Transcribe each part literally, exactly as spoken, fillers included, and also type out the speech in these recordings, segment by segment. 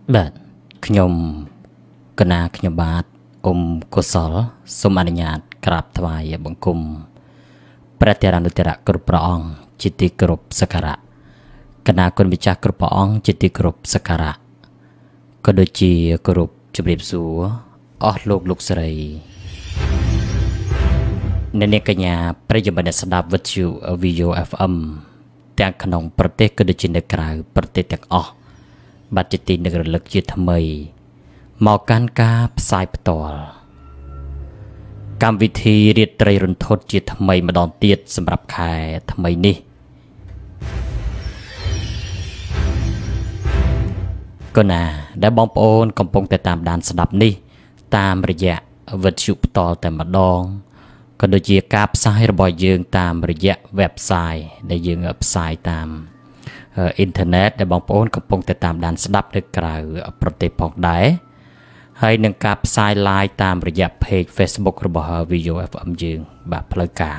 បាទខ្ញុំកណាខ្ញុំបាទអ៊ំកុសលសូមអនុញ្ញាតក្រាបថ្វាយបង្គំព្រះតរានុត្តរៈគ្រប់ព្រះអង្គជាទីគោរពសក្ការៈកណាគុណម្ចាស់គ្រប់ព្រះអង្គជាទីគោរពសក្ការៈក៏ដូចជាគោរពជម្រាបសួរអស់លោកលោកស្រីអ្នកនាងកញ្ញាប្រិយមិត្តអ្នកស្ដាប់វិទ្យុ វី អូ អេហ្វ អេម ទាំងក្នុងប្រទេសក៏ដូចជានៅក្រៅប្រទេសទាំងអស់បាត់ជាទីនឹករលឹកជាថ្មីមកកាន់ការផ្សាយផ្ទាល់កម្មវិធីរាត្រីរន្ធត់ជាថ្មីម្ដងទៀតសម្រាប់ខែថ្មីនេះកូនណាដែលបងប្អូនកំពុងតែតាមដានស្ដាប់នេះតាមរយៈវិទ្យុផ្ទាល់តែម្ដងក៏ដូចជាការផ្សាយរបស់យើងតាមរយៈ website ដែលយើងផ្សាយតាមអ៊ីនធឺណិតដែលបងប្អូនកំពុងតែតាមដានស្ដាប់នៅក្រៅប្រទេសផងដែរហើយនឹងការផ្សាយ live តាមរយៈ page Facebook របស់ វី អូ អេហ្វ អេម យើងបាទផ្លូវការ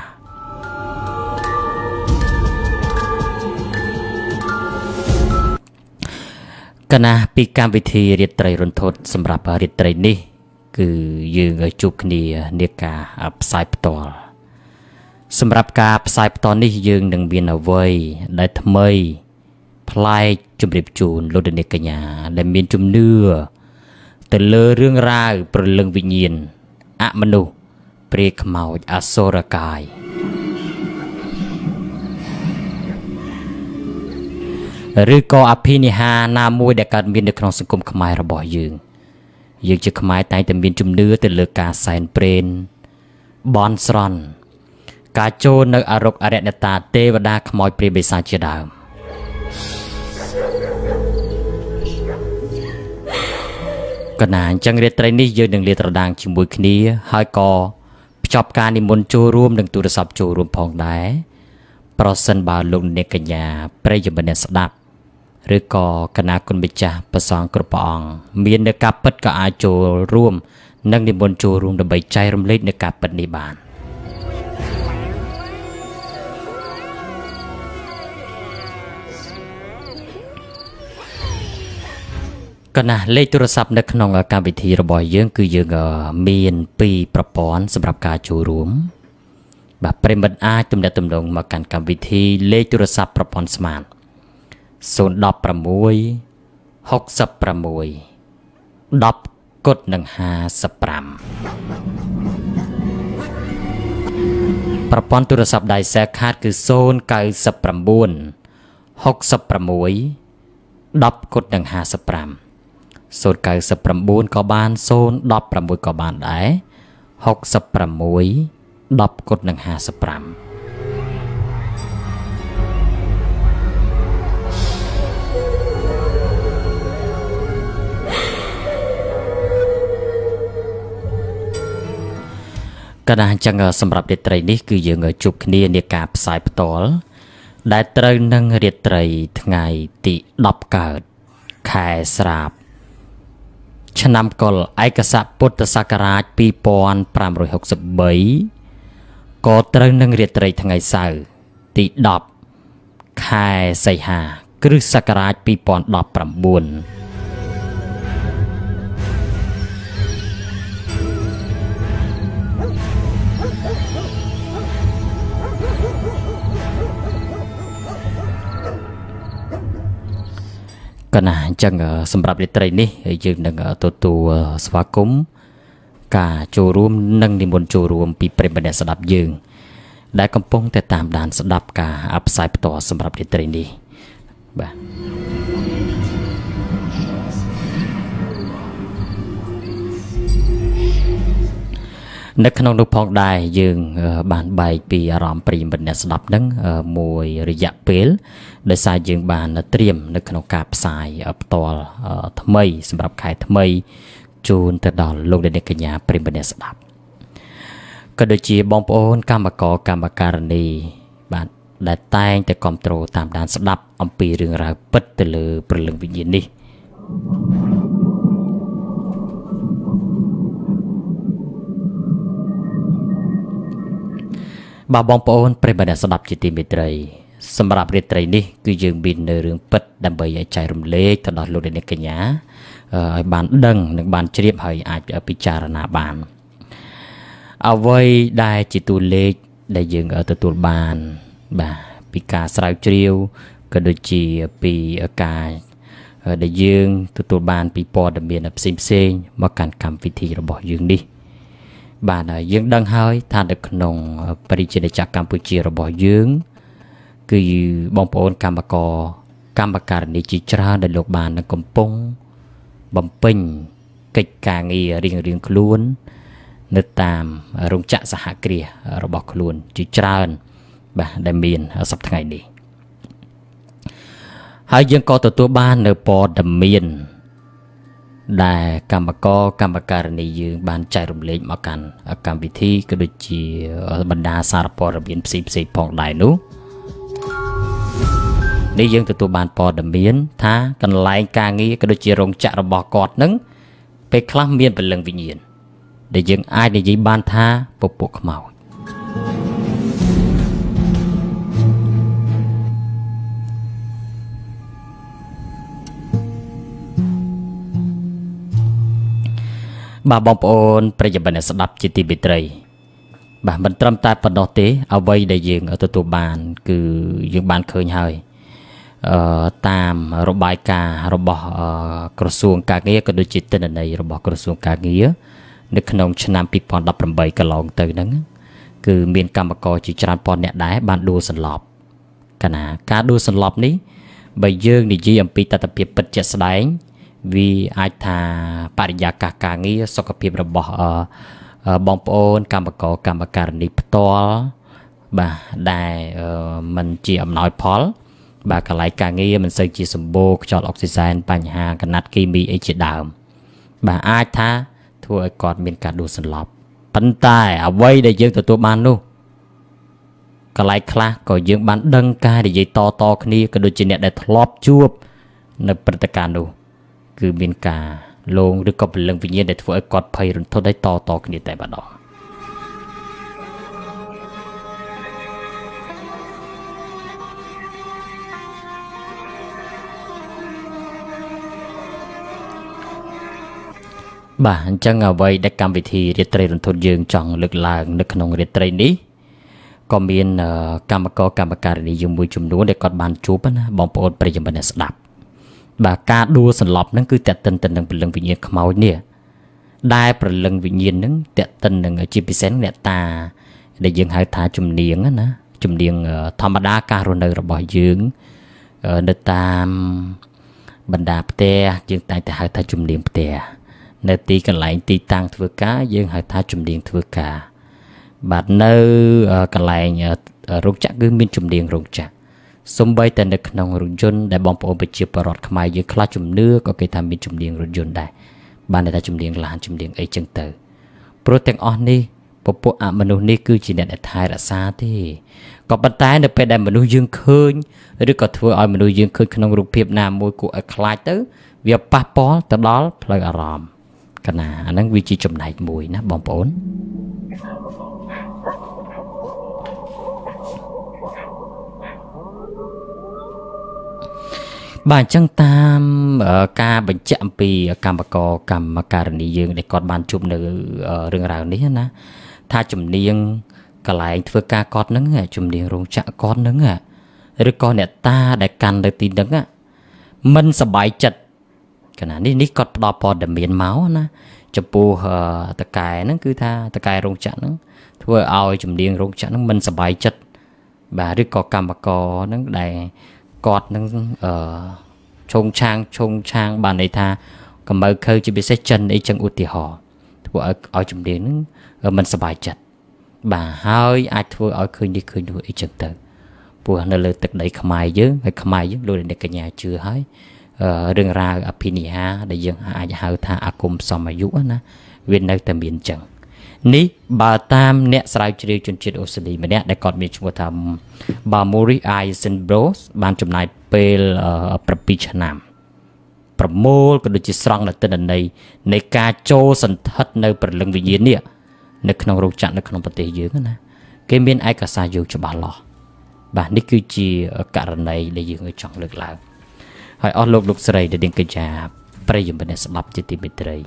កណាពីកម្មវិធីរាត្រីរន្ធត់សម្រាប់រាត្រីនេះគឺយើងជួបគ្នានាការផ្សាយផ្ទាល់សម្រាប់ការផ្សាយផ្ទាល់នេះយើងនឹងមានអ្វីដែលថ្មីប្លែកជម្រាបជូនលោកនាងកញ្ញាដែលមានជំនឿទៅលើរឿងរ៉ាវព្រលឹងវិញ្ញាណអមនុស្សព្រាយខ្មោចអសុរកាយឬក៏អភិនិហាណាមួយដែលកើតមាននៅក្នុងសង្គមខ្មែររបស់យើងយើងជាខ្មែរតែងតែមានជំនឿទៅលើការសែនព្រេនបន់ស្រន់ការចូលនៅអរុគអរិយអ្នកតាទេវតាខ្មោចព្រាយបិសាចជាដើមកណាអញ្ចឹងរាត្រីនេះយើងនឹងលាតត្រដាងជាមួយគ្នាហើយក៏ភ្ជាប់ការនិមន្តចូលរួមនឹងទូរស័ព្ទចូលរួមផងដែរប្រសិនបើលោកអ្នកកញ្ញាប្រិយមិត្តអ្នកស្ដាប់ឬក៏គណៈគុណម្ចាស់ប្រសងគ្រប់ព្រះអង្គមាននៅការពិតក៏អាចចូលរួមនិងនិមន្តចូលរួមដើម្បីចែករំលែកនៅការពិតនេះបានកណាលេខទូរស័ព្ទនៅក្នុងកម្មវិធីរបស់យើងគឺយើងមានពីរប្រព័ន្ធសម្រាប់ការចូលរួមបាទប្រិមិត្តអាចទំនាក់ទំនងមកកាន់កម្មវិធីលេខទូរស័ព្ទប្រព័ន្ធស្មាតศูนย์ หก หก หก หก 10 កុដនឹងห้าสิบห้าប្រព័ន្ធទូរស័ព្ទដៃខ្សែខាតគឺศูนย์ เก้า เก้า หก หก หก 10 កុដនឹងห้าสิบห้าศูนย์ เก้า เก้า ក៏បានศูนย์ หก หก ក៏បានដែរหก หก 10 កុដនឹងห้าสิบห้าកណ្ដាលអញ្ចឹងសម្រាប់រាត្រីនេះគឺយើងជួបគ្នានាការផ្សាយផ្ទាល់ដែលត្រូវនឹងរាត្រីថ្ងៃទីដប់កើតខែស្រាបឆ្នាំកុរឯកស័កពុទ្ធសករាជពីរពាន់ប្រាំរយហកសិបបីក៏ត្រូវនឹងរាត្រីថ្ងៃសៅរ៍ទីដប់ខែសីហាគ្រិស្តសករាជពីរពាន់ដប់ប្រាំបួនកណាអញ្ចឹងសម្រាប់រាត្រីនេះយើងនឹងទទួលស្វាគមន៍ការចូលរួមនិងនិមន្តចូលរួមពីប្រិយមិត្តអ្នកស្ដាប់យើងដែលកំពុងតែតាមដានស្ដាប់ការផ្សាយផ្ទាល់សម្រាប់រាត្រីនេះបាទនៅក្នុងនោះផងដែរយើងបានបែកពីអារម្មណ៍ប្រិយមិត្តអ្នកស្ដាប់នឹងមួយរយៈពេលដោយសារយើងបានត្រៀមនៅក្នុងការផ្សាយផ្ទាល់ថ្មីសម្រាប់ខែថ្មីជូនទៅដល់លោកអ្នកកញ្ញាប្រិយមិត្តអ្នកស្ដាប់ក៏ដូចជាបងប្អូនកម្មករកម្មការិនីបាទដែលតែងតែគ្រប់គ្រងតាមដានស្ដាប់អំពីរឿងរ៉ាវពិតទៅលើព្រលឹងវិញ្ញាណនេះបាទបងប្អូនប្រិយមិត្តអ្នកស្ដាប់ជាទីមេត្រីសម្រាប់រាត្រីនេះគឺយើងមាននៅរឿងពិតដើម្បីឲ្យចែករំលែកទៅដល់លោកអ្នកកញ្ញាឲ្យបានដឹងនិងបានជ្រាបហើយអាចពិចារណាបានអ្វីដែលជាតួលេខដែលយើងទទួលបានបាទពីការស្រាវជ្រាវក៏ដូចជាពីការដែលយើងទទួលបានពីព័ត៌មានផ្សេងផ្សេងមកកាន់កម្មវិធីរបស់យើងនេះបាទយើងដឹងហើយថានៅក្នុងប្រជាជាតិកម្ពុជារបស់យើងគឺបងប្អូនកម្មករកម្មការនីជាច្រើនដែលលោកបាននឹងកំពុងបំពេញកិច្ចការងាររៀងរៀងខ្លួននៅតាមរោងចក្រសហគ្រាសរបស់ខ្លួនជាច្រើនបាទដែលមានសប្តាហ៍ថ្ងៃនេះហើយយើងក៏ទទួលបាននៅព័ត៌មានដែលកម្មករកម្មការនីយើងបានចែករំលែកមកកាន់កម្មវិធីក៏ដូចជាបណ្ដាសារព័ត៌មានផ្សេងផ្សេងផងដែរនោះនេះយើងទទួលបានព័ត៌មានថាកន្លែងការងារក៏ដូចជារោងចក្ររបស់គាត់នឹងពេលខ្លះមានពលឹងវិញ្ញាណដែលយើងអាចនិយាយបានថាពពួកខ្មោចបាទបងប្អូនប្រិយមិត្តអ្នកស្ដាប់ជាទីមេត្រីបាទមិនត្រឹមតែប៉ុណ្ណោះទេអ្វីដែលយើងទទួលបានគឺយើងបានឃើញហើយអឺតាមរបាយការណ៍របស់ក្រសួងការងារក៏ដូចជាទិន្នន័យរបស់ក្រសួងការងារនៅក្នុងឆ្នាំពីរពាន់ដប់ប្រាំបីកន្លងទៅហ្នឹងគឺមានកម្មករជាច្រើនពាន់អ្នកដែរបានដួលសន្លប់កាលណាការដួលសន្លប់នេះបើយើងនិយាយអំពីតថភាពពិតជាក់ស្ដែងវាអាចថាបរិយាកាសការងារសុខភាពរបស់បងប្អូនកម្មករកម្មការនីផ្ទាល់បាទដែលมันជាអំណោយផលបាទកន្លែងការងារមិនសូវជាសម្បូរខ្យល់អុកស៊ីសែនបញ្ហាកណាត់គីមីអីជាដើមបាទអាចថាធ្វើឲ្យគាត់មានការដួលសន្លប់ប៉ុន្តែអ្វីដែលយើងទទួលបាននោះកន្លែងខ្លះក៏យើងបានដឹងការនិយាយតតគ្នាក៏ដូចជាអ្នកដែលធ្លាប់ជួបនៅព្រឹត្តិការណ៍នោះគឺមានការលងឬក៏ពលឹងវិញ្ញាណដែលធ្វើឲ្យគាត់ភ័យរន្ធត់ឲ្យតតគ្នាតែម្ដងបាទអញ្ចឹងអ្វីដែលកម្មវិធីរាត្រីរន្ធត់យើងចង់លើកឡើងនៅក្នុងរាត្រីនេះក៏មានកម្មករកម្មការិនីយើងមួយចំនួនដែលគាត់បានជួបណាបងប្អូនប្រិយមិត្តអ្នកស្ដាប់បាទការដួលសន្លប់ហ្នឹងគឺតេតិនទៅនឹងព្រលឹងវិញ្ញាណខ្មោចនេះដែលព្រលឹងវិញ្ញាណហ្នឹងតេតិននឹងជាពិសេសអ្នកតាដែលយើងហៅថាជំនាញណាជំនាញធម្មតាការរស់នៅរបស់យើងនៅតាមបណ្ដាផ្ទះយើងតែងតែហៅថាជំនាញផ្ទះនៅទីកន្លែងទីតាំងធ្វើការយើងហៅថាជំនាញធ្វើការបាទនៅកន្លែងរោងចក្រគឺមានជំនាញរោងចក្រសំបីតែនៅក្នុងរថយន្តដែលបងប្អូនប្រជាពលរដ្ឋខ្មែរយើងខ្លះជំនឿក៏គេថាមានជំនាញរថយន្តដែរបានតែជំនាញឡានជំនាញអីចឹងទៅព្រោះទាំងអស់នេះពពួកអមនុស្សនេះគឺជាអ្នកដែលថែរក្សាទេក៏ប៉ុន្តែនៅពេលដែលមនុស្សយើងឃើញឬក៏ធ្វើឲ្យមនុស្សយើងឃើញក្នុងរូបភាពណាមួយគួរឲ្យខ្លាចទៅវាប៉ះពាល់ទៅដល់ផ្លូវអារម្មណ៍កណាអាហ្នឹងវាជាចំណែកមួយណាបងប្អូនបាទអញ្ចឹងតាមការបញ្ជាក់អំពីកម្មករកម្មការនីយើងដែលគាត់បានជួបនៅរឿងរ៉ាវនេះណាថាជំនាញកន្លែងធ្វើការគាត់ហ្នឹងជំនាញរោងចក្រគាត់ហ្នឹងឬក៏អ្នកតាដែលកាន់នៅទីហ្នឹងមិនសប្បាយចិត្តកណានេះនេះគាត់ផ្ដល់ព័ត៌មានមកណាចំពោះតកែហ្នឹងគឺថាតកែរោងចក្រហ្នឹងធ្វើឲ្យជំនាញរោងចក្រហ្នឹងមិនសប្បាយចិត្តបាទឬក៏កម្មករហ្នឹងដែលគាត់នឹងអឺឈងឆាងឈងឆាងបានន័យថាកម្ៅខើជាពិសេសចិនអីចឹងឧទាហរណ៍ធ្វើឲ្យឲ្យជំនាញហ្នឹងមិនសប្បាយចិត្តបាទហើយអាចធ្វើឲ្យឃើញនេះឃើញនោះអីចឹងទៅព្រោះនៅលើទឹកដីខ្មែរយើងហើយខ្មែរយើងលោកអ្នកកញ្ញាជឿហើយរឿងរ៉ាវអភិនិហាដែលយើងអាចហៅថាអាគមសមអាយុណាវានៅតែមានចឹងនេះបើតាមអ្នកស្រាវជ្រាវជនជាតិអូស្ត្រាលីម្នាក់ដែលគាត់មានឈ្មោះថា Barmuri Eisenbros បានចំណាយពេល7ឆ្នាំប្រមូលក៏ដូចជាស្រង់នៅទិន្នន័យនៃការចូលសន្ធិដ្ឋនៅព្រលឹងវិញ្ញាណនេះនៅក្នុងរោងចក្រនៅក្នុងប្រទេសយើងណាគេមានឯកសារយោងច្បាស់លាស់បាទនេះគឺជាករណីដែលយើងចង់លើកឡើងហើយអស់លោកលោកស្រីដែលនាងកញ្ញាប្រិយមិត្តអ្នកស្ដាប់ជាទីមេត្រី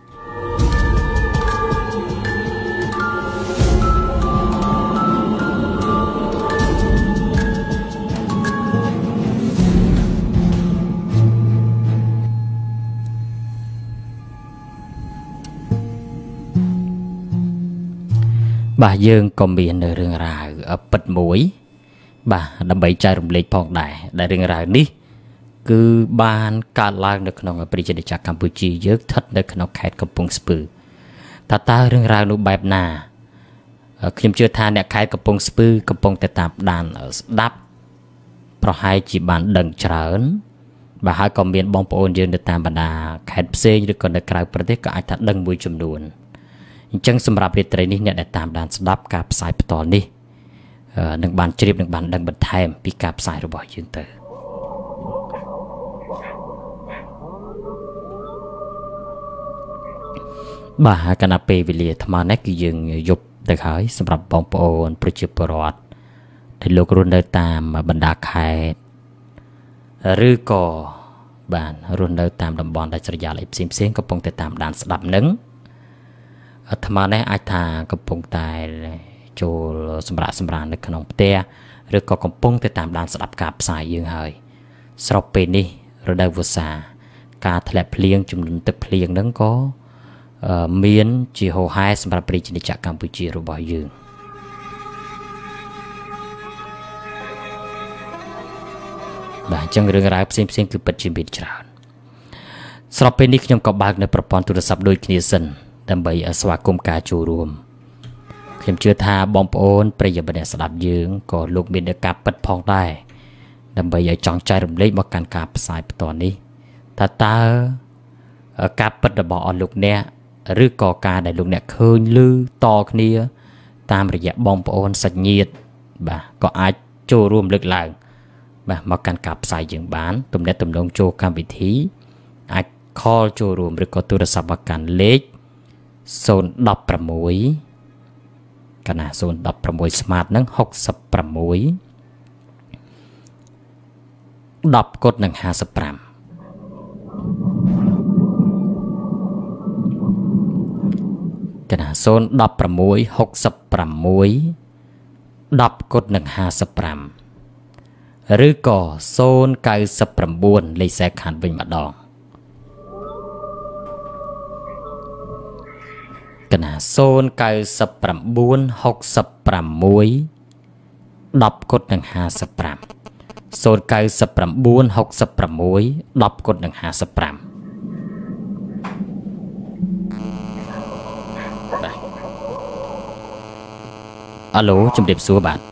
បាទយើងក៏មាននៅរឿងរ៉ាវពិតមួយបាទដើម្បីចែករំលែកផងដែរដែលរឿងរ៉ាវនេះគឺបានកើតឡើងនៅក្នុងប្រជាជាតិកម្ពុជាយើងស្ថិតនៅក្នុងខេត្តកំពង់ស្ពឺតើតើរឿងរ៉ាវនោះបែបណាខ្ញុំជឿថាអ្នកខេត្តកំពង់ស្ពឺកំពុងតែតាមដានស្ដាប់ប្រហែលជាបានដឹងច្រើនបាទហើយក៏មានបងប្អូនយើងនៅតាមបណ្ដាខេត្តផ្សេងឬក៏នៅក្រៅប្រទេសក៏អាចថាដឹងមួយចំនួនអញ្ចឹងសម្រាប់រាត្រីនេះអ្នកដែលតាមដានស្ដាប់ការផ្សាយផ្ទាល់នេះនឹងបានជ្រាបនឹងបានដឹងបន្ថែមពីការផ្សាយរបស់យើងទៅបាទកណ្ដាពេលវេលាអាត្មានេះគឺយើងយប់ទៅហើយសម្រាប់បងប្អូនប្រជាពលរដ្ឋដែលលោករស់នៅតាមបណ្ដាខេត្តឬក៏បានរស់នៅតាមតំបន់ដែលស្រយាលអីផ្សេងផ្សេងកំពុងតែតាមដានស្ដាប់នឹងអាត្មានេះអាចថាកំពុងតែចូលសម្រាប់សម្រាននៅក្នុងផ្ទះឬក៏កំពុងតែតាមដានស្ដាប់ការផ្សាយយើងហើយស្របពេលនេះរដូវវស្សាការធ្លាក់ភ្លៀងចំនួនទឹកភ្លៀងហ្នឹងក៏មានជាហូរហែសម្រាប់ប្រជាជាតិកម្ពុជារបស់យើងបាទអញ្ចឹងរឿងរ៉ាវផ្សេងផ្សេងគឺពិតជាមានច្រើនស្របពេលនេះខ្ញុំក៏បើកនៅប្រព័ន្ធទូរស័ព្ទដូចគ្នាសិនដើម្បីស្វាគមន៍ការចូលរួមខ្ញុំជឿថាបងប្អូនប្រិយមិត្តអ្នកស្ដាប់យើងក៏លោកមាននៅការពិតផងដែរដើម្បីឲ្យចង់ចែករំលែកមកកាន់ការផ្សាយផ្ទាល់នេះថាតើការពិតរបស់អស់លោកអ្នកឬក៏ការដែលលោកអ្នកឃើញឮតគ្នាតាមរយៈបងប្អូនសាច់ញាតិបាទក៏អាចចូលរួមលើកឡើងបាទមកកាន់ការផ្សាយយើងបានទំនាក់ទំនងចូលកម្មវិធីអាច call ចូលរួមឬក៏ទូរស័ព្ទមកកាន់លេខศูนย์ หนึ่ง หกកណាศูนย์ หนึ่ง หก smart ហ្នឹងหกสิบหก 10កុដនឹងห้าสิบห้าកណាศูนย์ หนึ่ง หก หกสิบหก 10កុដនឹងห้าสิบห้าឬក៏ศูนย์ เก้า เก้า លេខខ្សែខាងវិញម្ដងកណាศูนย์ เก้า เก้า หก สิบหก 10កុដនឹងห้าสิบห้าศูนย์ เก้า เก้า หก สิบหก 10កុដនឹងห้าสิบห้าអាឡូជំរាបសួរបាទ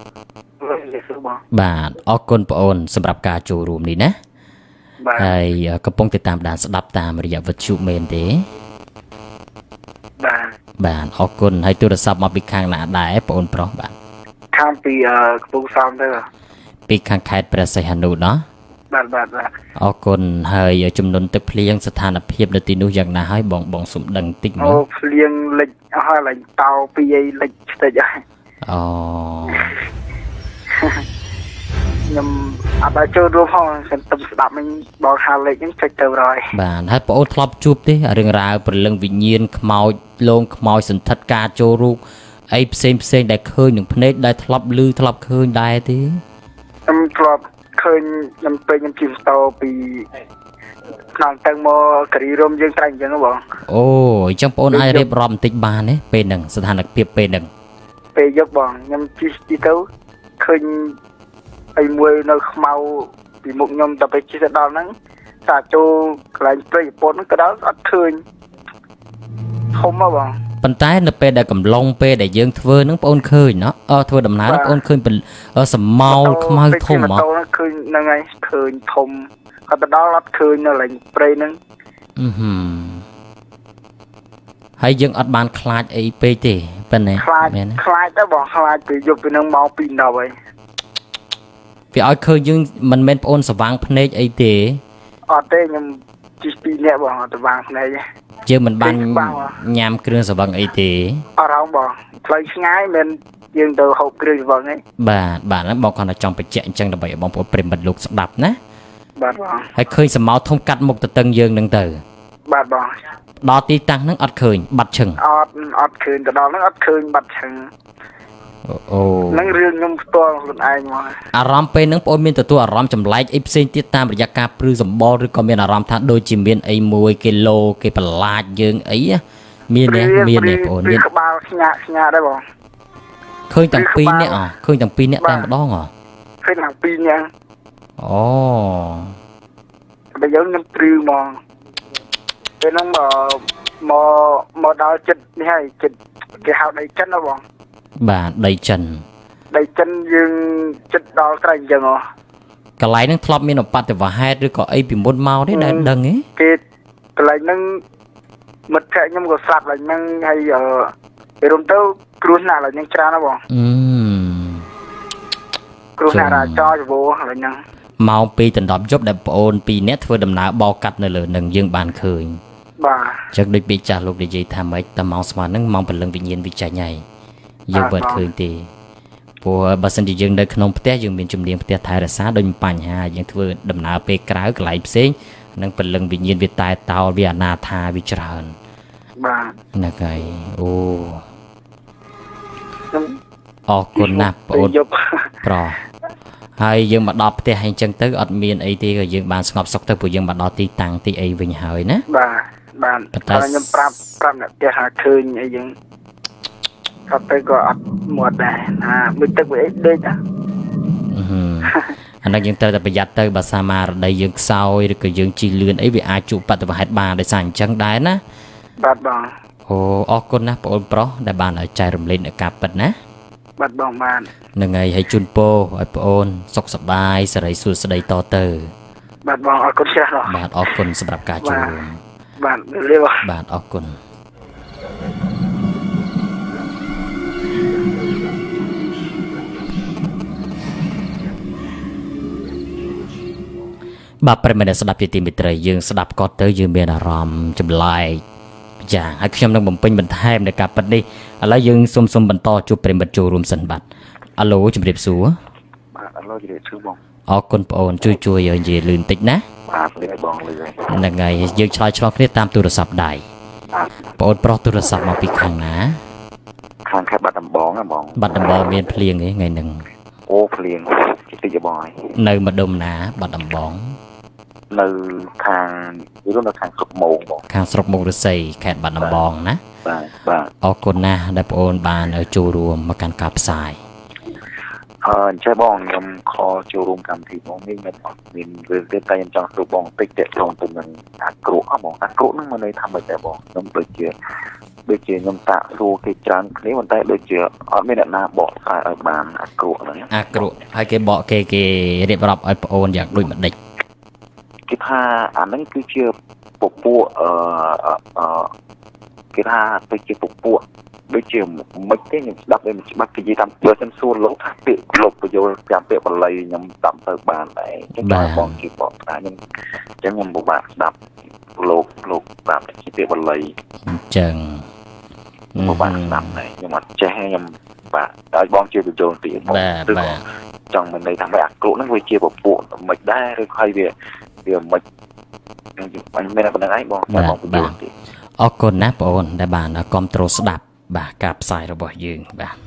បាទអរគុណបងអូនសម្រាប់ការចូលរួមនេះណាហើយកំពុងតែតាមដានស្ដាប់តាមរយៈវិទ្យុមែនទេបាទបាទអរគុណហើយទូរស័ព្ទមកពីខាងណាដែរបងអូនប្រុសបាទខាងពីកំពង់សោមទៅពីខាងខេត្តព្រះសីហនុណោះបាទបាទបាទអរគុណហើយចំនួនទឹកភ្លៀងស្ថានភាពនៅទីនោះយ៉ាងណាហើយបងបងសុំដឹងតិចមកអូភ្លៀងលិចអស់ហើយឡើងតោពីអីលិចតិចហើយអូខ្ញុំអត់ដល់ចូលរួមផងខ្ញុំទៅស្ដាប់មិញបងហៅលេខហ្នឹងចុចទៅហើយបាទហើយបងអូនធ្លាប់ជួបទេរឿងរ៉ាវព្រលឹងវិញ្ញាណខ្មោចលងខ្មោចសន្ធិដ្ឋការចូលរូបអីផ្សេងផ្សេងដែលឃើញនឹងភ្នែកដែលធ្លាប់ឮធ្លាប់ឃើញដែរទេខ្ញុំធ្លាប់ឃើញខ្ញុំពេលខ្ញុំជិះម៉ូតូពីក្នុងទៅមកការីរមយើងត្រែងអញ្ចឹងបងអូអញ្ចឹងបងអូនអាចរៀបរាប់បន្តិចបានទេពេលហ្នឹងស្ថានភាពពេលហ្នឹងពេលយប់បងខ្ញុំជិះទីទៅឃើញអីមួយនៅខ្មៅពីមុខខ្ញុំទៅពេលជិះទៅដល់ហ្នឹងតាចូលកន្លែងព្រៃពតហ្នឹងក៏ដល់អត់ឃើញធំមកបងប៉ុន្តែនៅពេលដែលកំឡុងពេលដែលយើងធ្វើហ្នឹងបងអូនឃើញណោះអឺធ្វើដំណើរបងអូនឃើញសមោលខ្មៅធំហ្មងឃើញហ្នឹងហើយឃើញធំក៏ទៅដល់អត់ឃើញនៅកន្លែងព្រៃហ្នឹងអឺហឹមហើយយើងអត់បានខ្លាចអីពេកទេប៉ុណ្ណេះមែនខ្លាចដែរបងខ្លាចពេលយប់ពីហ្នឹងមកពីដប់ហើយវាឲ្យឃើញយើងមិនមែនបងអូនស្វាងភ្នែកអីទេអត់ទេខ្ញុំជិះពីរនាក់បងអត់ស្វាងភ្នែកទេយើងមិនបានញ៉ាំគ្រឿងស្រវឹងអីទេអរងបងផ្លូវឆ្ងាយមិនយើងទៅហូបគ្រឿងស្រវឹងទេបាទបាទបងគាត់តែចង់បញ្ជាក់អញ្ចឹងដើម្បីឲ្យបងប្អូនប្រិមិត្តលោកស្ដាប់ណាបាទបងហើយឃើញសមោធំកាត់មុខទៅតឹងយើងនឹងទៅបាទបងដល់ទីតាំងហ្នឹងអត់ឃើញបាត់ឈឹងអត់អត់ឃើញទៅដល់ហ្នឹងអត់ឃើញបាត់ឈឹងអូហ្នឹងរឿងខ្ញុំផ្ទាល់ខ្លួនឯងមកអារម្មណ៍ពេលហ្នឹងបងមានទទួលអារម្មណ៍ចម្លែកអីផ្សេងទៀតតាមរយៈការព្រឺសម្បល់ឬក៏មានអារម្មណ៍ថាដូចជាមានអីមួយគេលោគេប្រឡាចយើងអីមានទេមានទេបងមានក្បាលខ្ញាក់ខ្ញាក់ដែរបងឃើញទាំងពីរនាក់អឃើញទាំងពីរនាក់តែម្ដងអឃើញទាំងពីរនាក់អូតែយើងខ្ញុំព្រឺហ្មងពេលហ្នឹងមកមកមកដល់ចិត្តនេះហើយចិត្តគេហៅដីចិនហ៎បងបាទដីចិនដីចិនយើងចិត្តដល់ត្រៃអញ្ចឹងហ៎កន្លែងហ្នឹងធ្លាប់មានឧបទ្ទវហេតុឬក៏អីពីមុនមកទេដែលដឹងទេគេកន្លែងហ្នឹងមិត្តភក្តិខ្ញុំក៏ស្លាប់ឡើងហ្នឹងហើយអឺពេលរំទៅគ្រោះថ្នាក់ឡើងហ្នឹងច្រើនណាស់បងអឺគ្រោះថ្នាក់រាចរណ៍ចវោឡើងហ្នឹងម៉ោងពីរដណ្ដប់យប់ដែលបងអូនពីរនាក់ធ្វើដំណើរបោកកាត់នៅលើនឹងយើងបានឃើញបាទចឹងដូចពីចាស់លោកនិយាយថាម៉េចតែម៉ោងស្មើហ្នឹងម៉ោងព្រលឹងវិញ្ញាណវិចាញ់ហើយយើងមិនឃើញទេព្រោះបើសិនជាយើងនៅក្នុងផ្ទះយើងមានជំនាញផ្ទះថែរក្សាដូចបញ្ហាយើងធ្វើដំណើរពេលក្រៅកន្លែងផ្សេងនឹងព្រលឹងវិញ្ញាណវាតែតោលវាអនាថាវាច្រើនបាទហ្នឹងហើយអូអរគុណណាស់បងអូនប្រហើយយើងមកដល់ផ្ទះហើយអញ្ចឹងទៅអត់មានអីទេក៏យើងបានស្ងប់សុខទៅព្រោះយើងមកដល់ទីតាំងទីអីវិញហើយណាបាទបាទតែខ្ញុំប្រាប់ប្រាប់អ្នកផ្ទះថាឃើញអីយើងគាត់ទៅក៏អត់មាត់ដែរណាមួយទឹកមួយអីដេកណាអានោះយើងត្រូវតែប្រយ័ត្នទៅបើសាមារដីយើងខ្សោយឬក៏យើងជិះលឿនអីវាអាចជួបបដិវហេតុបានដោយសារអញ្ចឹងដែរណាបាទបងអូអរគុណណាស់បងអូនប្រុសដែលបានចែករំលែកនៅការពិតណាបាទបងបានហ្នឹងហើយហើយជូនពរឲ្យបងអូនសុខសប្បាយសិរីសួស្តីតទៅបាទបងអរគុណច្រើនបាទអរគុណសម្រាប់ការចូលរួមបាទលាបាទអរគុណបាទប្រិមត្តស្ដាប់ជាទីមេត្រីយើងស្ដាប់គាត់ទៅយើងមានអារម្មណ៍ចម្លែកយ៉ាងហើយខ្ញុំនឹងបំពេញបន្ថែមនៅការពិតនេះឥឡូវយើងសូមសូមបន្តជួបប្រិមត្តចូលរួមសិនបាទអាឡូជំរាបសួរបាទអាឡូជំរាបសួរបងអរគុណបងអូនជួយជួយនិយាយលឿនតិចណាបាទលឿនបងលឿនហ្នឹងហើយយើងឆ្លើយឆ្លងគ្នាតាមទូរស័ព្ទដៃបងអូនប្រុសទូរស័ព្ទមកពីខាងណាខាងខេត្តបាត់ដំបងហ៎បងបាត់ដំបងមានភ្លៀងទេថ្ងៃហ្នឹងអូភ្លៀងតិចបងហើយនៅម្ដុំណាបាត់ដំបងនៅខាងឬនៅខាងស្រុកមោងបងខាងស្រុកមុខឫស្សីខេត្តបាត់ដំបងណាបាទបាទអរគុណណាស់ដែលបងអូនបានចូលរួមមកកាន់ការផ្សាយអឺអញ្ចឹងបងខ្ញុំខលចូលរួមកម្មវិធីបងនេះមានមានរឿងទៀតតែខ្ញុំចង់សួរបងតិចតទៅទៅនឹងអាក្រក់បងអាក្រក់ហ្នឹងមកន័យថាម៉េចដែរបងខ្ញុំដូចជាដូចជាខ្ញុំតាក់សួរគេច្រើនគ្នាប៉ុន្តែដូចជាអត់មានអ្នកណាបកស្រាយឲ្យបានអាក្រក់ហ្នឹងអាក្រក់ហើយគេបកគេគេរៀបរាប់ឲ្យបងអូនយ៉ាងដូចម្ដេចគេថាអាហ្នឹងគឺជាពពួកអឺអឺគេថាទៅជាពពួកដូចជាមិនទេខ្ញុំស្ដាប់ឲ្យមិនច្បាស់គេនិយាយតាមបើសិនសួរលោកថាពាក្យលោកបញ្យល់តាមពាក្យបល័យខ្ញុំតាមទៅបានដែរចឹងបងជាបកស្រាយខ្ញុំចឹងខ្ញុំពិបាកស្ដាប់លោកលោកតាមជាពាក្យបល័យអញ្ចឹងពិបាកស្ដាប់ដែរខ្ញុំអត់ចេះខ្ញុំបាទឲ្យបងជួយបញ្យល់តិចបងបាទចង់មិនន័យថាមិនអាក្រក់ហ្នឹងវាជាពពួកមិនដែរឬខៃវាវាមិនខ្ញុំមានប៉ុណ្្នឹងឯងបងបងបញ្យល់តិចអរគុណណាស់បងអូនដែលបានគ្រប់គ្រងស្ដាប់បាទការផ្សាយរបស់យើងបាទ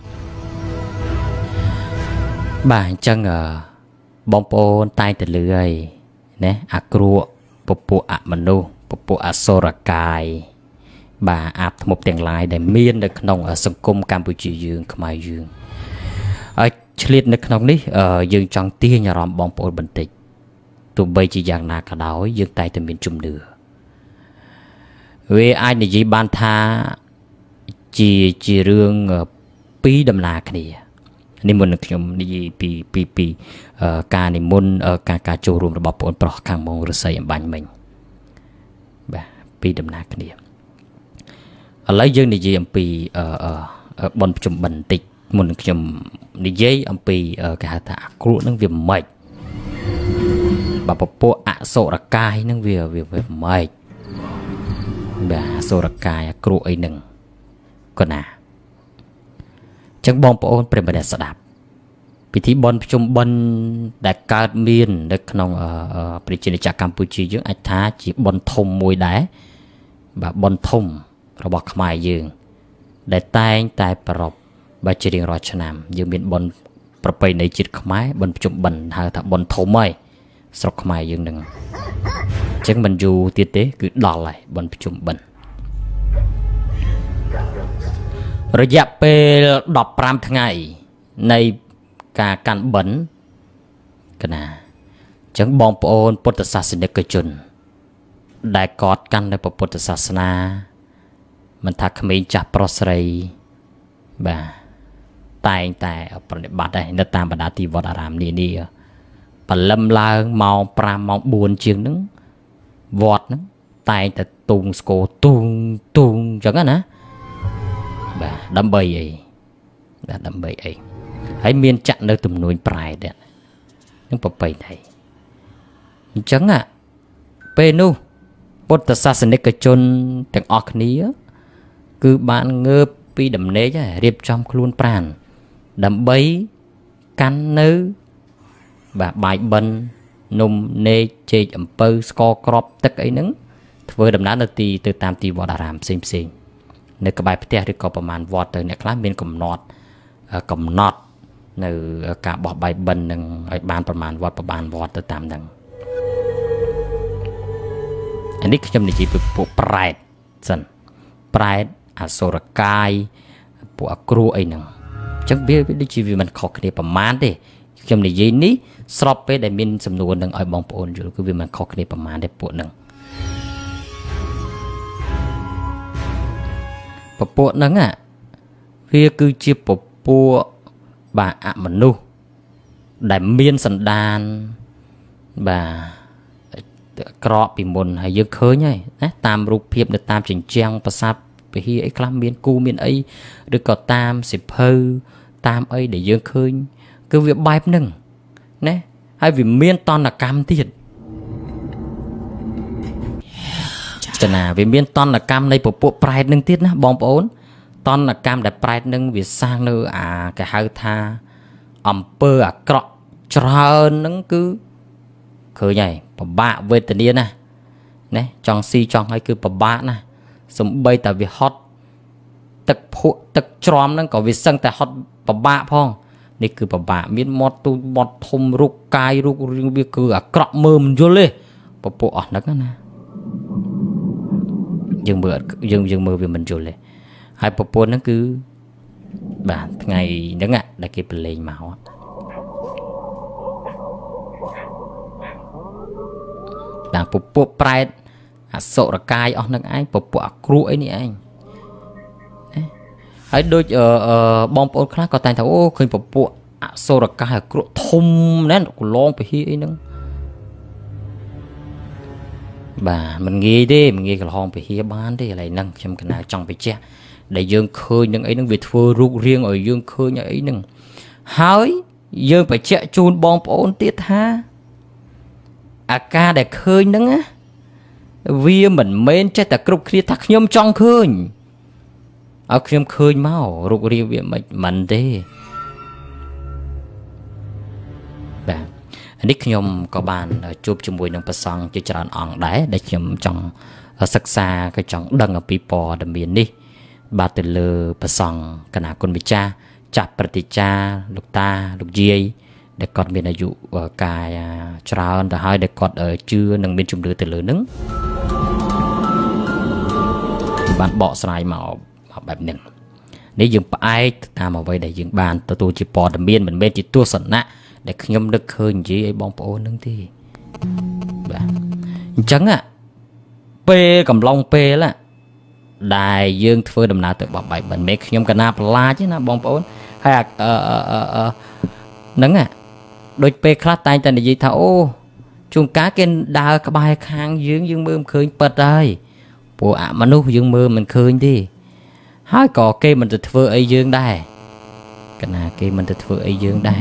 បាទអញ្ចឹងបងប្អូនតែងតែលឺហើយណាអាក្រក់ពពួកអមនុស្សពពួកអសុរកាយបាទអាបធ្មប់ទាំងឡាយដែលមាននៅក្នុងសង្គមកម្ពុជាយើងខ្មែរយើងហើយឆ្លៀតនៅក្នុងនេះយើងចង់ទាញអារម្មណ៍បងប្អូនបន្តិចទោះបីជាយ៉ាងណាក៏ដោយយើងតែងតែមានជំនឿវាអាចនិយាយបានថាជាជារឿងពីរដំណើរគ្នានិមន្តនឹងខ្ញុំនិយាយពីពីពីការនិមន្តការការចូលរួមរបស់បងប្អូនប្រុសខាងមងរស័យអំបញ្ញមិញបាទពីរដំណើរគ្នាឥឡូវយើងនិយាយអំពីបុណ្យប្រជុំបិណ្ឌបន្តិចមុននឹងខ្ញុំនិយាយអំពីគេហៅថាអាក្រក់នឹងវាម៉េចបាទពពួកអសុរកាយនឹងវាវាម៉េចបាទអសុរកាយអាក្រក់អីនឹងកណាចឹងបងប្អូនប្រិមត្តស្ដាប់ពិធីបុណ្យប្រជុំបិណ្ឌដែលកើតមាននៅក្នុងប្រជាជាតិកម្ពុជាយើងអាចថាជាបុណ្យធំមួយដែរបាទបុណ្យធំរបស់ខ្មែរយើងដែលតែងតែប្រពបើជារៀងរាល់ឆ្នាំយើងមានបុណ្យប្រពៃណីជាតិខ្មែរបុណ្យប្រជុំបិណ្ឌហៅថាបុណ្យធំហើយស្រុកខ្មែរយើងនឹងអញ្ចឹងមិនយូរទៀតទេគឺដល់ហើយបុណ្យប្រជុំបិណ្ឌរយៈពេលដប់ប្រាំថ្ងៃនៃការកាន់បិណ្ឌកណាអញ្ចឹងបងប្អូនពុទ្ធសាសនិកជនដែលកត់កាន់នៅពុទ្ធសាសនាមិនថាក្មេងចាស់ប្រុសស្រីបាទតែងតែប្រតិបត្តិដែរនៅតាមបណ្ដាទីវត្តអារាមនានាបលឹមឡើងម៉ោងប្រាំម៉ោងបួនជាងហ្នឹងវត្តហ្នឹងតែងតែទូងស្គរទូងទូងអញ្ចឹងណាបាទដើម្បីអីបាទដើម្បីអីហើយមានចាក់នៅទំនួញប្រែដែរនឹងប្របីណីអញ្ចឹងអាពេលនោះពុទ្ធសាសនិកជនទាំងអស់គ្នាគឺបានងើបពីដំណេកហើយរៀបចំខ្លួនប្រាណដើម្បីកាន់នៅបាទបាយបិណ្ឌនំនេកចេកអំពៅស្ករគ្រាប់ទឹកអីហ្នឹងធ្វើដំណើរនៅទីទៅតាមទីវត្តអារាមផ្សេងផ្សេងនៅក្បែរផ្ទះឬក៏ប្រមាណវត្តទៅអ្នកខ្លះមានកំណត់កំណត់នៅការបោះបាយបិណ្ឌនឹងឲ្យបានប្រមាណវត្តប្រមាណវត្តទៅតាមហ្នឹងអានេះខ្ញុំនិយាយពីពួកប្រែតសិនប្រែតអសុរកាយពួកអគ្រូអីហ្នឹងអញ្ចឹងវាដូចជាវាមិនខុសគ្នាប្រមាណទេខ្ញុំនិយាយនេះស្របពេលដែលមានសំណួរនឹងឲ្យបងប្អូនយល់គឺវាមិនខុសគ្នាប្រមាណទេពួកហ្នឹងពពួកហ្នឹងអាវាគឺជាពពួកបាទអមនុស្សដែលមានសន្តានបាទក្រក់ពីមុនហើយយើងឃើញហើយណាតាមរូបភាពនៅតាមជញ្ជាំងប្រាសាទពហិអីខ្លះមានគូមានអីឬក៏តាមសិភៅតាមអីដែលយើងឃើញគឺវាបែបហ្នឹងណាហើយវាមានតនកម្មទៀតចាណាវាមានតនកម្មនៃពពួកប្រែតនឹងទៀតណាបងប្អូនតនកម្មដែលប្រែតនឹងវាសាងនៅអាគេហៅថាអំពើអាក្រក់ច្រើនហ្នឹងគឺឃើញហើយពិបាកវេទនាណាណាចង់ស៊ីចង់ឲ្យគឺពិបាកណាសំបីតែវាហត់ទឹកភក់ទឹកច្រំហ្នឹងក៏វាសឹងតែហត់ពិបាកផងនេះគឺពិបាកមានមាត់ទូមាត់ធំរូបកាយរូបរាងវាគឺអាក្រក់មើលមិនយល់ទេពពួកអស់ហ្នឹងណាយើងមើលយើងយើងមើលវាមិនយល់ទេហើយពពួកហ្នឹងគឺបាទថ្ងៃហ្នឹងដែលគេប្រឡែងមកតាមពពួកប្រែតអសុរកាយអស់នឹងឯងពពួកអគ្រូអីនេះឯងហើយដូចបងប្អូនខ្លះក៏តែងថាអូឃើញពពួកអសុរកាយអគ្រូធំណាស់កន្លងពហិអីហ្នឹងបាទមិនងាយទេមិនងាយកន្លងពហិបានទេឥឡូវហ្នឹងខ្ញុំកណាចង់បញ្ជាក់ដែលយើងឃើញនឹងអីហ្នឹងវាធ្វើរូបរាងឲ្យយើងឃើញអីហ្នឹងហើយយើងបញ្ជាក់ជូនបងប្អូនទៀតថាអាការដែលឃើញហ្នឹងណាវាមិនមែនចេះតែគ្រប់គ្នាថាខ្ញុំចង់ឃើញឲ្យខ្ញុំឃើញមករូបរាងវាមិនមិនទេបាទនេះខ្ញុំក៏បានជួបជាមួយនឹងព្រះសង្ឃជាច្រើនអង្គដែរដែលខ្ញុំចង់សិក្សាក៏ចង់ដឹងអំពីព័ត៌មាននេះបាទទៅលើព្រះសង្ឃគណៈគុណម្ចាស់ចាស់ប្រតិចាលោកតាលោកយាយដែលគាត់មានអាយុកាយច្រើនទៅហើយដែលគាត់ជឿនិងមានជំនឿទៅលើនឹងបានបកស្រាយមកបែបហ្នឹងនេះយើងផ្អែកតាមអ្វីដែលយើងបានទទួលជាព័ត៌មានមិនមែនជាទស្សនៈដែលខ្ញុំនឹកឃើញនិយាយឲ្យបងប្អូននឹងទេបាទអញ្ចឹងពេលកំឡុងពេលដែលយើងធ្វើដំណើរទៅបោះបាយមិនមែនខ្ញុំកណាប្រឡាចទេណាបងប្អូនហើយហ្នឹងដូចពេលខ្លះតែងតែនិយាយថាអូជួនកាលគេដើរក្បែរខាងយើងយើងមើលមិនឃើញប៉ិតហើយពួកអមនុស្សយើងមើលមិនឃើញទេហើយក៏គេមិនទៅធ្វើអីយើងដែរកណាគេមិនទៅធ្វើអីយើងដែរ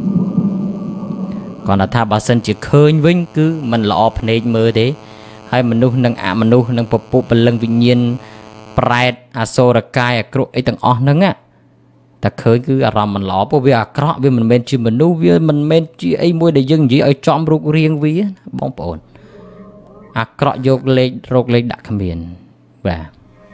គាត់ថាបើសិនជាឃើញវិញគឺมันល្អភ្នែកមើលទេហើយមនុស្សនិងអមនុស្សនិងពពុះពលឹងវិញ្ញាណប្រែតអសុរកាយអគ្រុអីទាំងអស់ហ្នឹងតែឃើញគឺអារម្មណ៍មិនល្អព្រោះវាអាក្រក់វាមិនមែនជាមនុស្សវាមិនមែនជាអីមួយដែលយើងនិយាយឲ្យចំរូបរាងវាបងប្អូនអាក្រក់យកលេខរោគលេខដាក់គ្មានបាទ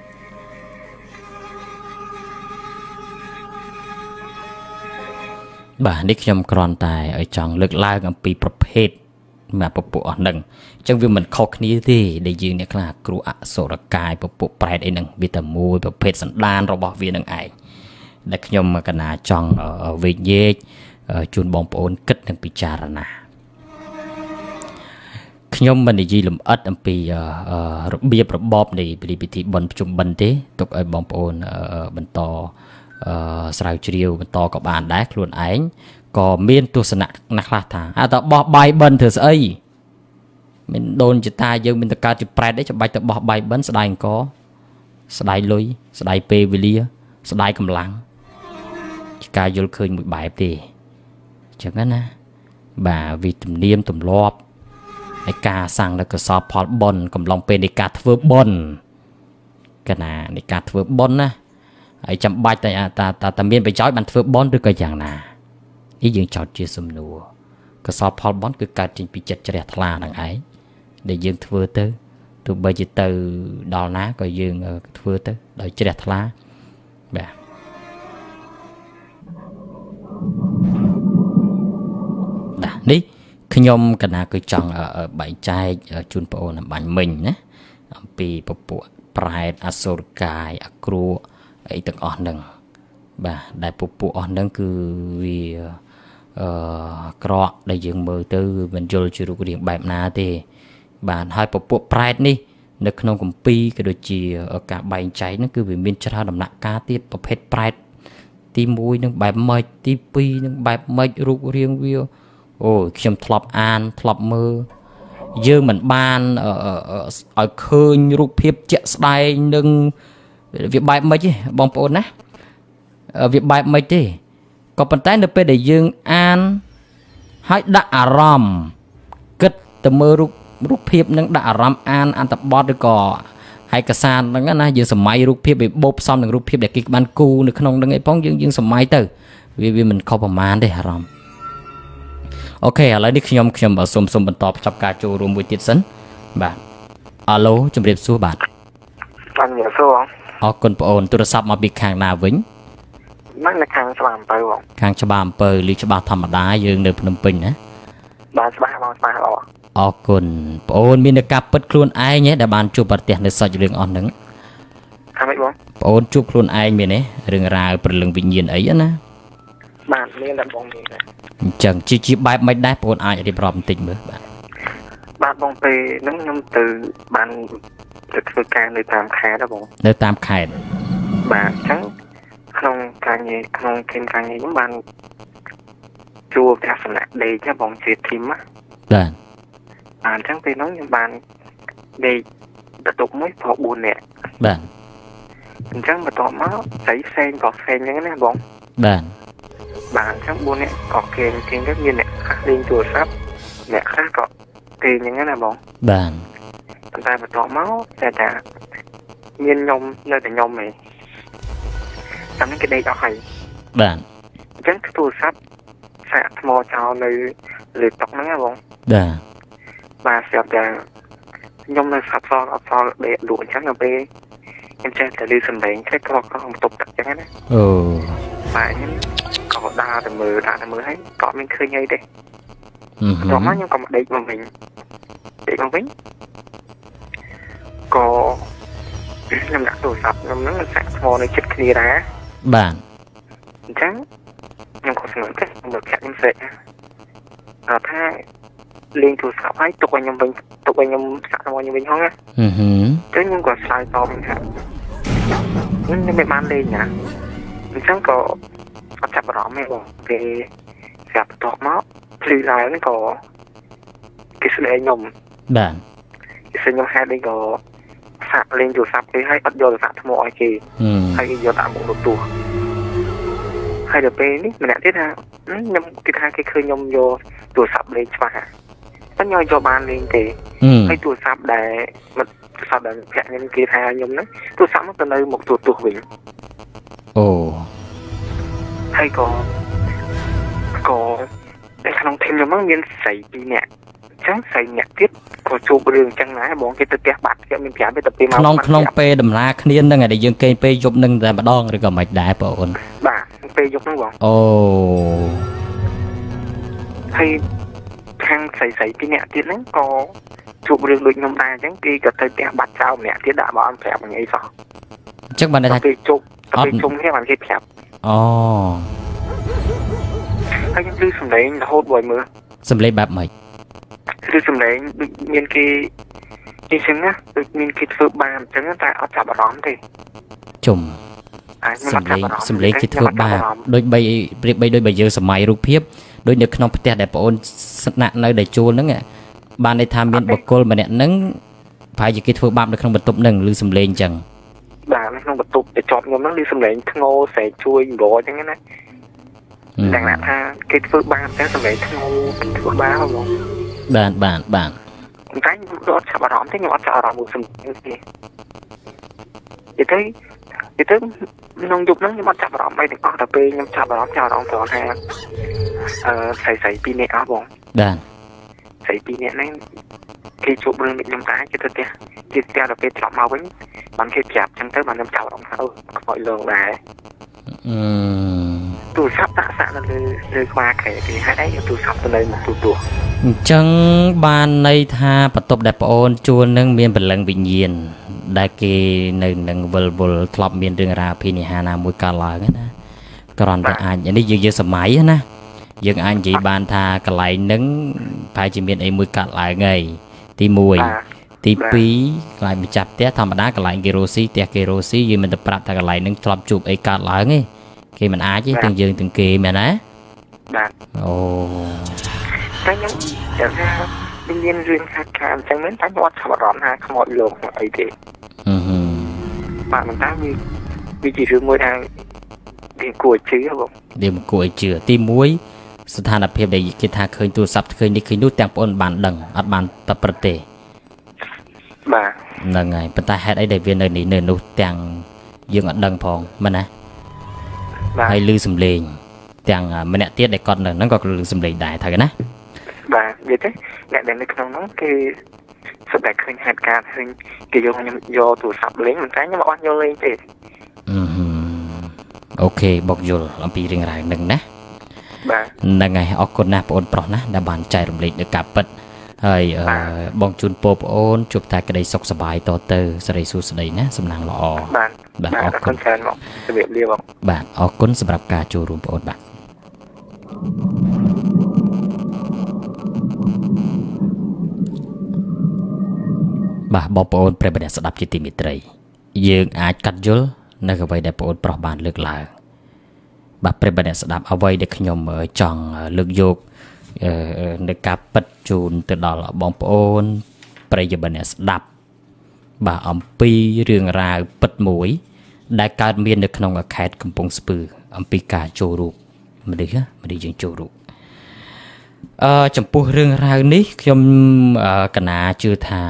បាទនេះខ្ញុំគ្រាន់តែឲ្យចង់លើកឡើងអំពីប្រភេទមកពពួកអស់ហ្នឹងអញ្ចឹងវាមិនខុសគ្នាទេដែលយើងអ្នកខ្លះគ្រូអសុរកាយពពួកប្រែតអីហ្នឹងវាតែមួយប្រភេទសន្តានរបស់វានឹងឯងដែលខ្ញុំកណាចង់វេកញែកជូនបងប្អូនគិតនិងពិចារណាខ្ញុំមិននិយាយលម្អិតអំពីរបៀបរបបនៃពិធីបុណ្យប្រជុំបិណ្ឌទេទុកឲ្យបងប្អូនបន្តស្រាវជ្រាវបន្តក៏បានដែរខ្លួនឯងក៏មានទស្សនៈណាខ្លះថាអាតបោះបាយបិណ្ឌធ្វើស្អីមិនដូនចតាយើងមានតកើតជាប្រែតទេច្បាច់ទៅបោះបាយបិណ្ឌស្ដាយអង្គស្ដាយលុយស្ដាយពេលវេលាស្ដាយកម្លាំងជាការយល់ឃើញមួយបែបទេអញ្ចឹងណាបាទវិទំនៀមទម្លាប់នៃការសាងនៅកសលផលបុណ្យកំឡុងពេលនៃការធ្វើបុណ្យកណានៃការធ្វើបុណ្យណាហើយចាំបាច់តែតាតាមានប្រយោជន៍បានធ្វើបុណ្យឬក៏យ៉ាងណានេះយើងចោទជាសំណួរកសលផលបុណ្យគឺកើតចេញពីចិត្តជ្រះថ្លានឹងឯងដែលយើងធ្វើទៅទោះបីជាទៅដល់ណាក៏យើងធ្វើទៅដោយជ្រះថ្លាបាទបាទនេះខ្ញុំកណាគឺចង់បែងចែកជូនបងប្អូនអំបញ្ញមិញណាអំពីពពួកប្រែតអសុរកាយអគ្រូអីទាំងអស់ហ្នឹងបាទដែលពពួកអស់ហ្នឹងគឺវាអឺក្រក់ដែលយើងមើលទៅមិនយល់ជារូបរាងបែបណាទេបាទហើយពពួកប្រែតនេះនៅក្នុងគម្ពីរក៏ដូចជាការបែងចែកហ្នឹងគឺវាមានច្រើនដំណាក់កាលទៀតប្រភេទប្រែតទីមួយនឹងបែបម៉េចទីពីរនឹងបែបម៉េចរូបរាងវាអូខ្ញុំធ្លាប់អានធ្លាប់មើលយើងមិនបានឲ្យឃើញរូបភាពជាក់ស្ដែងនឹងវាបែបម៉េចទេបងប្អូនណាវាបែបម៉េចទេក៏ប៉ុន្តែនៅពេលដែលយើងអានហើយដាក់អារម្មណ៍គិតទៅមើលរូបរូបភាពនឹងដាក់អារម្មណ៍អានអត្ថបទឬក៏ឯកសារហ្នឹងណាយើងសម័យរូបភាពវាបូកផ្សំនឹងរូបភាពដែលគេបានគូនៅក្នុងហ្នឹងឯងផងយើងយើងសម័យទៅវាវាមិនខុសប្រមាណទេអារម្មណ៍អូខេឥឡូវនេះខ្ញុំខ្ញុំសូមសូមបន្តបញ្ចប់ការចូលរួមមួយទៀតសិនបាទអាឡូជំរាបសួរបាទបានជំរាបសួរអរគុណបងអូនទូរស័ព្ទមកពីខាងណាវិញមកនៅខាងច្បារអំពៅបងខាងច្បារអំពៅលីច្បារធម្មតាយើងនៅភ្នំពេញណាបាទច្បារបងច្បារល្អអរគុណបងអូនមានតែការពិតខ្លួនឯងដែលបានជួបប្រទះនៅសាច់រឿងអស់ហ្នឹងថាម៉េចបងបងអូនជួបខ្លួនឯងមានទេរឿងរ៉ាវព្រលឹងវិញ្ញាណអីណាបាទមានតែបងមានដែរអញ្ចឹងជាជាបែបមិនដែរបងអូនអាចរៀបរាប់បន្តិចមើលបាទបាទបងពេលហ្នឹងខ្ញុំទៅបានទៅធ្វើការនៅតាមខេត្តហ្នឹងបងនៅតាមខេត្តបាទអញ្ចឹងក្នុងការងារក្នុងគិនការងារខ្ញុំបានជួបទស្សនៈដេកណាបងជាធីមណាបាទអញ្ចឹងពេលហ្នឹងខ្ញុំបានដេកបន្ទប់មួយព្រោះបួននាក់បាទអញ្ចឹងបន្ទាប់មកស្រីផ្សេងក៏ផ្សេងអញ្ចឹងណាបងបាទបាទអញ្ចឹងបួននាក់ក៏គេគេទៅមានអ្នកខ្លះលេងទូរស័ព្ទអ្នកខ្លះក៏គេអញ្ចឹងណាបងបាទប៉ុន្តែបន្ទាប់មកតែថាមានខ្ញុំនៅតែខ្ញុំឯងតាមនេះគេដេកអស់ហើយបាទអញ្ចឹងទូរស័ព្ទសាកថ្មចោលនៅលើតុហ្នឹងណាបងបាទបាទស្រាប់តែខ្ញុំនៅសាប់សល់អត់សល់ដេកលក់អញ្ចឹងទៅពេលខ្ញុំចេះតែលឺសំឡេងខ្លះក៏ក្នុងបន្ទប់ទឹកអញ្ចឹងណាអូបាទខ្ញុំក៏ដើរទៅមើលដើរទៅមើលហើយក៏មានឃើញអីទេអឺដល់មកខ្ញុំក៏មកដេកមកវិញដេកមកវិញក៏ខ្ញុំដាក់ទូរស័ព្ទខ្ញុំហ្នឹងសាក់ថ្មនៅជិតគ្នាដែរបាទអញ្ចឹងខ្ញុំក៏ស្ងើទៅមើលខាក់ខ្ញុំសេកអត់ថាលេងទូរស័ព្ទហើយទុកឲ្យខ្ញុំវិញទុកឲ្យខ្ញុំសាក់ថ្មខ្ញុំវិញហងណាអឺហឺចឹងខ្ញុំក៏ឆ្លើយតបវិញថាខ្ញុំមិនបានលេងណាអញ្ចឹងក៏អត់ចាប់អារម្មណ៍ទេបងពេលស្រាប់បន្ទាប់មកភ្លឺឡើងក៏គេស្ដីខ្ញុំបាទគេស្ដីខ្ញុំហេតុអីក៏សាក់លេងទូរស័ព្ទគេហើយអត់យកទូរស័ព្ទថ្មឲ្យគេហើយគេយកដាក់មុខរទូហើយដល់ពេលនេះម្នាក់ទៀតថាខ្ញុំគេថាគេឃើញខ្ញុំយកទូរស័ព្ទលេងច្បាស់តែខ្ញុំយកបានលេងទេហើយទូរស័ព្ទដែលមិនទូរស័ព្ទដែលភ័ក្រខ្ញុំគេថាខ្ញុំហ្នឹងទូរស័ព្ទមកទៅនៅមុខទូរទស្សន៍វិញអូហើយក៏ក៏តែក្នុងធីមខ្ញុំហ្នឹងមានស្រីពីរនាក់អញ្ចឹងស្រីអ្នកទៀតក៏ជួបរឿងអញ្ចឹងដែរបងគេទៅផ្ទះបាត់គេមានប្រាប់ទេទៅពេលមកក្នុងក្នុងពេលដំណើរគ្នាហ្នឹងដែលយើងគេពេលយប់ហ្នឹងតែម្ដងឬក៏មិនដែរបងអូនបាទពេលយប់ហ្នឹងបងអូហើយខាងស្រីស្រីពីរនាក់ទៀតហ្នឹងក៏ជួបរឿងដូចខ្ញុំដែរអញ្ចឹងគេក៏ទៅផ្ទះបាត់ចោលម្នាក់ទៀតដាក់បងអត់ប្រាប់អីសោះអញ្ចឹងបានថាពេលជប់ពេលជុំគ្នាបានគេប្រាប់អូហើយខ្ញុំឮសំឡេងរហូតបើមើលសំឡេងបែបម៉េចឬសំឡេងដូចមានគេគេចឹងណាដូចមានគេធ្វើបាបអញ្ចឹងតែអត់ចាប់អារម្មណ៍ទេជុំសំឡេងសំឡេងគេធ្វើបាបដូចបីប្រៀបបីដូចបើយើងសម័យរូបភាពដូចនៅក្នុងផ្ទះដែលបងអូនស្នាក់នៅដែលជួលហ្នឹងបានន័យថាមានបុគ្គលម្នាក់ហ្នឹងប្រហែលជាគេធ្វើបាបនៅក្នុងបន្ទប់ហ្នឹងឬសំឡេងអញ្ចឹងបាទនៅក្នុងបន្ទប់តែជាប់ខ្ញុំហ្នឹងឬសំឡេងធ្ងោស្រែកជួយរអញ្ចឹងណាតែណាថាគេធ្វើបាបតែសំឡេងធ្ងោធ្វើបាបហ្មងបាទបាទបាទតែខ្ញុំអត់ចាប់អារម្មណ៍ទេខ្ញុំអត់ចាប់អារម្មណ៍មួយសំឡេងទេនិយាយទៅនិយាយទៅក្នុងយប់ហ្នឹងខ្ញុំអត់ចាប់អារម្មណ៍អីទាំងអស់តែពេលខ្ញុំចាប់អារម្មណ៍ចាប់អារម្មណ៍ត្រង់ថាអឺស្រីស្រីពីរនាក់អស់បងបាទស្រីពីរនាក់ហ្នឹងគេជួបរឿងដូចខ្ញុំដែរគេទៅផ្ទះគេផ្ទះដល់ពេលត្រឡប់មកវិញបានគេប្រាប់អញ្ចឹងទៅបានខ្ញុំចាប់អារម្មណ៍ថាអូខ្មោចលងដែរអឺទូរស័ព្ទដាក់សាក់នៅលើលើខ្វាក្រែគេហេតុអីទូរស័ព្ទទៅនៅមកទូទួអញ្ចឹងបានន័យថាបន្ទប់ដែលប្អូនជួលនឹងមានព្រលឹងវិញ្ញាណដែលគេនៅនឹងវិលវល់ធ្លាប់មានរឿងរ៉ាវភិនិហាណាមួយកើតឡើងណាគ្រាន់តែអាចនេះយើងយើងសម័យណាយើងអាចនិយាយបានថាកន្លែងហ្នឹងប្រហែលជាមានអីមួយកាត់ឡើងហើយទីមួយទីពីរកន្លែងម្ចាស់ផ្ទះធម្មតាកន្លែងគេរស់ស៊ីផ្ទះគេរស់ស៊ីយើងមិនទៅប្រាប់ថាកន្លែងហ្នឹងធ្លាប់ជួបអីកាត់ឡើងទេគេមិនអាចទេទាំងយើងទាំងគេមែនទេបាទអូតែខ្ញុំតែថាមានរឿងខាត់ខានអញ្ចឹងមែនតែខ្ញុំអត់ចាប់អារម្មណ៍ថាខ្មោចលោកអីទេអឺបាទមិនតាវាវាជារឿងមួយដែលវាគួរជឿបងវាមិនគួរឲ្យជឿទីមួយស្ថានភាពដែលគេថាឃើញទូរស័ព្ទឃើញនេះឃើញនោះទាំងបងអូនបានដឹងអត់បានប្រព្រឹត្តទេបាទហ្នឹងហើយប៉ុន្តែហេតុអីដែលវានៅនេះនៅនោះទាំងយើងអត់ដឹងផងមែនណាហើយឮសំឡេងទាំងម្នាក់ទៀតដែលគាត់នៅហ្នឹងក៏ឮសំឡេងដែរថាណាបាទនិយាយទៅអ្នកដែលនៅក្នុងហ្នឹងគេសម្រាប់ឃើញហេតុការណ៍ឃើញគេយកខ្ញុំយកទូរស័ព្ទលេងមិនតែខ្ញុំអត់យកលេងទេអឺអូខេបុកយល់អំពីរឿងរ៉ាវហ្នឹងណាបាទហ្នឹងហើយអរគុណណាស់បងអូនប្រុសណាដែលបានចែករំលែកនៅការពិតហើយបងជូនពរបងអូនជួបតែក្តីសុខសប្បាយតទៅសិរីសួស្តីណាសំណាងល្អបាទបាទអរគុណច្រើនបងជម្រាបលាបងបាទអរគុណសម្រាប់ការចូលរួមបងអូនបាទបាទបងប្អូនប្រិយមិត្តស្ដាប់ជាទីមេត្រីយើងអាចកាត់យល់នៅអ្វីដែលបងប្អូនប្រុសបានលើកឡើងបាទប្រិយមិត្តស្ដាប់អ្វីដែលខ្ញុំចង់លើកយកនៅការពិតជូនទៅដល់បងប្អូនប្រិយមិត្តអ្នកស្ដាប់បាទអំពីរឿងរ៉ាវពិតមួយដែលកើតមាននៅក្នុងខេត្តកំពង់ស្ពឺអំពីការចូលរូបមនុស្សមនុស្សយើងចូលរូបអឺចំពោះរឿងរ៉ាវនេះខ្ញុំកណាជឿថា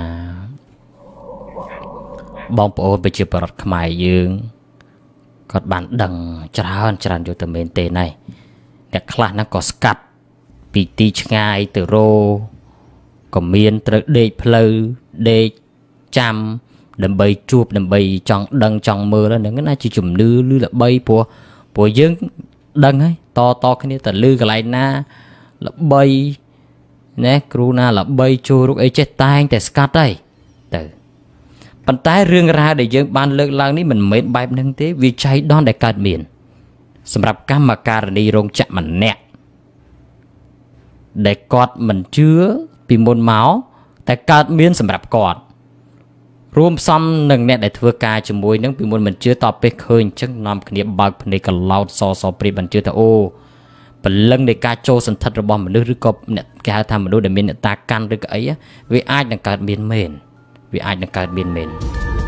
បងប្អូនប្រជាពលរដ្ឋខ្មែរយើងគាត់បានដឹងច្រើនច្រើនយកទៅមែនទេណែអ្នកខ្លះហ្នឹងក៏ស្កាត់ពីទីឆ្ងាយទៅរោក៏មានត្រូវដេកផ្លូវដេកចាំដើម្បីជួបដើម្បីចង់ដឹងចង់មើលហ្នឹងណាជាជំនឿឬល្បីព្រោះព្រោះយើងដឹងហើយតតគ្នាទៅលឺកន្លែងណាល្បីណែគ្រូណាល្បីចូលរុកអីចេះតែងតែស្កាត់ហើយទៅប៉ុន្តែរឿងរ៉ាវដែលយើងបានលើកឡើងនេះមិនមែនបែបហ្នឹងទេវាចៃដន្យដែលកើតមានសម្រាប់កម្មការនីរោងចក្រម្នាក់ដែលគាត់មិនជឿពីមុនមកតែកើតមានសម្រាប់គាត់រួមផ្សំនឹងអ្នកដែលធ្វើការជាមួយនឹងពីមុនមិនជឿតពេលឃើញអញ្ចឹងនាំគ្នាបើកភ្នែកកឡោតសសព្រីមិនជឿថាអូព្រលឹងនៃការចូលសន្ធិដ្ឋរបស់មនុស្សឬក៏អ្នកគេហៅថាមនុស្សដែលមានអ្នកតាកាន់ឬក៏អីវាអាចនឹងកើតមានមែនវាអាចនឹងកើតមានមែន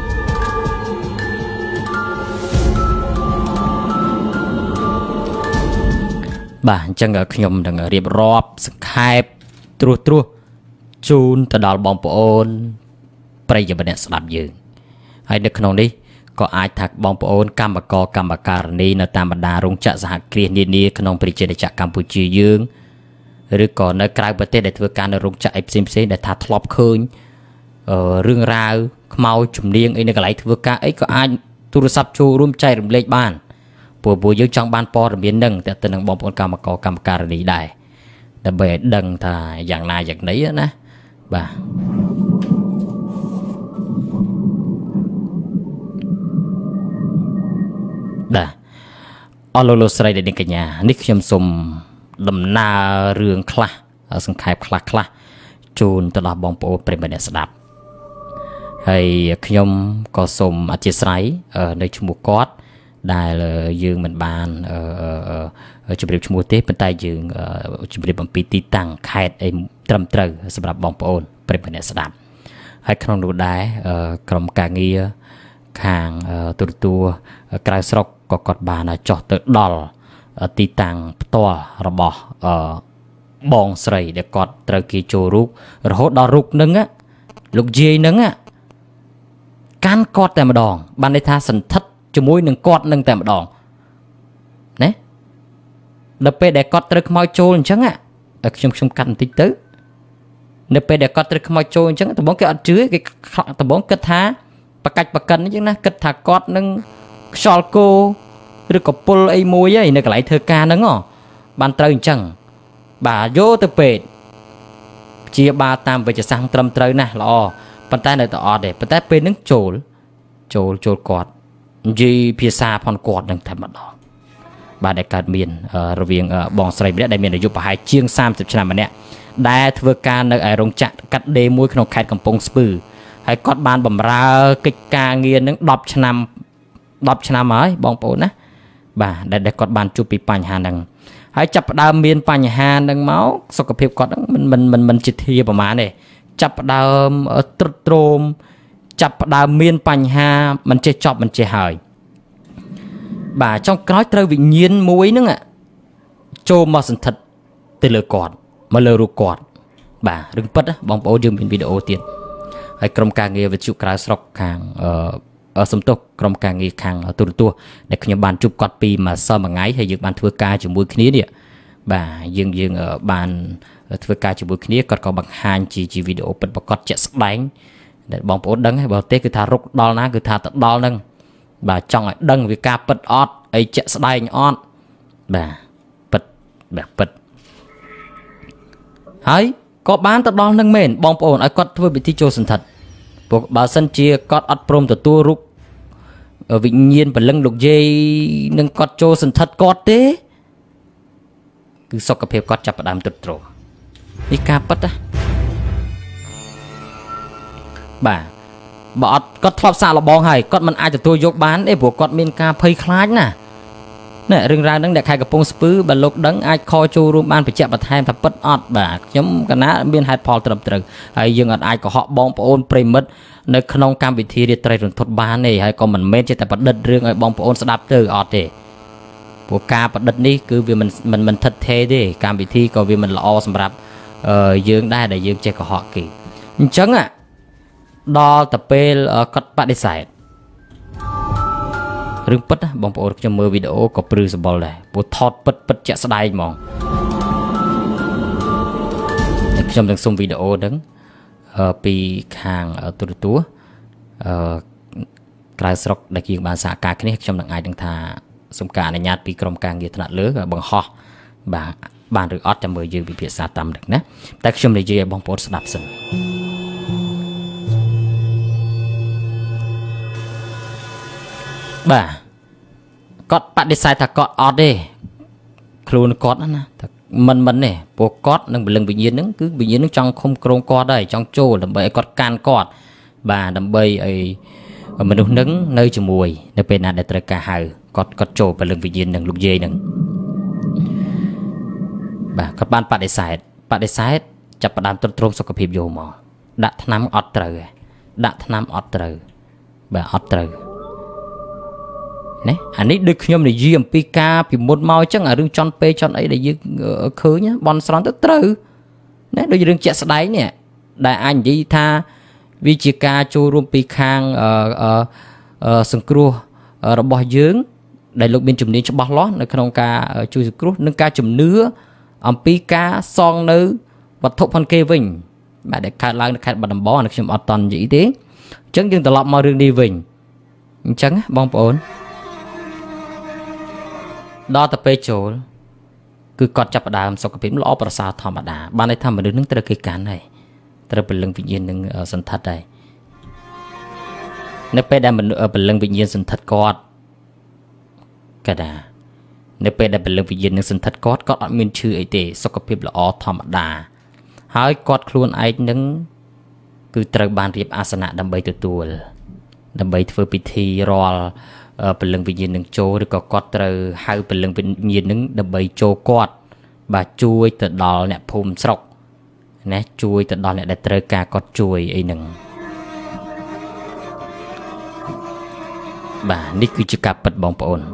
បាទអញ្ចឹងខ្ញុំនឹងរៀបរាប់សង្ខេបត្រួសត្រាសជូនទៅដល់បងប្អូនប្រិយមិត្តអ្នកស្ដាប់យើងហើយនៅក្នុងនេះก็អាចថាបងប្អូនកម្មករកម្មការនីនៅតាមបណ្ដារោងចក្រសហគ្រាសនានាក្នុងប្រជាជាតិកម្ពុជាយើងឬក៏នៅក្រៅប្រទេសដែលធ្វើការនៅរោងចក្រអីផ្សេងផ្សេងដែលថាធ្លាប់ឃើញរឿងរ៉ាវខ្មោចជំនាញអីនៅកន្លែងធ្វើការអីក៏អាចទូរស័ព្ទចូលរួមចែករំលែកបានព្រោះពួកយើងចង់បានព័ត៌មាននឹងតែទៅនឹងបងប្អូនកម្មករកម្មការនីដែរដើម្បីឲ្យដឹងថាយ៉ាងណាយ៉ាងណីណាបាទបាទអរលោកលោកស្រីដែលនាងកញ្ញានេះខ្ញុំសូមដំណើររឿងខ្លះសង្ខេបខ្លះខ្លះជូនទៅដល់បងប្អូនប្រិយមិត្តអ្នកស្ដាប់ហើយខ្ញុំក៏សូមអធិស្ឋាននៅឈ្មោះគាត់ដែលយើងមិនបានជម្រាបឈ្មោះទេប៉ុន្តែយើងជម្រាបអំពីទីតាំងខេត្តអីត្រឹមត្រូវសម្រាប់បងប្អូនប្រិយមិត្តអ្នកស្ដាប់ហើយក្នុងនោះដែរក្រុមការងារខាងទូរទស្សន៍ក្រៅស្រុកក៏គាត់បានចុះទៅដល់ទីតាំងផ្ទាល់របស់បងស្រីដែលគាត់ត្រូវគេចូលរូបរហូតដល់រូបនឹងលោកយាយនឹងកាន់គាត់តែម្ដងបានន័យថាសន្ធិដ្ឋជាមួយនឹងគាត់នឹងតែម្ដងណាដល់ពេលដែលគាត់ត្រូវខ្មោចចូលអញ្ចឹងខ្ញុំខ្ញុំកាត់បន្តិចទៅនៅពេលដែលគាត់ត្រូវខ្មោចចូលអញ្ចឹងដំបូងគេអត់ជឿគេដំបូងគិតថាបកាច់បកិនអញ្ចឹងណាគិតថាគាត់នឹងខ្យល់គោឬក៏ពុលអីមួយឯនៅកន្លែងធ្វើការហ្នឹងបានត្រូវអញ្ចឹងបាទយកទៅពេទ្យជាបាលតាមវិទ្យាសាស្ត្រត្រឹមត្រូវណាស់ល្អប៉ុន្តែនៅតែអត់ទេប៉ុន្តែពេលហ្នឹងចូលចូលចូលគាត់និយាយភាសាផងគាត់នឹងតែម្ដងបាទដែលកើតមានរវាងបងស្រីម្នាក់ដែលមានអាយុប្រហែលជាងសាមសិបឆ្នាំម្នាក់ដែលធ្វើការនៅឯរោងចក្រកាត់ដេរមួយក្នុងខេត្តកំពង់ស្ពឺហើយគាត់បានបម្រើកិច្ចការងារនឹងដប់ឆ្នាំដប់ឆ្នាំហើយបងប្អូនណាបាទដែលគាត់បានជួបពីបញ្ហាហ្នឹងហើយចាប់ផ្ដើមមានបញ្ហាហ្នឹងមកសុខភាពគាត់ហ្នឹងមិនមិនមិនមិនជាធាប្រហែលទេចាប់ផ្ដើមទ្រុឌទ្រោមចាប់ផ្ដើមមានបញ្ហាមិនចេះចប់មិនចេះហើយបាទចុងក្រោយត្រូវវិញ្ញាណមួយហ្នឹងចូលមកសន្ធិដ្ឋទៅលើគាត់មកលើរូបគាត់បាទរឿងពិតបងប្អូនយើងមានវីដេអូទៀតហើយក្រុមការងារវិទ្យុក្រៅស្រុកខាងអឺសំទុះក្រុមការងារខាងទូរទស្សន៍ដែលខ្ញុំបានជួបគាត់ពីមួយសល់មួយថ្ងៃហើយយើងបានធ្វើការជាមួយគ្នានេះបាទយើងយើងបានធ្វើការជាមួយគ្នាគាត់ក៏បង្ហាញជាជាវីដេអូពិតប្រាកដជាក់ស្ដែងដែលបងប្អូនដឹងហើយបើទេគឺថារុកដល់ណាគឺថាទៅដល់ហ្នឹងបាទចង់ឲ្យដឹងវាការពិតអត់អីជាក់ស្ដែងអត់បាទពិតបាទពិតហើយក៏បានទៅដល់នឹងមែនបងប្អូនឲ្យគាត់ធ្វើពិធីចូលសន្ធិដ្ឋព្រោះបើសិនជាគាត់អត់ព្រមទទួលរូបវិញ្ញាណព្រលឹងលោកយាយនឹងគាត់ចូលសន្ធិដ្ឋគាត់ទេគឺសុខភាពគាត់ចាប់ផ្ដើមទ្រុឌទ្រោមនេះការពិតណាបាទបើអត់គាត់ធ្លាប់សាកល្បងហើយគាត់មិនអាចទទួលយកបានទេព្រោះគាត់មានការភ័យខ្លាចណាណែរឿងរ៉ាវហ្នឹងអ្នកខេត្តកំពង់ស្ពឺបើលោកដឹងអាចខចូលរួមបានបញ្ជាក់បន្ថែមថាពិតអត់បាទខ្ញុំកណាមានហេតុផលត្រឹមត្រូវហើយយើងអត់អាចកុហកបងប្អូនប្រិមិត្តនៅក្នុងកម្មវិធីរាត្រីរន្ធត់បានទេហើយក៏មិនមែនជាតែប្រឌិតរឿងឲ្យបងប្អូនស្ដាប់ទៅអត់ទេព្រោះការប្រឌិតនេះគឺវាមិនមិនមិនថិតថេរទេកម្មវិធីក៏វាមិនល្អសម្រាប់យើងដែរដែលយើងចេះកុហកគេអញ្ចឹងដល់ទៅពេលគាត់បដិសេធរឿងពិតណាបងប្អូនខ្ញុំមើលវីដេអូក៏ព្រឺសម្បល់ដែរព្រោះថតពិតពិតជាក់ស្ដែងហ្មងខ្ញុំនឹងសុំវីដេអូហ្នឹងពីខាងទូរទស្សន៍ក្រៅស្រុកដែលយើងបានសហការគ្នាខ្ញុំនឹងអាចនឹងថាសុំការអនុញ្ញាតពីក្រុមការងារថ្នាក់លើបង្ហោះបាទបានឬអត់ចាំមើលយើងពិភាក្សាតាមហ្នឹងណាតែខ្ញុំនិយាយឲ្យបងប្អូនស្ដាប់សិនបាទគាត់បដិសេធថាគាត់អត់ទេខ្លួនគាត់ណាថាមិនមិនទេព្រោះគាត់នឹងពលឹងវិញ្ញាណហ្នឹងគឺវិញ្ញាណហ្នឹងចង់ឃុំក្រងគាត់ដែរចង់ចូលដើម្បីឲ្យគាត់កាន់គាត់បាទដើម្បីឲ្យមនុស្សហ្នឹងនៅជាមួយនៅពេលណាដែលត្រូវការហៅគាត់គាត់ចូលពលឹងវិញ្ញាណហ្នឹងលោកយាយហ្នឹងបាទគាត់បានបដិសេធបដិសេធចាប់ផ្ដើមទ្រុឌទ្រោមសុខភាពយកមកដាក់ថ្នាំអត់ត្រូវដាក់ថ្នាំអត់ត្រូវបាទអត់ត្រូវណាអានេះដូចខ្ញុំនិយាយអំពីការពីមុនមកអញ្ចឹងអារឿងចន់ពេចន់អីដែលយើងឃើញបនស្រន់ទៅត្រូវណាដូចរឿងជាក់ស្ដែងនេះដែលអាចនិយាយថាវាជាការចូលរួមពីខាងសង្គ្រោះរបស់យើងដែលលោកមានជំនាញច្បាស់លាស់នៅក្នុងការជួយសង្គ្រោះនិងការជំនឿអំពីការសងនៅវត្ថុផនគេវិញបាទដែលកើតឡើងនៅខេត្តបាត់ដំបងនៅខ្ញុំអត់តន់និយាយទេអញ្ចឹងយើងត្រឡប់មករឿងនេះវិញអញ្ចឹងបងប្អូនដល់ទៅពេលចូលគឺគាត់ចាប់ផ្ដើមសុខភាពល្អប្រសើរធម្មតាបានន័យថាមនុស្សនឹងត្រូវគេកាន់ហើយត្រូវពលឹងវិញ្ញាណនឹងសន្ធិដ្ឋហើយនៅពេលដែលពលឹងវិញ្ញាណសន្ធិដ្ឋគាត់កដានៅពេលដែលពលឹងវិញ្ញាណនឹងសន្ធិដ្ឋគាត់គាត់អត់មានឈឺអីទេសុខភាពល្អធម្មតាហើយគាត់ខ្លួនឯងនឹងគឺត្រូវបានរៀបអាសនៈដើម្បីទទួលដើម្បីធ្វើពិធីរាល់ពលឹងវិញ្ញាណនឹងចូលឬក៏គាត់ត្រូវហៅពលឹងវិញ្ញាណនឹងដើម្បីចូលគាត់បាទជួយទៅដល់អ្នកភូមិស្រុកណាជួយទៅដល់អ្នកដែលត្រូវការគាត់ជួយអីហ្នឹងបាទនេះគឺជាការពិតបងប្អូន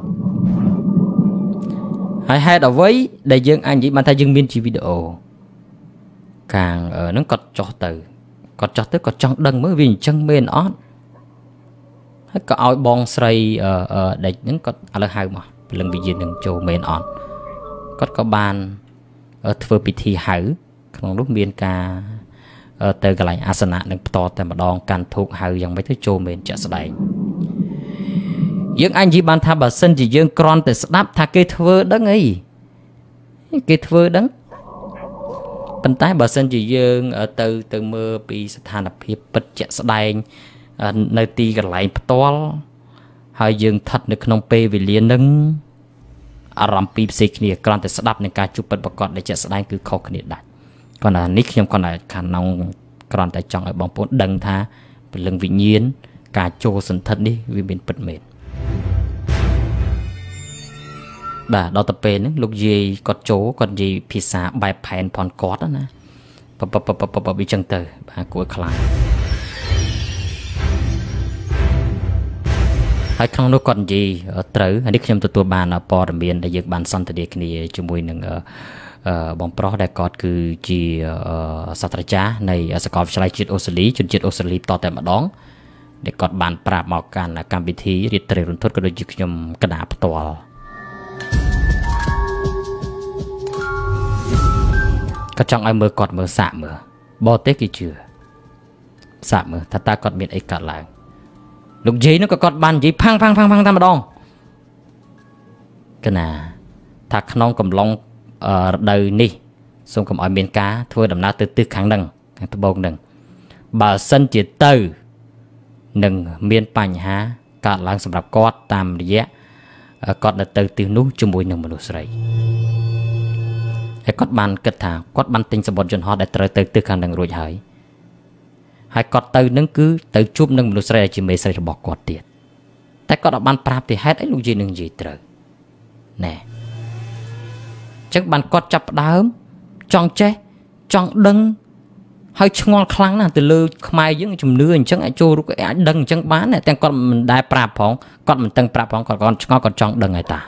ហើយហេតុអ្វីដែលយើងអាចនិយាយបានថាយើងមានជាវីដេអូខាងហ្នឹងគាត់ចុះទៅគាត់ចុះទៅគាត់ចង់ដឹងមើលវាអញ្ចឹងមែនអត់ហើយក៏ឲ្យបងស្រីដេកហ្នឹងគាត់ឥឡូវហៅមកពលឹងវិញ្ញាណនឹងចូលមែនអត់គាត់ក៏បានធ្វើពិធីហៅក្នុងនោះមានការទៅកន្លែងអាសនៈនឹងបន្តតែម្ដងកាន់ធូបហៅយ៉ាងម៉េចទៅចូលមែនជាក់ស្ដែងយើងអាចនិយាយបានថាបើសិនជាយើងគ្រាន់តែស្ដាប់ថាគេធ្វើដឹងអីគេធ្វើដឹងប៉ុន្តែបើសិនជាយើងទៅទៅមើលពីស្ថានភាពពិតជាក់ស្ដែងនៅទីកន្លែងផ្ទាល់ហើយយើងស្ថិតនៅក្នុងពេលវេលានឹងអារម្មណ៍ពីរផ្សេងគ្នាគ្រាន់តែស្ដាប់នឹងការជួបពិតប្រកបដែលជាក់ស្ដែងគឺខុសគ្នាដាច់គាត់ថានេះខ្ញុំគាត់ថាខាងក្នុងគ្រាន់តែចង់ឲ្យបងប្អូនដឹងថាពលឹងវិញ្ញាណការចូលសន្ធិដ្ឋនេះវាមានពិតមែនបាទដល់ទៅពេលហ្នឹងលោកយាយគាត់ចូលគាត់និយាយភាសាបែបផែនផនគាត់ណាបបបបបវាចឹងទៅបាទគួរខ្លាំងហើយក្នុងនោះគាត់និយាយត្រូវហើយនេះខ្ញុំទទួលបានព័ត៌មានដែលយើងបានសន្ទនាគ្នាជាមួយនឹងបងប្រុសដែលគាត់គឺជាសាស្ត្រាចារ្យនៃសាកលវិទ្យាល័យជាតិអូស្ត្រាលីជនជាតិអូស្ត្រាលីតតែម្ដងដែលគាត់បានប្រាប់មកកាន់កម្មវិធីរាត្រីរន្ធត់ក៏ដូចជាខ្ញុំកណ្ដាលផ្ទាល់ក៏ចង់ឲ្យមើលគាត់មើលសាក់មើលបរទេសគេជឿសាក់មើលថាតើគាត់មានអីកើតឡើងលោកយាយនោះក៏គាត់បាននិយាយផាំងផាំងផាំងផាំងតែម្ដងកណាថាក្នុងកំឡុងរដូវនេះសូមកុំឲ្យមានការធ្វើដំណើរទៅទិសខាងហ្នឹងខាងត្បូងហ្នឹងបើសិនជាទៅនឹងមានបញ្ហាកើតឡើងសម្រាប់គាត់តាមរយៈគាត់នៅទៅទិសនោះជាមួយនឹងមនុស្សស្រីហើយគាត់បានគិតថាគាត់បានទិញសម្បត្តិយន្តហោះដែលត្រូវទៅទិសខាងហ្នឹងរួចហើយហើយគាត់ទៅនឹងគឺទៅជួបនឹងមនុស្សស្រីដែលជាមេស្រីរបស់គាត់ទៀតតែគាត់អត់បានប្រាប់ទេហេតុអីលោកយាយនឹងនិយាយត្រូវណែអញ្ចឹងបានគាត់ចាប់ផ្ដើមចង់ចេះចង់ដឹងហើយឆ្ងល់ខ្លាំងណាស់ទៅលើខ្មែរយើងជំនឿអញ្ចឹងអាចចូលរូបអាចដឹងអញ្ចឹងបានតែគាត់មិនដែលប្រាប់ផងគាត់មិនតឹងប្រាប់ផងគាត់គាត់ឆ្ងល់គាត់ចង់ដឹងហើយតា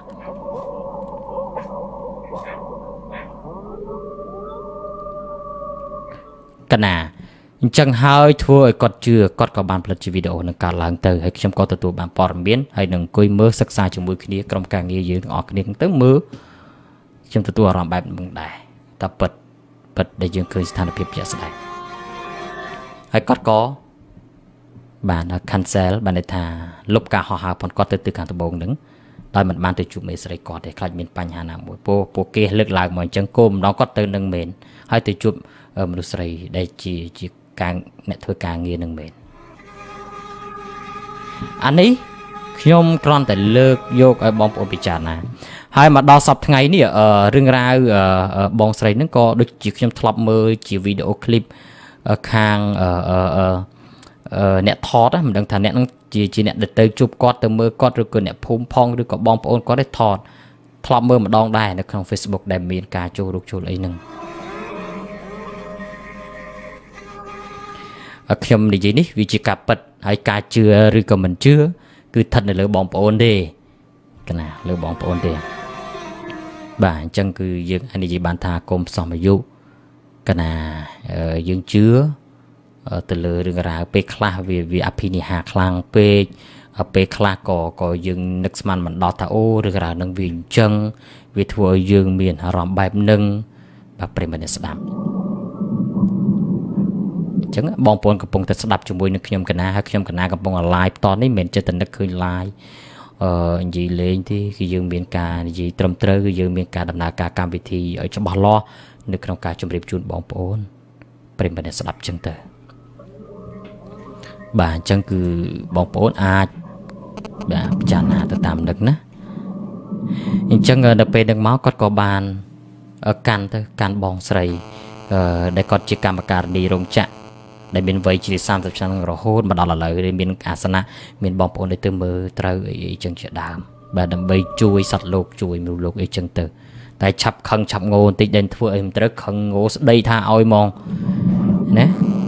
កណាអញ្ចឹងហើយធ្វើឲ្យគាត់ជឿគាត់ក៏បានផលិតជាវីដេអូនឹងកើតឡើងទៅហើយខ្ញុំក៏ទទួលបានព័ត៌មានហើយនឹងអង្គុយមើលសិក្សាជាមួយគ្នាក្រុមការងារយើងទាំងអស់គ្នាទៅមើលខ្ញុំទទួលអារម្មណ៍បែបហ្នឹងដែរតែពិតពិតដែលយើងឃើញស្ថានភាពជាក់ស្ដែងហើយគាត់ក៏បាន cancel បានន័យថាលុបការហោះហើរផងគាត់ទៅទិសខាងត្បូងហ្នឹងដោយមិនបានទៅជួបមេស្រីគាត់ទេខ្លាចមានបញ្ហាណាមួយពួកពួកគេលើកឡើងមកអញ្ចឹងគោលម្ដងគាត់ទៅនឹងមែនហើយទៅជួបមនុស្សស្រីដែលជាជាការអ្នកធ្វើការងារនឹងមែនអានេះខ្ញុំគ្រាន់តែលើកយកឲ្យបងប្អូនពិចារណាហើយមកដល់សប្តាហ៍ថ្ងៃនេះរឿងរ៉ាវបងស្រីហ្នឹងក៏ដូចជាខ្ញុំធ្លាប់មើលជាវីដេអូឃ្លីបខាងអ្នកថតមិនដឹងថាអ្នកហ្នឹងជាជាអ្នកដែលទៅជួបគាត់ទៅមើលគាត់ឬក៏អ្នកភូមិផងឬក៏បងប្អូនគាត់ដែរថតធ្លាប់មើលម្ដងដែរនៅក្នុង Facebook ដែលមានការចូលរូបចូលអីហ្នឹងខ្ញុំនិយាយនេះវាជាការពិតហើយការជឿឬក៏មិនជឿគឺស្ថិតនៅលើបងប្អូនទេកណាលើបងប្អូនទេបាទអញ្ចឹងគឺយើងនិយាយបានថាកុំផ្សំអាយុកណាយើងជឿទៅលើរឿងរ៉ាវពេលខ្លះវាវាអភិនិហាខ្លាំងពេកពេលខ្លះក៏ក៏យើងនឹកស្មានមិនដល់ថាអូឬក៏នឹងវាអញ្ចឹងវាធ្វើឲ្យយើងមានអារម្មណ៍បែបហ្នឹងបាទប្រិមត្តអ្នកស្ដាប់អញ្ចឹងបងប្អូនកំពុងតែស្ដាប់ជាមួយនឹងខ្ញុំកណាហើយខ្ញុំកណាកំពុង live តនេះមិនមែនចិត្តតែនឹកឃើញ live អឺនិយាយលេងទេគឺយើងមានការនិយាយត្រឹមត្រូវគឺយើងមានការដំណើរការកម្មវិធីឲ្យច្បាស់លាស់នៅក្នុងការជម្រាបជូនបងប្អូនប្រិមត្តអ្នកស្ដាប់អញ្ចឹងទៅបាទអញ្ចឹងគឺបងប្អូនអាចបាទពិចារណាទៅតាមនឹកណាអញ្ចឹងដល់ពេលនឹងមកគាត់ក៏បានកាន់ទៅកាន់បងស្រីអឺដែលគាត់ជាកម្មការនីរោងចក្រដែលមានវ័យជាសាមសិបឆ្នាំរហូតមកដល់ឥឡូវដែលមានអាសនៈមានបងប្អូនដែលទៅមើលត្រូវអីអីចឹងជាដើមបាទដើម្បីជួយសត្វលោកជួយមនុស្សលោកអីចឹងទៅតែឆាប់ខឹងឆាប់ងោបន្តិចដែលធ្វើអីមិនត្រូវខឹងងោស្ដីថាឲ្យហ្មងណា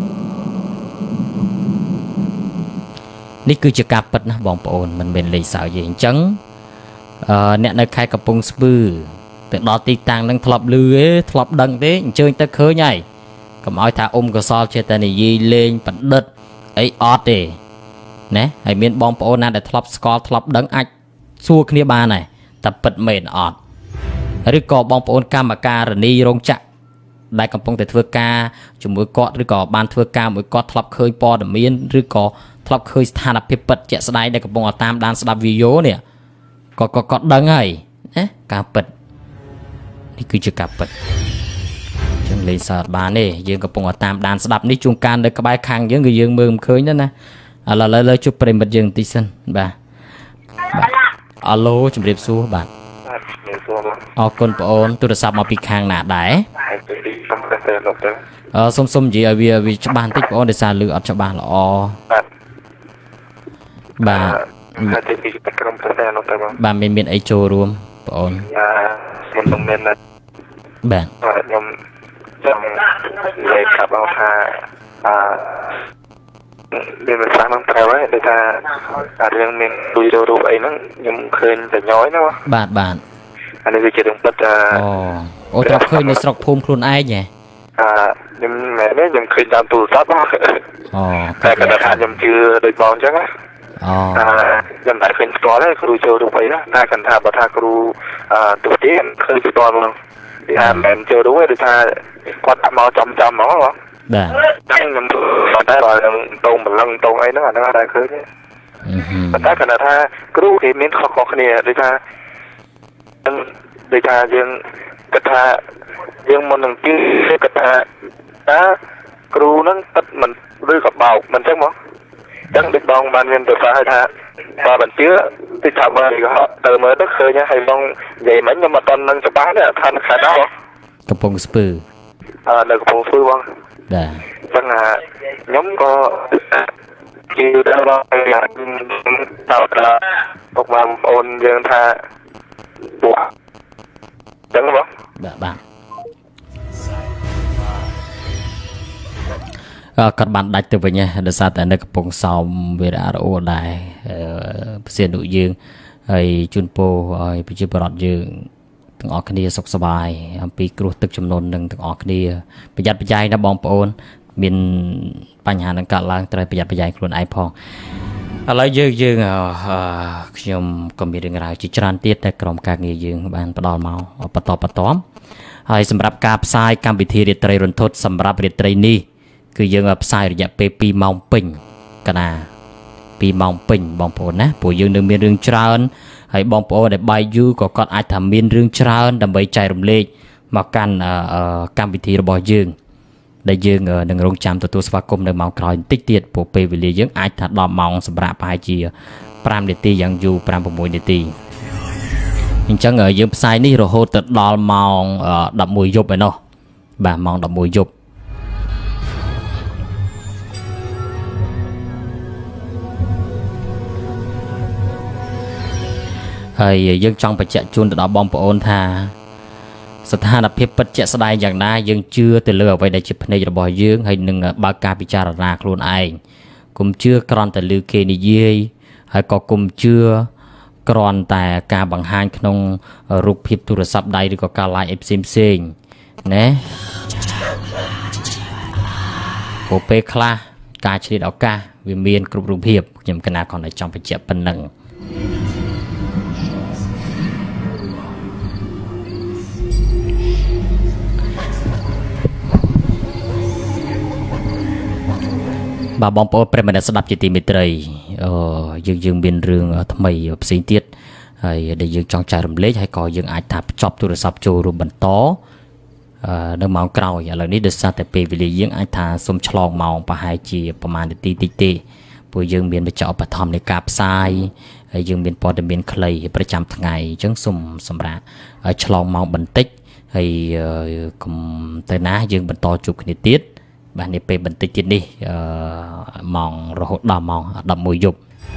នេះគឺជាការពិតណាបងប្អូនមិនមែនលេងសើចទេអញ្ចឹងអឺអ្នកនៅខេត្តកំពង់ស្ពឺទៅដល់ទីតាំងនឹងធ្លាប់លឺទេធ្លាប់ដឹងទេអញ្ជើញទៅឃើញហើយកុំឲ្យថាអ៊ុំកសលចេះតែនិយាយលេងបណ្ឌិតអីអត់ទេណាហើយមានបងប្អូនណាដែលធ្លាប់ស្គាល់ធ្លាប់ដឹងអាចសួរគ្នាបានដែរតែពិតមែនអត់ឬក៏បងប្អូនកម្មការនីរោងចក្រដែលកំពុងតែធ្វើការជាមួយគាត់ឬក៏បានធ្វើការមួយគាត់ធ្លាប់ឃើញព័ត៌មានឬក៏ធ្លាប់ឃើញស្ថានភាពពិតជាក់ស្ដែងដែលកំពុងតាមដានស្ដាប់វីដេអូនេះក៏ក៏គាត់ដឹងហើយណាការពិតនេះគឺជាការពិតចឹងលេងសើចបានទេយើងកំពុងតាមដានស្ដាប់នេះជួនកាលនៅក្បែរខាងយើងគឺយើងមើលមិនឃើញទេណាឥឡូវឥឡូវជួបប្រិមិត្តយើងបន្តិចសិនបាទអាឡូជំរាបសួរបាទអរគុណបងអូនទូរស័ព្ទមកពីខាងណាដែរអឺសុំសុំនិយាយឲ្យវាវាច្បាស់បន្តិចបងអូនដោយសារលឺអត់ច្បាស់ល្អបាទបាទតែពីក្រុមប្រទេសនោះទៅបងបាទមានមានអីចូលរួមបងអូនបាទខ្ញុំមិនមែនបាទខ្ញុំចង់និយាយប្រាប់បងថាអឺមានមិនស្អាតនឹងត្រូវហើយដូចថារឿងមានវីដេអូរូបអីហ្នឹងខ្ញុំឃើញតែញយណាបាទបាទអានេះវាជារឿងពិតអូអូត្រូវឃើញនៅស្រុកភូមិខ្លួនឯងហ៎អឺខ្ញុំមែនទេខ្ញុំឃើញតាមទូរស័ព្ទអូតែគាត់ថាខ្ញុំជឿដូចបងអញ្ចឹងណាអូខ្ញុំតែឃើញផ្ទាល់ទេគ្រូចូលរូបអីណាតែគាត់ថាបើថាគ្រូអឺទូទាឃើញផ្ទាល់ហ្មងគេថាមិនចូលរូបទេដូចថាគាត់ដាក់មកចំចំហ្មងបាទតែខ្ញុំតែបើតងបលឹងតងអីហ្នឹងអាហ្នឹងតែឃើញទេប៉ុន្តែគាត់ថាគ្រូគេមានខុសៗគ្នាដូចថាដូចថាយើងគាត់ថាយើងមុននឹងជឿគាត់ថាតើគ្រូហ្នឹងទឹកមិនឬក៏បោកមិនចឹងមកចឹងដូចបងបានមានប្រសាសន៍ថាបើមិនជឿទីថាបើក៏ទៅមើលទៅឃើញហើយបងនិយាយមិញខ្ញុំអត់តន់នឹងច្បាស់ទេថាខែណាកំពុងស្ពឺអឺនៅកំពុងស្ពឺបងបាទចឹងខ្ញុំក៏ជឿដល់បងយ៉ាងតើពុកម៉ែបងប្អូនយើងថាពួកចឹងបងបាទបាទអឺគាត់បានដាច់ទៅវិញដោយសារតែនៅកំពង់សោមវីរៈរអូដែរផ្សេងដូចយើងហើយជូនពរឲ្យប្រជាពលរដ្ឋយើងទាំងអស់គ្នាសុខសប្បាយអំពីគ្រោះទឹកជំនន់នឹងទាំងអស់គ្នាប្រយ័ត្នប្រយែងណាបងប្អូនមានបញ្ហានឹងកើតឡើងត្រូវប្រយ័ត្នប្រយែងខ្លួនឯងផងឥឡូវយើងយើងខ្ញុំក៏មានរឿងរ៉ាវជាច្រើនទៀតតែក្រុមការងារយើងបានផ្ដល់មកបន្តបន្តហើយសម្រាប់ការផ្សាយកម្មវិធីរាត្រីរន្ធត់សម្រាប់រាត្រីនេះគឺយើងផ្សាយរយៈពេលពីរម៉ោងពេញកណាពីរម៉ោងពេញបងប្អូនណាព្រោះយើងនៅមានរឿងច្រើនហើយបងប្អូនដែលបាយយូរក៏គាត់អាចថាមានរឿងច្រើនដើម្បីចែករំលែកមកកាន់កម្មវិធីរបស់យើងដែលយើងនឹងរងចាំទទួលស្វាគមន៍នៅម៉ោងក្រោយបន្តិចទៀតព្រោះពេលវេលាយើងអាចថាដល់ម៉ោងសម្រាប់ប្រហែលជាប្រាំនាទីយ៉ាងយូរប្រាំប្រាំនាទីអញ្ចឹងយើងផ្សាយនេះរហូតទៅដល់ម៉ោងដប់មួយយប់ឯណោះបាទម៉ោងដប់មួយយប់ហើយយើងចង់បញ្ជាក់ជូនទៅដល់បងប្អូនថាស្ថានភាពពិតជាក់ស្ដែងយ៉ាងណាយើងជឿទៅលើអ្វីដែលជាភ្នែករបស់យើងហើយនឹងបើកការពិចារណាខ្លួនឯងកុំជឿគ្រាន់តែឮគេនិយាយហើយក៏កុំជឿគ្រាន់តែការបង្ហាញក្នុងរូបភាពទូរស័ព្ទដៃឬក៏ការ live ផ្សេងផ្សេងណាព្រោះពេលខ្លះការឆ្លៀតឱកាសវាមានគ្រប់រូបភាពខ្ញុំកណាគាត់តែចង់បញ្ជាក់ប៉ុណ្ណឹងបាទបងប្អូនប្រិយមិត្តស្ដាប់ជាទីមេត្រីអឺយើងយើងមានរឿងថ្មីផ្សេងទៀតហើយដែលយើងចង់ចែករំលែកហើយក៏យើងអាចថាបញ្ចប់ទូរស័ព្ទចូលរួមបន្តនៅម៉ោងក្រោយឥឡូវនេះដោយសារតែពេលវេលាយើងអាចថាសុំឆ្លងម៉ោងប្រហែលជាប្រហែលនាទីតិចទេព្រោះយើងមានបញ្ចប់ឧបត្ថម្ភនៃការផ្សាយហើយយើងមានព័ត៌មានខ្លីប្រចាំថ្ងៃអញ្ចឹងសុំសម្រាប់ឆ្លងម៉ោងបន្តិចហើយកុំទៅណាយើងបន្តជួបគ្នាទៀតបាទនេះពេលបន្តិចទៀតនេះអឺម៉ោងរហូតដល់ម៉ោងដប់មួយយប់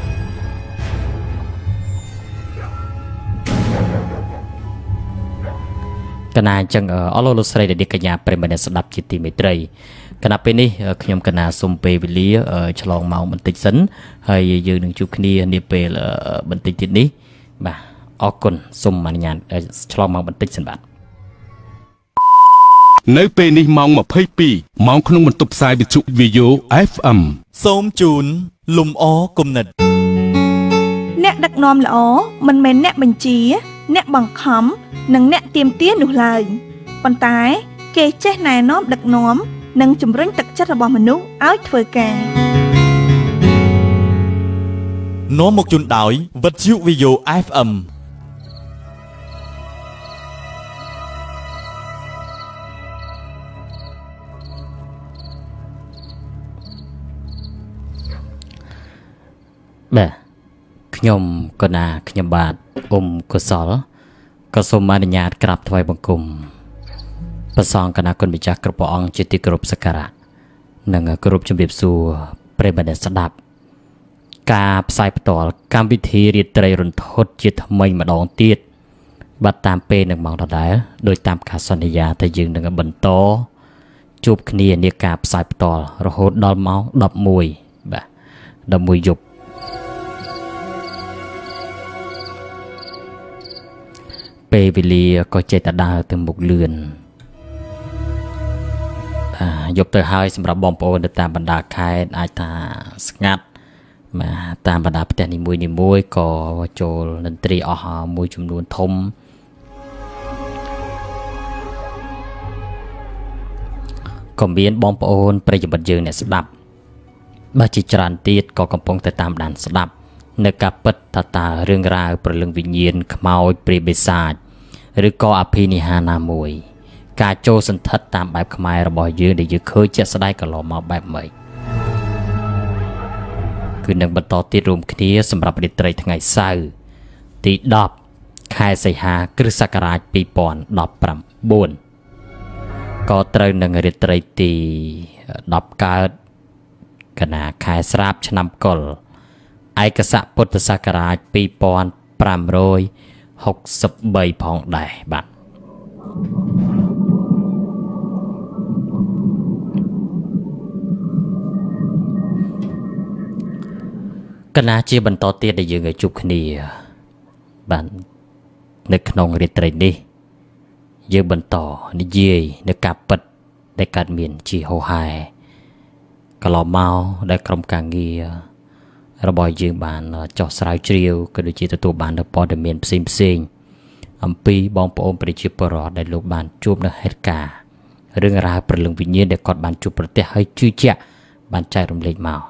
កណាអញ្ចឹងអរលោកស្រីដែលកញ្ញាប្រិមត្តស្ដាប់ជាទីមេត្រីកណាពេលនេះខ្ញុំកណាសូមពេលវេលាឆ្លងម៉ោងបន្តិចសិនហើយយើងនឹងជួបគ្នានាពេលបន្តិចទៀតនេះបាទអរគុណសូមអនុញ្ញាតឆ្លងម៉ោងបន្តិចសិនបាទនៅពេលនេះម៉ោងម្ភៃពីរម៉ោងក្នុងបន្ទប់ផ្សាយវិទ្យុ Video เอฟ เอ็มសូមជូនលំអគំនិតអ្នកដឹកនាំល្អមិនមែនអ្នកបញ្ជាអ្នកបង្ខំនិងអ្នកទាមទារនោះឡើយប៉ុន្តែគេចេះណែនាំដឹកនាំនិងជំរុញទឹកចិត្តរបស់មនុស្សឲ្យធ្វើការនាំមកជូនដោយវិទ្យុ Video เอฟ เอ็มបាទខ្ញុំកណាខ្ញុំបាទអ៊ុំកុសលក៏សូមអនុញ្ញាតក្រាបថ្វាយបង្គំព្រះសង្ឃកណាគុណម្ចាស់គ្រប់ព្រះអង្គជាទីគោរពសក្ការៈនិងគោរពជំរាបសួរប្រិយមិត្តស្ដាប់ការផ្សាយផ្ទាល់កម្មវិធីរាត្រីរន្ធត់ជាថ្មីម្ដងទៀតបាទតាមពេលនឹងម៉ោងដដែលដោយតាមការសន្យាថាយើងនឹងបន្តជួបគ្នានាការផ្សាយផ្ទាល់រហូតដល់ម៉ោងដប់មួយបាទដប់មួយយប់ពេលវេលាក៏ចេះតែដើរទៅមុខលឿនយប់ទៅហើយសម្រាប់បងប្អូននៅតាមបណ្ដាខេត្តអាចថាស្ងាត់បាទតាមបណ្ដាផ្ទះនីមួយនីមួយក៏ចូលតន្ត្រីអស់មួយចំនួនធំក៏មានបងប្អូនប្រិយមិត្តយើងអ្នកស្ដាប់បាទជាច្រើនទៀតក៏កំពុងតែតាមដានស្ដាប់នៅការពិតថាតើរឿងរ៉ាវព្រលឹងវិញ្ញាណខ្មោចព្រាយបិសាចឬក៏អភិនិហានណាមួយការចូលសន្ធិដ្ឋតាមបែបខ្មែររបស់យើងដែលយើងឃើញជាក់ស្ដែងកន្លងមកបែបម៉េចគឺនឹងបន្តទៀតរួមគ្នាសម្រាប់រាត្រីថ្ងៃសៅរ៍ទីដប់ខែសីហាគ្រិស្តសករាជពីរពាន់ដប់ប្រាំបួនក៏ត្រូវនឹងរាត្រីទីដប់កើតកណាខែស្រាបឆ្នាំកុលឯកស័កពុទ្ធសករាជពីរពាន់ប្រាំរយហុកសិបបីផងដែរបាទកណាជាបន្តទៀតដែលយើងឲ្យជួបគ្នាបាទនៅក្នុងរាត្រីនេះយើងបន្តនិយាយនៅការពិតដែលកើតមានជាហោហែកន្លងមកដែលក្រុមការងាររបស់យើងបានចោះស្រាវជ្រាវក៏ដូចជាទទួលបាននូវព័ត៌មានផ្សេងផ្សេងអំពីបងប្អូនប្រជាពលរដ្ឋដែលលោកបានជួបនៅហេតុការណ៍រឿងរ៉ាវព្រលឹងវិញ្ញាណដែលគាត់បានជួបប្រទះហើយជឿជាក់បានចែករំលែកមក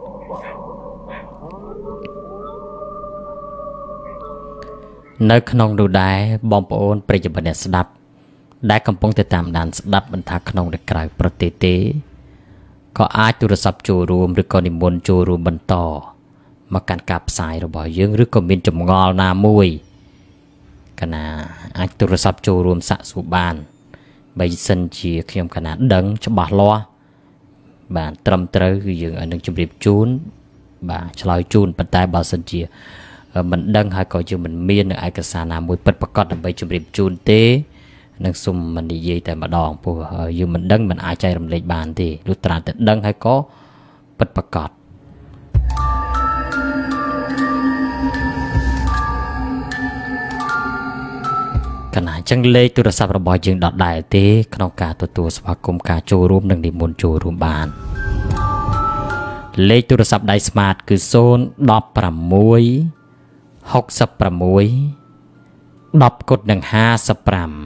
នៅក្នុងនោះដែរបងប្អូនប្រិយមិត្តអ្នកស្ដាប់ដែលកំពុងតែតាមដានស្ដាប់មិនថាក្នុងឬក្រៅប្រទេសទេក៏អាចទូរស័ព្ទចូលរួមឬក៏និមន្តចូលរួមបន្តមកកាន់ការផ្សាយរបស់យើងឬក៏មានចម្ងល់ណាមួយកណាអាចទូរស័ព្ទចូលរួមសាកសួរបានបើសិនជាខ្ញុំកណាដឹងច្បាស់លាស់បាទត្រឹមត្រូវគឺយើងឲ្យនឹងជម្រាបជូនបាទឆ្លើយជូនប៉ុន្តែបើសិនជាមិនដឹងហើយក៏យើងមិនមាននៅឯកសារណាមួយពិតប្រាកដដើម្បីជម្រាបជូនទេនឹងសុំមិននិយាយតែម្ដងព្រោះយើងមិនដឹងមិនអាចចែករំលែកបានទេលុះត្រាតែដឹងហើយក៏ពិតប្រាកដកណាអញ្ចឹងលេខទូរស័ព្ទរបស់យើងដដែលទេក្នុងការទទួលស្វាគមន៍ការចូលរួមនិងនិមន្តចូលរួមបានលេខទូរស័ព្ទដៃ Smart គឺศูนย์ หนึ่ง หก หก หก หก 10 គត់នឹង ห้าสิบห้า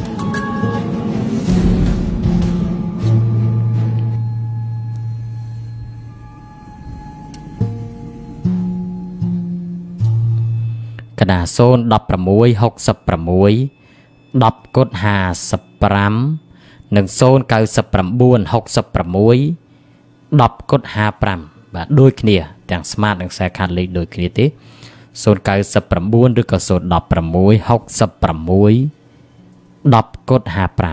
កណាศูนย์ หนึ่ง หก หก หก 10 គត់ ห้าสิบห้า និង ศูนย์ เก้า เก้า หก หก 10 គត់ ห้าสิบห้า បាទដូចគ្នាទាំង Smart និងខ្សែខាតលេខដូចគ្នាទេศูนย์ เก้า เก้า ឬក៏ศูนย์ หนึ่ง หก หก 10 គត់ ห้าสิบห้า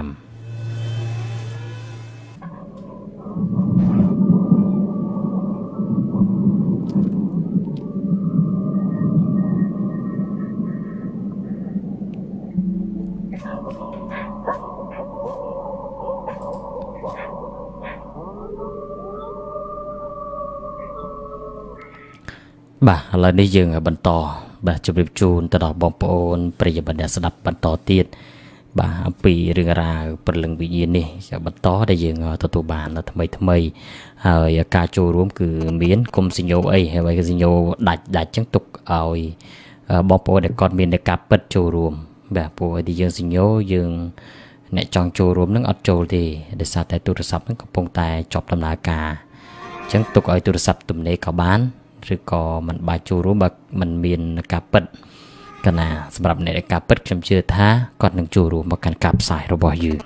បាទឥឡូវនេះយើងបន្ត បាទជម្រាបជូនទៅដល់បងប្អូនប្រិយមិត្តអ្នកស្ដាប់បន្តទៀតបាទអំពីរឿងរ៉ាវព្រលឹងវិញ្ញាណនេះបន្តដែលយើងទទួលបានថ្មីថ្មីហើយការចូលរួមគឺមានគុំសញ្ញោអីហើយគឺសញ្ញោដាច់ដាច់ចឹងទុកឲ្យបងប្អូនដែលគាត់មានការពិតចូលរួមបាទព្រោះឲ្យយើងសញ្ញោយើងអ្នកចង់ចូលរួមនឹងអត់ចូលទេដោយសារតែទូរស័ព្ទនឹងកំពុងតែចប់ដំណើរការអញ្ចឹងទុកឲ្យទូរស័ព្ទទំនេរក៏បានឬក៏មិនបាច់ចូលរួមបើមិនមានការពិតកណាសម្រាប់អ្នកដែលការពិតខ្ញុំជឿថាគាត់នឹងចូលរួមមកកាន់ការផ្សាយរបស់យើង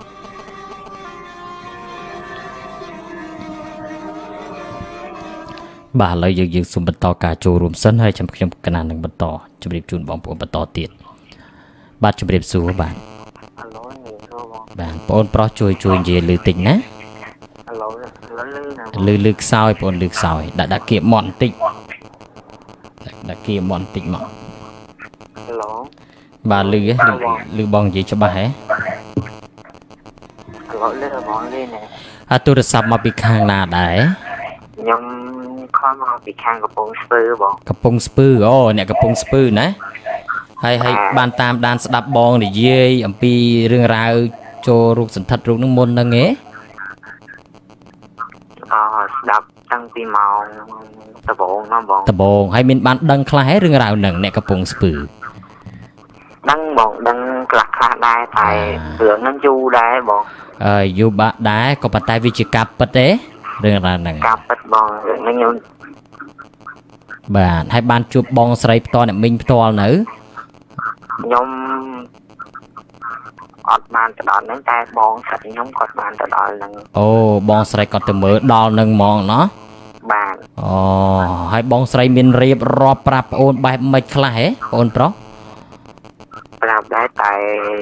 បាទឥឡូវយើងយើងសូមបន្តការចូលរួមសិនហើយខ្ញុំខ្ញុំកណានឹងបន្តជម្រាបជូនបងប្អូនបន្តទៀតបាទជម្រាបសួរបាទបាទបងប្អូនប្រុសជួយជួយនិយាយលឺតិចណាលឺលឺខ្សោយបងលឺខ្សោយដាក់ដាក់គៀបមាត់បន្តិចដាក់គៀបមាត់បន្តិចមកហេឡូបាទលឺហ៎លឺបងនិយាយច្បាស់ហ៎ឡូលឺបងលឺណែអាទូរស័ព្ទមកពីខាងណាដែរខ្ញុំខំមកពីខាងកំពង់ស្ពឺបងកំពង់ស្ពឺអូអ្នកកំពង់ស្ពឺណាហើយហើយបានតាមដានស្ដាប់បងនិយាយអំពីរឿងរ៉ាវចូលរូបសន្ធិដ្ឋរូបនឹងមុនហ្នឹងឯងអឺស្ដាប់តាំងពីម៉ោងដំបូងណាបងដំបូងហើយមានបានដឹងខ្លះហ៎រឿងរ៉ាវហ្នឹងអ្នកកំពង់ស្ពឺដឹងបងដឹងខ្លះខ្លះដែរតែរឿងហ្នឹងយូរដែរបងអើយូរបាក់ដែរក៏ប៉ុន្តែវាជាការពិតទេរឿងរ៉ាវហ្នឹងការពិតបងរឿងហ្នឹងខ្ញុំបាទហើយបានជួបបងស្រីផ្ទាល់អ្នកមីងផ្ទាល់នៅខ្ញុំអត់បានទៅដល់ហ្នឹងតែបងស្រីខ្ញុំគាត់បានទៅដល់ហ្នឹងអូបងស្រីគាត់ទៅមើលដល់ហ្នឹងហ្មងណោះបាទអូហើយបងស្រីមានរៀបរាប់ប្រាប់ប្អូនបែបម៉េចខ្លះហ៎ប្អូនប្រុសប្រាប់ដែរតែ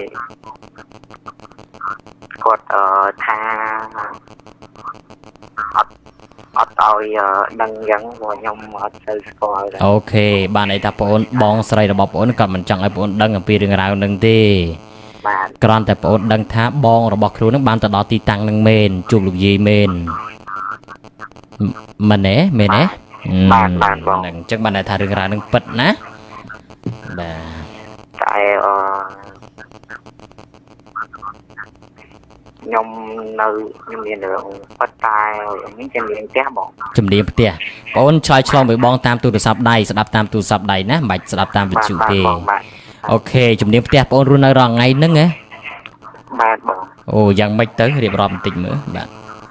គាត់អឺថាអត់អត់ឲ្យដឹងយ៉ាងព្រោះខ្ញុំអត់ទៅស្គាល់ដែរអូខេបានន័យថាប្អូនបងស្រីរបស់ប្អូនគាត់មិនចង់ឲ្យប្អូនដឹងអំពីរឿងរ៉ាវហ្នឹងទេបាទគ្រាន់តែប្អូនដឹងថាបងរបស់ខ្លួននឹងបានទៅដល់ទីតាំងនឹងមែនជួបលោកយាយមែនមែនទេមែនទេបាទបាទបងហ្នឹងអញ្ចឹងបានន័យថារឿងរ៉ាវនឹងពិតណាបាទតែអឺខ្ញុំនៅខ្ញុំមានរឿងប៉ុន្តែខ្ញុំជំនាញផ្ទះបងជំនាញផ្ទះបងឆ្លើយឆ្លងពីបងតាមទូរស័ព្ទដៃស្ដាប់តាមទូរស័ព្ទដៃណាមិនបាច់ស្ដាប់តាមវិទ្យុទេអូខេជំនាញផ្ទះបងរស់នៅរាល់ថ្ងៃហ្នឹងហ៎បាទបងអូយ៉ាងម៉េចទៅរៀបរាប់បន្តិចមើលបាទ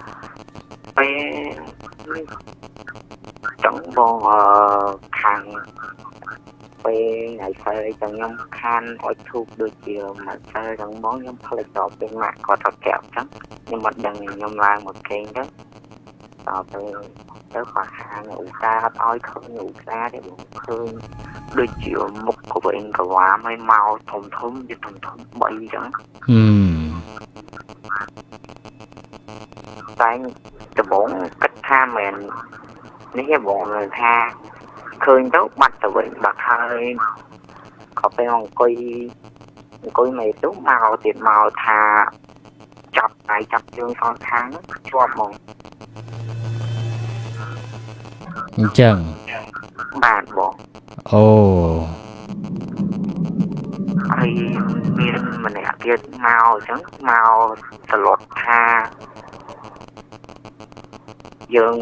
ពេលចង់បងអឺខាងពេលថ្ងៃស្អែកចឹងខ្ញុំខានអុជធូបដូចជាមួយស្អែកចឹងបងខ្ញុំផ្លេចដល់ពេលម៉ាក់គាត់ទៅកែបចឹងខ្ញុំមិនដឹងខ្ញុំឡើងមកគេងទៅដល់ពេលទៅគាត់ខាងឧស្សាហ៍អត់ឲ្យឃើញឧស្សាហ៍ទេបងឃើញដូចជាមុខក៏វិញក៏វ៉ាមឲ្យមកធំធំវាធំធំបីចឹងហឹមតែដំបងគិតថាមែននេះបងថាឃើញទៅបាត់ទៅវិញបាត់ហើយក៏ពេលអង្គុយអង្គុយមេទុមកទៀតមកថាចាប់ដៃចាប់ជើងសងខាងជាប់ហ្មងអញ្ចឹងបាទបងអូហើយមានម្នាក់ទៀតមកអញ្ចឹងមកសឡត់ថាយើង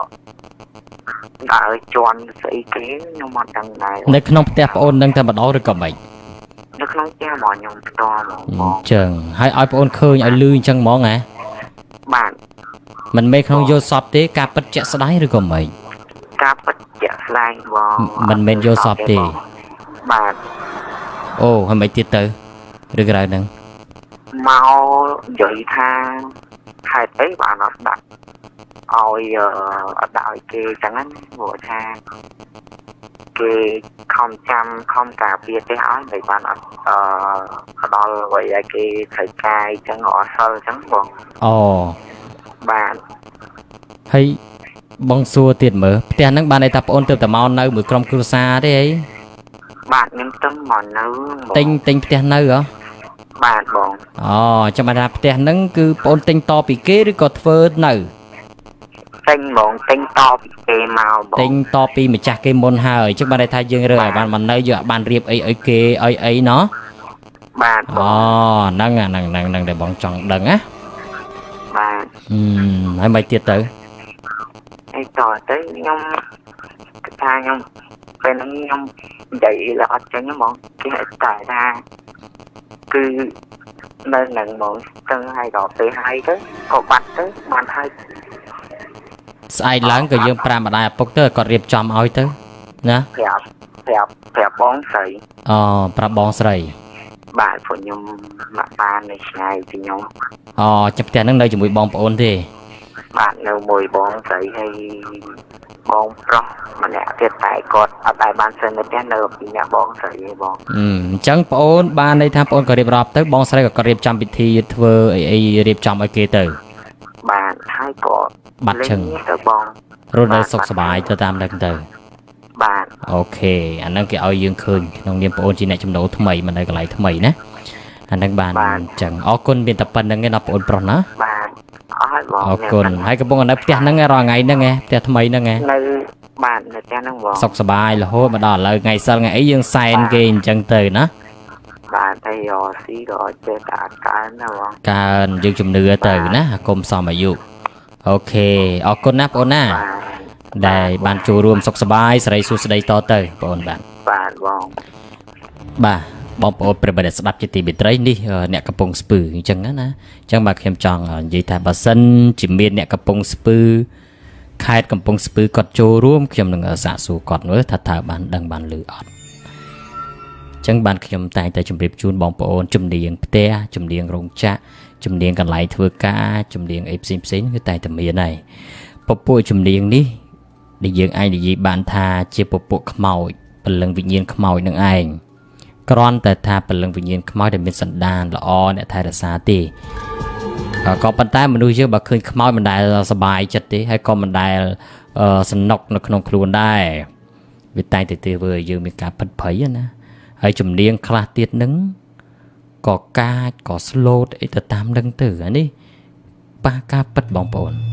ដើរជន់ស្អីគេខ្ញុំអត់ដឹងដែរនៅក្នុងផ្ទះប្អូននឹងតែម្ដងឬក៏មិននៅក្នុងផ្ទះមកខ្ញុំផ្ទាល់ហ្មងចឹងហើយឲ្យប្អូនឃើញឲ្យលឺអញ្ចឹងហ្មងហ៎បាទមិនមែនក្នុងយល់សពទេការពិតជាក់ស្ដែងឬក៏មិនការពិតជាក់ស្ដែងបងមិនមែនយល់សពទេបាទអូហើយមិនទៀតទៅឬក្រៅហ្នឹងមកនិយាយថាខែទៅបានអត់ដាក់ឲ្យអត់ដាក់ឲ្យគេចឹងហ្នឹងព្រោះថាគេខំចាំខំការពារទេឲ្យមិនបានអត់អឺផ្ដល់អ្វីឲ្យគេត្រូវកាយចឹងអត់សិលចឹងបងអូបាទហើយបងសួរទៀតមើលផ្ទះហ្នឹងបានន័យថាប្អូនទៅតែមកនៅមួយក្រុមគ្រួសារទេអីបាទខ្ញុំទៅមកនៅទិញទិញផ្ទះនៅហ៎បាទបងអូចាំបានថាផ្ទះហ្នឹងគឺប្អូនទិញតពីគេឬក៏ធ្វើនៅទិញបងទិញតពីគេមកបងទិញតពីម្ចាស់គេមុនហើយចឹងបានន័យថាយើងរើឲ្យបានមកនៅយកបានរៀបអីឲ្យគេឲ្យអីណោះបាទអូហ្នឹងហ្នឹងហ្នឹងហ្នឹងដែលបងចង់ដឹងណាបាទអឺហើយមិនទៀតទៅអីតទៅខ្ញុំថាខ្ញុំពេលហ្នឹងខ្ញុំនិយាយលើអត់ចឹងហ្មងគេតែថាគឺនៅនឹងហ្មងទៅឲ្យដល់ពេលហើយទៅក៏បាត់ទៅបានហើយស្អែកឡើងក៏យើងប្រាំម្ដាយឪពុកទៅគាត់រៀបចំឲ្យទៅណាប្រាប់ប្រាប់ប្រាប់បងស្រីអូប្រាប់បងស្រីបាទព្រោះខ្ញុំមកបាននៅឆ្ងាយពីខ្ញុំអូចាប់ផ្ទះហ្នឹងនៅជាមួយបងប្អូនទេបាទនៅមួយបងស្រីហើយបងប្រុសម្នាក់ទៀតតែគាត់អត់ដែរបានសិននៅផ្ទះនៅពីអ្នកបងស្រីឯងបងអញ្ចឹងប្អូនបានន័យថាប្អូនក៏រៀបរាប់ទៅបងស្រីក៏គាត់រៀបចំពិធីធ្វើអីអីរៀបចំឲ្យគេទៅបាទហើយក៏បាត់ឈឹងទៅបងរស់នៅសុខសប្បាយទៅតាមហ្នឹងទៅបាទអូខេអាហ្នឹងគេឲ្យយើងឃើញក្នុងនាមប្អូនជាអ្នកចំណូលថ្មីមកនៅកន្លែងថ្មីណាអាហ្នឹងបានអញ្ចឹងអរគុណមានតែប៉ុណ្្នឹងឯណាប្អូនប្រុសណាបាទអរបងអរគុណហើយកំពុងនៅផ្ទះហ្នឹងរាល់ថ្ងៃហ្នឹងឯងផ្ទះថ្មីហ្នឹងឯងនៅបាទនៅផ្ទះហ្នឹងបងសុខសប្បាយរហូតមកដល់ឥឡូវថ្ងៃសិលថ្ងៃអីយើងសែនគេអញ្ចឹងទៅណាបាទតែយកស៊ីក៏ចេះតែអត់កើនណាបងកើនយើងជំនឿទៅណាអាគុំសមអាយុអូខេអរគុណណាបងអូនណាដែលបានចូលរួមសុខសប្បាយសេរីសួស្តីតទៅបងអូនបាទបាទបងបាទបងប្អូនប្រិយមិត្តស្ដាប់ជាទីមេត្រីនេះអ្នកកំពុងស្ពឺអញ្ចឹងណាអញ្ចឹងបាទខ្ញុំចង់និយាយថាបើសិនជាមានអ្នកកំពុងស្ពឺខេត្តកំពុងស្ពឺគាត់ចូលរួមខ្ញុំនឹងសាកសួរគាត់មើលថាតើបានដឹងបានឮអត់អញ្ចឹងបានខ្ញុំតែងតែជម្រាបជូនបងប្អូនជំនាញផ្ទះជំនាញរោងចក្រជំនាញកន្លែងធ្វើការជំនាញអីផ្សេងផ្សេងគឺតែតែមានហើយពពួកជំនាញនេះដែលយើងអាចនិយាយបានថាជាពពួកខ្មោចពលឹងវិញ្ញាណខ្មោចនឹងឯងគ្រាន់តែថាពលឹងវិញ្ញាណខ្មោចដែលមានសន្តានល្អអ្នកថែរក្សាទេក៏ប៉ុន្តែមនុស្សយើងបើឃើញខ្មោចមិនដែលសប្បាយចិត្តទេហើយក៏មិនដែលសំណុកនៅក្នុងខ្លួនដែរវាតែងតែធ្វើឲ្យយើងមានការផិតភ័យណាហើយជំនាញខ្លះទៀតនឹងក៏កាចក៏ស្លូតអីទៅតាមនឹងទៅអានេះប៉ះការពិតបងប្អូន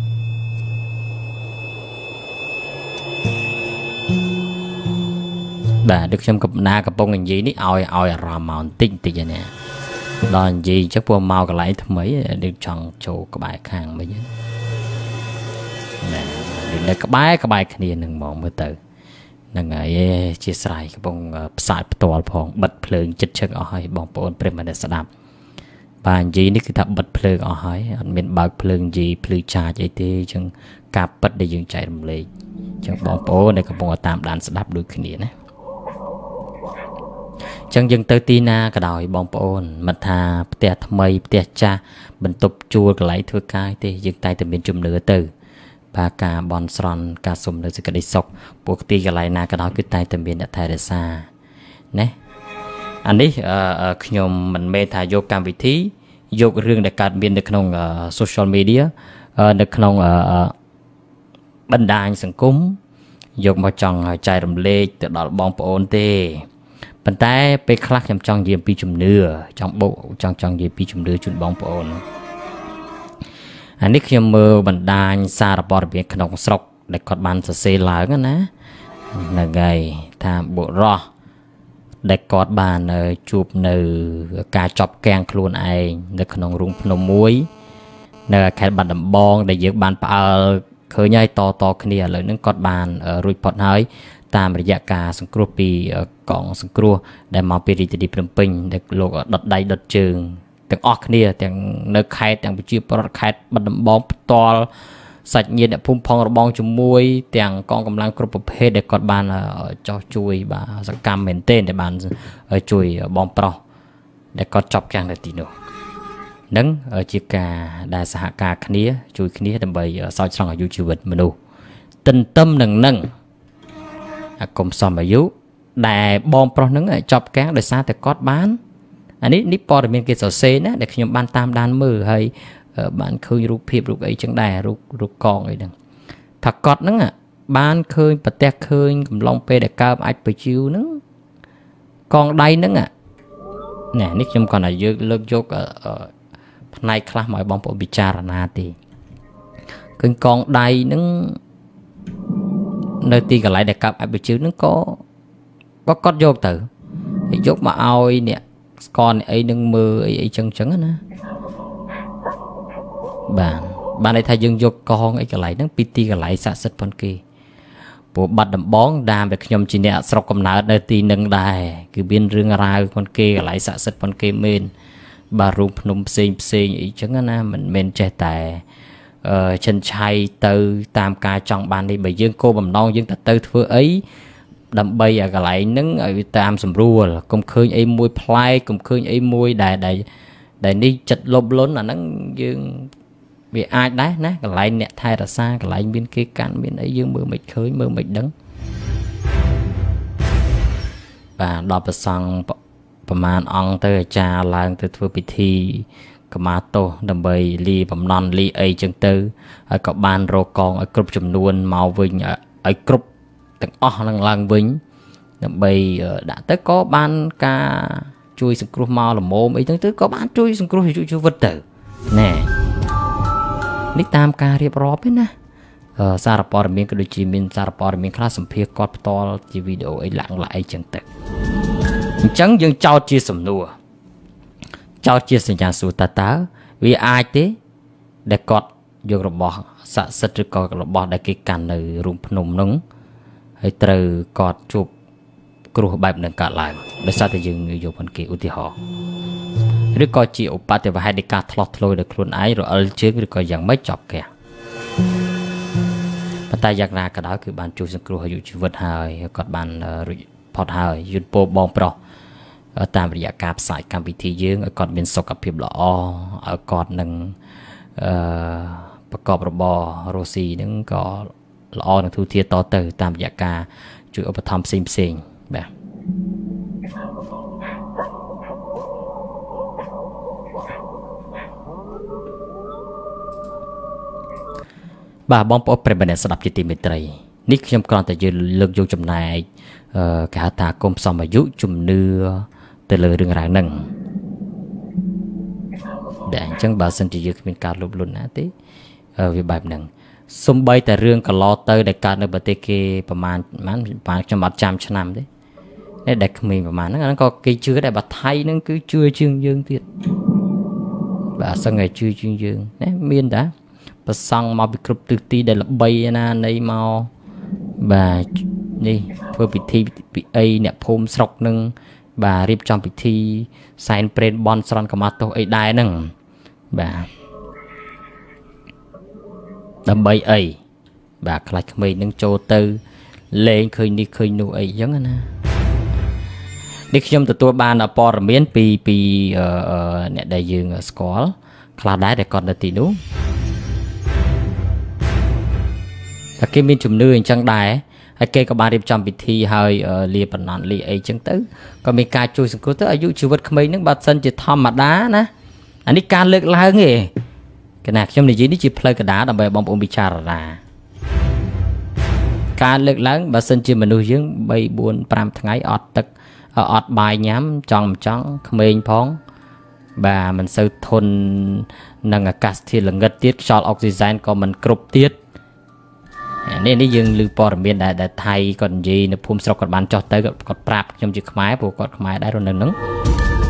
បាទដូចខ្ញុំកំណាកំពុងនិយាយនេះឲ្យឲ្យអារម្មណ៍មកបន្តិចបន្តិចណាដល់និយាយអញ្ចឹងពួកមកកន្លែងថ្មីដូចចង់ចូលក្បែរខាងមិញណានៅក្បែរក្បែរគ្នានឹងហ្មងមើលទៅហ្នឹងហើយជាស្រ័យកំពុងផ្សាយផ្ទាល់ផងបិទភ្លើងចិត្តឈឹកអស់ហើយបងប្អូនប្រិយមិត្តស្ដាប់បាទនិយាយនេះគឺថាបិទភ្លើងអស់ហើយអត់មានបើកភ្លើងនិយាយភ្លឺឆាចអីទេអញ្ចឹងការពិតដែលយើងចែករំលែកអញ្ចឹងបងប្អូនដែលកំពុងតាមដានស្ដាប់ដូចគ្នាណាអញ្ចឹងយើងទៅទីណាក៏ដោយបងប្អូនមិនថាផ្ទះថ្មីផ្ទះចាស់បន្ទប់ជួលកន្លែងធ្វើការទេយើងតែតែមានជំនឿទៅបាទការបន់ស្រន់ការសុំនៅសេចក្តីសុខពួកទីកន្លែងណាក៏ដោយគឺតែតែមានអ្នកថែរក្សាណាអានេះខ្ញុំមិនមែនថាយកកម្មវិធីយករឿងដែលកើតមាននៅក្នុង social media នៅក្នុងបណ្ដាញសង្គមយកមកចង់ចែករំលែកទៅដល់បងប្អូនទេប៉ុន្តែពេលខ្លះខ្ញុំចង់និយាយពីជំនឿចង់បោកចង់ចង់និយាយពីជំនឿជូនបងប្អូនអានេះខ្ញុំមើលបណ្ដាញសារព័ត៌មានក្នុងស្រុកដែលគាត់បានសរសេរឡើងណាហ្នឹងហើយថាបុរសដែលគាត់បានជួបនៅការចប់កាំងខ្លួនឯងនៅក្នុងរូងភ្នំមួយនៅខេត្តបាត់ដំបងដែលយើងបានផ្អើលឃើញហើយតតគ្នាឥឡូវហ្នឹងគាត់បានរួចផុតហើយតាមរយៈការសង្គ្រោះពីកងសង្គ្រោះដែលមកពីរាជធានីភ្នំពេញដែលលោកដុតដៃដុតជើងទាំងអស់គ្នាទាំងនៅខេត្តទាំងប្រជាពលរដ្ឋខេត្តបាត់ដំបងផ្ទាល់សាច់ញាតិអ្នកភូមិផងរបងជាមួយទាំងកងកម្លាំងគ្រប់ប្រភេទដែលគាត់បានចោះជួយបាទសកម្មមែនទែនដែលបានជួយបងប្រុសដែលគាត់ចាប់កាំងនៅទីនោះនឹងជាការដែលសហការគ្នាជួយគ្នាដើម្បីសោចស្រង់អាយុជីវិតមនុស្សទន្ទឹមនឹងនឹងអាគមសមអាយុដែលបងប្រុសនឹងចាប់កាំងដោយសារតែគាត់បានអានេះនេះព័ត៌មានគេសរសេរណាដែលខ្ញុំបានតាមដានមើលហើយបានឃើញរូបភាពរូបអីចឹងដែររូបរូបកងអីហ្នឹងថាគាត់ហ្នឹងបានឃើញប្រទះឃើញកំឡុងពេលដែលកើបអាចបជាវហ្នឹងកងដៃហ្នឹងណែនេះខ្ញុំគាត់ថាយើងលើកយកផ្នែកខ្លះមកឲ្យបងប្អូនពិចារណាទេឃើញកងដៃហ្នឹងនៅទីកន្លែងដែលកើបអាចបជាវហ្នឹងក៏ក៏គាត់យកទៅយកមកឲ្យអ្នកស្គាល់អីនឹងមើលអីអីចឹងចឹងណាបាទបានន័យថាយើងយកកងអីកន្លែងហ្នឹងពីទីកន្លែងស័ក្តិសិទ្ធិប៉ុនគេព្រោះបាត់ដំបងតាមតែខ្ញុំជាអ្នកស្រុកកំណើតនៅទីនឹងដែរគឺមានរឿងរ៉ាវប៉ុនគេកន្លែងស័ក្តិសិទ្ធិប៉ុនគេមែនបាទរូបភ្នំផ្សេងផ្សេងអីចឹងណាមិនមែនចេះតែអឺចិនឆៃទៅតាមការចង់បាននេះបើយើងគោលបំណងយើងទៅទៅធ្វើអីដើម្បីឲ្យកន្លែងហ្នឹងឲ្យតាមស្រួលកុំឃើញអីមួយប្លែកកុំឃើញអីមួយដែលដែលនេះចិត្តលុបលុនអាហ្នឹងយើងវាអាចដែរណាកន្លែងអ្នកថែរក្សាកន្លែងមានគេកាន់មានអីយើងមើលមិនឃើញមើលមិនដឹងបាទដល់ប្រសង់ប្រមាណអង្គទៅអាចារ្យឡើងទៅធ្វើពិធីកម្មាទោសដើម្បីលីបំណន់លីអីចឹងទៅហើយក៏បានរកកងឲ្យគ្រប់ចំនួនមកវិញឲ្យគ្រប់ទាំងអស់នឹងឡើងវិញដើម្បីដាក់ទៅក៏បានការជួយសង្គ្រោះមកលមមអីទៅក៏បានជួយសង្គ្រោះជីវិតទៅណែនេះតាមការរៀបរាប់ទេណាសារព័ត៌មានក៏ដូចជាមានសារព័ត៌មានខ្លះសម្ភារគាត់ផ្ទាល់ជាវីដេអូអីឡើងឡើងអីចឹងទៅអញ្ចឹងយើងចោទជាសំណួរចោទជាសញ្ញាសួរតើតើវាអាចទេដែលគាត់យករបស់ស័ក្តិសិទ្ធិឬក៏របស់ដែលគេកាន់នៅរូងភ្នំនោះហើយត្រូវគាត់ជួបគ្រោះបែបនឹងកើតឡើងដោយសារតែយើងយកប៉ុនគេឧទាហរណ៍ឬក៏ជាឧបទ្ទវហេតុនៃការឆ្លោះឆ្លួយដោយខ្លួនឯងរអិលជើងឬក៏យ៉ាងម៉េចចប់កែប៉ុន្តែយ៉ាងណាក៏ដោយគឺបានជួយសង្គ្រោះអាយុជីវិតហើយគាត់បានរួចផុតហើយយន្តពោបងប្រុសតាមរយៈការផ្សាយកម្មវិធីយើងឲ្យគាត់មានសុខភាពល្អឲ្យគាត់នឹងអឺប្រកបរបររស់ស៊ីនឹងក៏ល្អនឹងទូទាតទៅតាមរយៈការជួយឧបត្ថម្ភផ្សេងផ្សេងបាទបាទបងប្អូនប្រិយមិត្តអ្នកស្ដាប់ជាទីមេត្រីនេះខ្ញុំគ្រាន់តែយើងលើកយកចំណែកអឺគេហៅថាគុំសមអាយុជំនឿទៅលើរឿងរ៉ាវហ្នឹងដែលអញ្ចឹងបើសិនជាយើងគ្មានការលុបលុនណាទេវាបែបហ្នឹងសំបីតែរឿងកន្លទៅដែលកើតនៅប្រទេសគេប្រហែលប្រហែលប្រហែលខ្ញុំអត់ចាំឆ្នាំទេដែលក្មេងប្រហែលហ្នឹងអាហ្នឹងក៏គេជឿដែរបើថៃហ្នឹងគឺជឿជាងយើងទៀតបាទសឹងតែជឿជាងយើងណាមានតាប្រសង់មកពីគ្រប់ទិសទីដែលល្បីណានៃមកបាទនេះធ្វើពិធីពីអីអ្នកភូមិស្រុកនឹងបាទរៀបចំពិធីសែនព្រេនបន់ស្រន់កម្មាទោសអីដែរហ្នឹងបាទដើម្បីអីបាទខ្លាចក្មេងនឹងចូលទៅលេងឃើញនេះឃើញនោះអីចឹងណានេះខ្ញុំទទួលបានព័ត៌មានពីពីអ្នកដែលយើងស្គាល់ខ្លះដែរដែលគាត់នៅទីនោះតែគេមានជំនឿអញ្ចឹងដែរហើយគេក៏បានរៀបចំពិធីហើយលាបណ្ណន់លាអីចឹងទៅក៏មានការជួយសង្គ្រោះទៅអាយុជីវិតក្មេងហ្នឹងបើសិនជាធម្មតាណាអានេះការលើកឡើងទេគណៈខ្ញុំនិយាយនេះជាផ្លូវកណ្ដាលដើម្បីបងប្អូនពិចារណាការលើកឡើងបើសិនជាមនុស្សយើងបីបួនប្រាំថ្ងៃអត់ទឹកអត់បាយញ៉ាំចង់មិនចង់ក្មេងផងបាទមិនសូវធន់នឹងអាកាសធាតុល្ងឹតទៀតខ្យល់អុកស៊ីសែនក៏មិនគ្រប់ទៀតនេះនេះយើងឮព័ត៌មានដែលដែលថៃគាត់និយាយនៅភូមិស្រុកគាត់បានចោះទៅគាត់ប្រាប់ខ្ញុំជាខ្មែរព្រោះគាត់ខ្មែរដែរនៅនឹង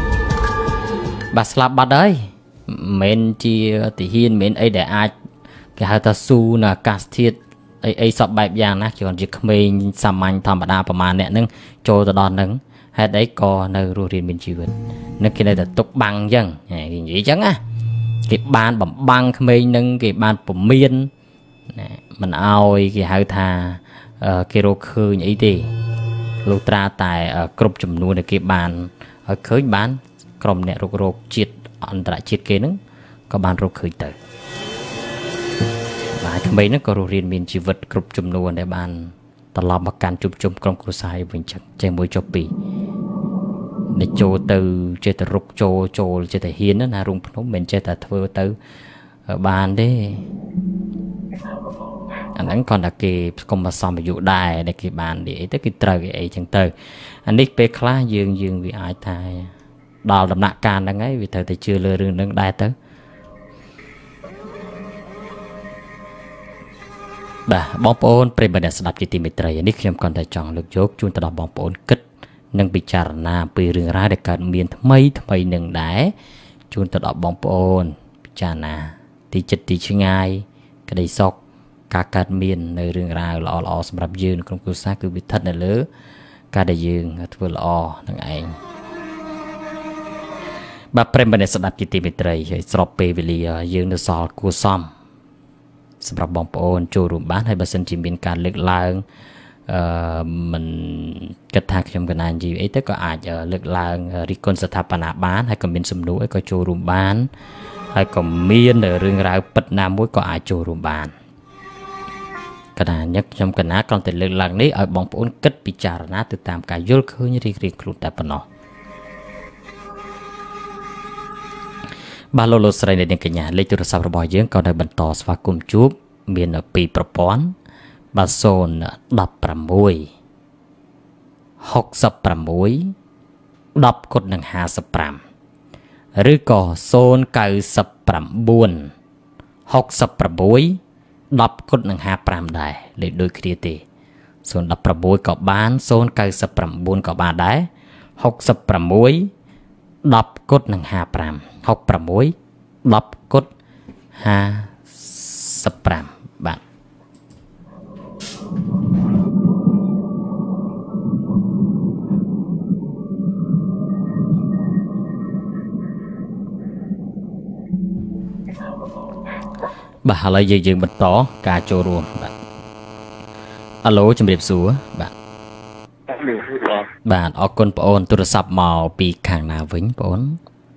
បាទស្លាប់បាត់ហើយមិនមែនជាទាហានមិនមែនអីដែលអាចគេហៅថាស៊ូនៅអាកាសធាតុអីអីសពបែបយ៉ាងណាគ្រាន់ជាក្មេងសាមញ្ញធម្មតាប្រហែលអ្នកហ្នឹងចូលទៅដល់ហ្នឹងហេតុអីក៏នៅរស់រានមានជីវិតនឹងគេនៅតែទុកបាំងអញ្ចឹងគេនិយាយអញ្ចឹងណាគេបានបំបាំងក្មេងហ្នឹងគេបានពមៀនណាមិនអោយគេហៅថាគេរកឃើញអីទេលុះត្រាតែគ្រប់ចំនួនដែលគេបានឲ្យឃើញបានក្រុមអ្នករករោគជាតិអន្តរជាតិគេហ្នឹងក៏បានរកឃើញទៅបាទក្មេងហ្នឹងក៏រស់រានមានជីវិតគ្រប់ចំនួនដែលបានត្រឡប់មកកាន់ជួបជុំក្រុមគ្រួសារវិញចឹងចេះមួយចុះពីរដែលចូលទៅចេះតែរុកចូលចូលចេះតែហ៊ានណារូងភ្នំមិនចេះតែធ្វើទៅបានទេអាហ្នឹងគាត់ថាគេស្គមសមអាយុដែរដែលគេបាននិយាយទៅគេត្រូវគេអីចឹងទៅអានេះពេលខ្លះយើងយើងវាអាចថាដល់ដំណាក់កាលហ្នឹងហើយវាត្រូវតែជឿលើរឿងហ្នឹងដែរទៅបាទបងប្អូនប្រិយមិត្តអ្នកស្ដាប់ជាទីមេត្រីនេះខ្ញុំគាត់តែចង់លើកយកជូនទៅដល់បងប្អូនគិតនិងពិចារណាពីរឿងរ៉ាវដែលកើតមានថ្មីថ្មីនឹងដែរជូនទៅដល់បងប្អូនពិចារណាទីចិត្តទីឆ្ងាយក្តីសុខការកើតមាននៅរឿងរ៉ាវល្អល្អសម្រាប់យើងក្នុងគ្រួសារគឺវាស្ថិតនៅលើការដែលយើងធ្វើល្អនឹងឯងបាទប្រិយមិត្តអ្នកស្ដាប់ជាទីមេត្រីហើយស្របពេលវេលាយើងនៅសល់គួរសមសម្រាប់បងប្អូនចូលរួមបានហើយបើសិនជាមានការលើកឡើងអឺមិនគិតថាខ្ញុំកណាននិយាយអីទៅក៏អាចលើកឡើងរិះគន់ស្ថាបនាបានហើយក៏មានសំណួរអីក៏ចូលរួមបានហើយក៏មានរឿងរ៉ាវពិតណាមួយក៏អាចចូលរួមបានកណាញឹកខ្ញុំកណាគ្រាន់តែលើកឡើងនេះឲ្យបងប្អូនគិតពិចារណាទៅតាមការយល់ឃើញរៀងៗខ្លួនតែប៉ុណ្ណោះបាទលោកលោកស្រីអ្នកនាងកញ្ញាលេខទូរស័ព្ទរបស់យើងក៏នៅបន្តស្វាគមន៍ជួបមានពីរប្រព័ន្ធបាទศูนย์ ដប់ប្រាំមួយ ហុកសិបប្រាំមួយ ដប់គុតនឹងห้าสิบห้าឬក៏ศูนย์ เก้าสิบเก้า หกสิบแปด ដប់គុតនឹងห้าสิบห้าដែរលេខដូចគ្នាទេศูนย์ ដប់ប្រាំមួយក៏បានศูนย์ เก้าสิบเก้าក៏បានដែរหกสิบแปด ដប់គុតនឹងห้าสิบห้า หกสิบแปด ដប់គុតห้าสิบห้าបាទបាទឥឡូវយើងយើងបន្តការចូលរួមបាទអាឡូជំរាបសួរបាទបាទអរគុណបងអូនទូរស័ព្ទមកពីខាងណាវិញបងអូន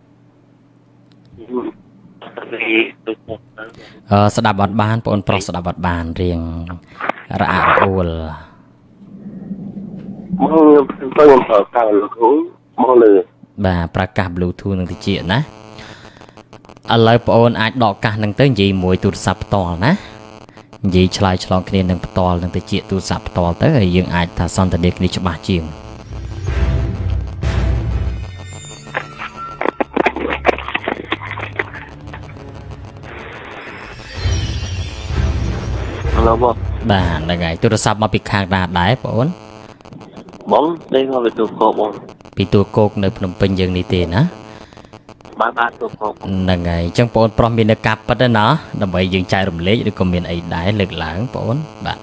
អឺស្ដាប់អត់បានបងអូនប្រុសស្ដាប់អត់បានរៀងរអាក់រអួលមកខ្ញុំប្រើកាស Bluetooth មកលើបាទប្រើកាស Bluetooth នឹងតិចណាឥឡូវបងអូនអាចដកកាសនឹងទៅនិយាយមួយទូរស័ព្ទផ្ទាល់ណានិយាយឆ្លើយឆ្លងគ្នានឹងផ្ទាល់នឹងតិចទូរស័ព្ទផ្ទាល់ទៅហើយយើងអាចថាសន្ទនាគ្នាច្បាស់ជាងឡូបងបាទហ្នឹងហើយទូរស័ព្ទមកពីខាងណាដែរបងអូនបងđâyមកពីទូកោកបងពីទូកោកនៅភ្នំពេញយើងនេះទេណាបាទបាទទូកោកហ្នឹងហើយអញ្ចឹងបងអូនប្រុសមាននៅកាប់ពិតណាដើម្បីយើងចែករំលែកឬក៏មានអីដែរលើកឡើងបងអូនបាទ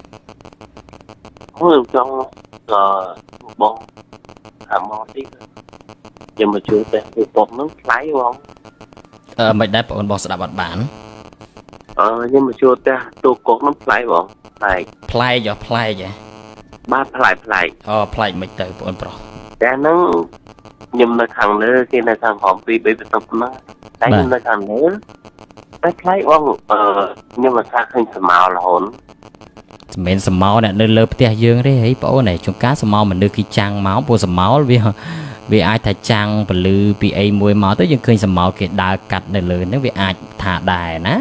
ខ្ញុំចង់ក៏បងអាមកទីខ្ញុំមកជួយតែទូកោកហ្នឹងថ្លៃបងអឺមិនដែរបងអូនបងស្ដាប់អត់បានអឺខ្ញុំមកជួយតែទូកោកហ្នឹងថ្លៃបងថ្លៃថ្លៃយោថ្លៃហ៎បាទថ្លៃថ្លៃអូថ្លៃមិនទៅបងអូនប្រុសតែហ្នឹងខ្ញុំនៅខាងលើគេនៅខាងក្រោមពីរបីបន្ទប់ហ្នឹងតែខ្ញុំនៅខាងលើតែថ្លៃបងអឺខ្ញុំមកថាឃើញស្មៅរហូតមិនមែនស្មៅអ្នកនៅលើផ្ទះយើងទេហីបងអូនឯងជួនកាលស្មៅមនុស្សគេចាំងមកព្រោះស្មៅវាវាអាចថាចាំងពលឺពីអីមួយមកទៅយើងឃើញស្មៅគេដើរកាត់នៅលើហ្នឹងវាអាចថាដែរណា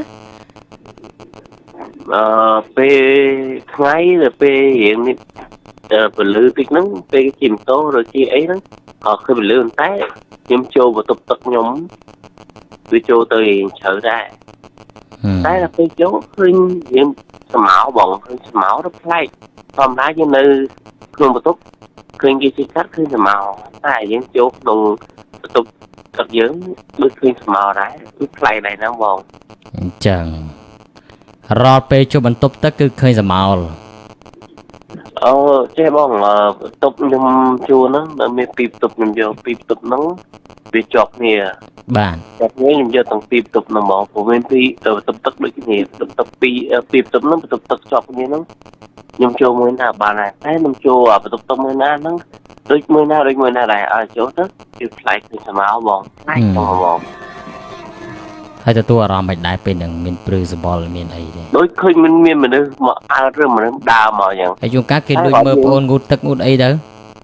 អឺពេលថ្ងៃទៅពេលរៀងនេះពលឺតិចហ្នឹងពេលជិះម៉ូតូឬជិះអីហ្នឹងក៏ឃើញពលឺតែខ្ញុំចូលបន្ទប់ទឹកខ្ញុំវាចូលទៅជ្រៅដែរតែដល់ពេលចូលឃើញរៀងស្មៅបងឃើញស្មៅទៅប្លែកធម្មតាយើងនៅក្នុងបន្ទប់ឃើញគេជិះកាត់ឃើញស្មៅតែយើងចូលក្នុងបន្ទប់ទឹកយើងដូចឃើញស្មៅដែរគឺប្លែកដែរណាបងអញ្ចឹងរត់ពេលជួបបន្ទប់ទឹកគឺឃើញសមោលអូចេះបងបន្ទប់ខ្ញុំជួហ្នឹងមានពីរបន្ទប់ខ្ញុំយកពីរបន្ទប់ហ្នឹងវាជាប់គ្នាបាទតែខ្ញុំយកទាំងពីរបន្ទប់ហ្នឹងមកព្រោះមានពីរបន្ទប់ទឹកដូចគ្នាបន្ទប់ពីរពីរបន្ទប់ហ្នឹងបន្ទប់ទឹកជាប់គ្នាហ្នឹងខ្ញុំចូលមួយណាបានដែរតែខ្ញុំចូលបន្ទប់ទឹកមួយណាហ្នឹងដូចមួយណាដូចមួយណាដែរឲ្យចូលទៅគឺខ្លាចគឺសមោលបងខ្លាចបងបងហើយទទួលអារម្មណ៍មិនដែរពេលនឹងមានព្រឺសបល់មានអីទេដូចឃើញមានមានមនុស្សមកអើឬមនុស្សដើរមកអញ្ចឹងហើយជួនកាលគេលួចមើលប្អូនងូតទឹកងូតអីទៅ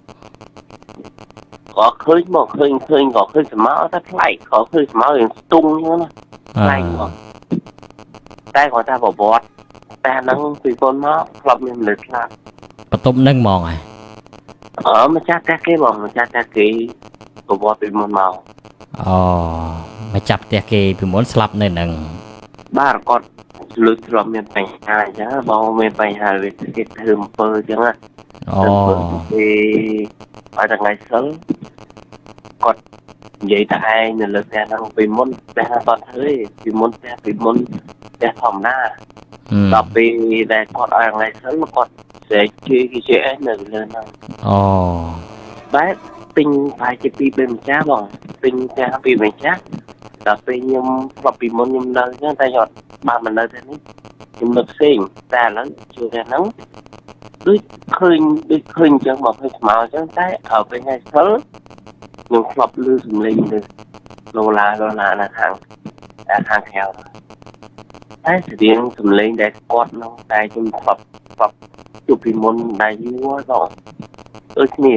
ក៏ឃើញមកឃើញឃើញក៏ឃើញសមោលតែខ្លាចក៏ឃើញសមោលយ៉ាងស្ទង់អញ្ចឹងណាខ្លាចមកតែគាត់ថាប្រវត្តិតែហ្នឹងពីមុនមកធ្លាប់មានមនុស្សខ្លះបន្ទប់នឹងហ្មងហ៎អឺម្ចាស់តែគេបងម្ចាស់តែគេប្រវត្តិពីមុនមកអូមកចាប់ផ្ទះគេពីមុនស្លាប់នៅនឹងបាទគាត់លុយធ្លាប់មានបញ្ហាអញ្ចឹងបងមានបញ្ហាវាគេធ្វើអំពើអញ្ចឹងណាអូគេឲ្យតែថ្ងៃសិលគាត់និយាយតែឯងនៅលើផ្ទះហ្នឹងពីមុនផ្ទះហ្នឹងគាត់ធ្វើពីមុនផ្ទះពីមុនផ្ទះធម្មតាដល់ពេលដែលគាត់ឲ្យថ្ងៃសិលគាត់ស្រែកជឿគេជឿឯងនៅលើហ្នឹងអូបែបទិញប្រហែលជាពីរពេលម្ចាស់បងទិញផ្ទះពីរម្ចាស់ដល់ពេលខ្ញុំស្លាប់ពីមុនខ្ញុំនៅអញ្ចឹងតែគាត់បានមកនៅតែនេះខ្ញុំនៅផ្សេងតែឥឡូវជួផ្ទះហ្នឹងដូចឃើញដូចឃើញអញ្ចឹងមកឃើញស្មៅអញ្ចឹងតែឲ្យពេលថ្ងៃសិលខ្ញុំធ្លាប់ឮសំឡេងទៅលោឡាលោឡានៅខាងខាងក្រៅតែស្រៀងសំឡេងដែលគាត់នោះតែខ្ញុំធ្លាប់ធ្លាប់ជួបពីមុនដែលយូរដល់ដូចគ្នា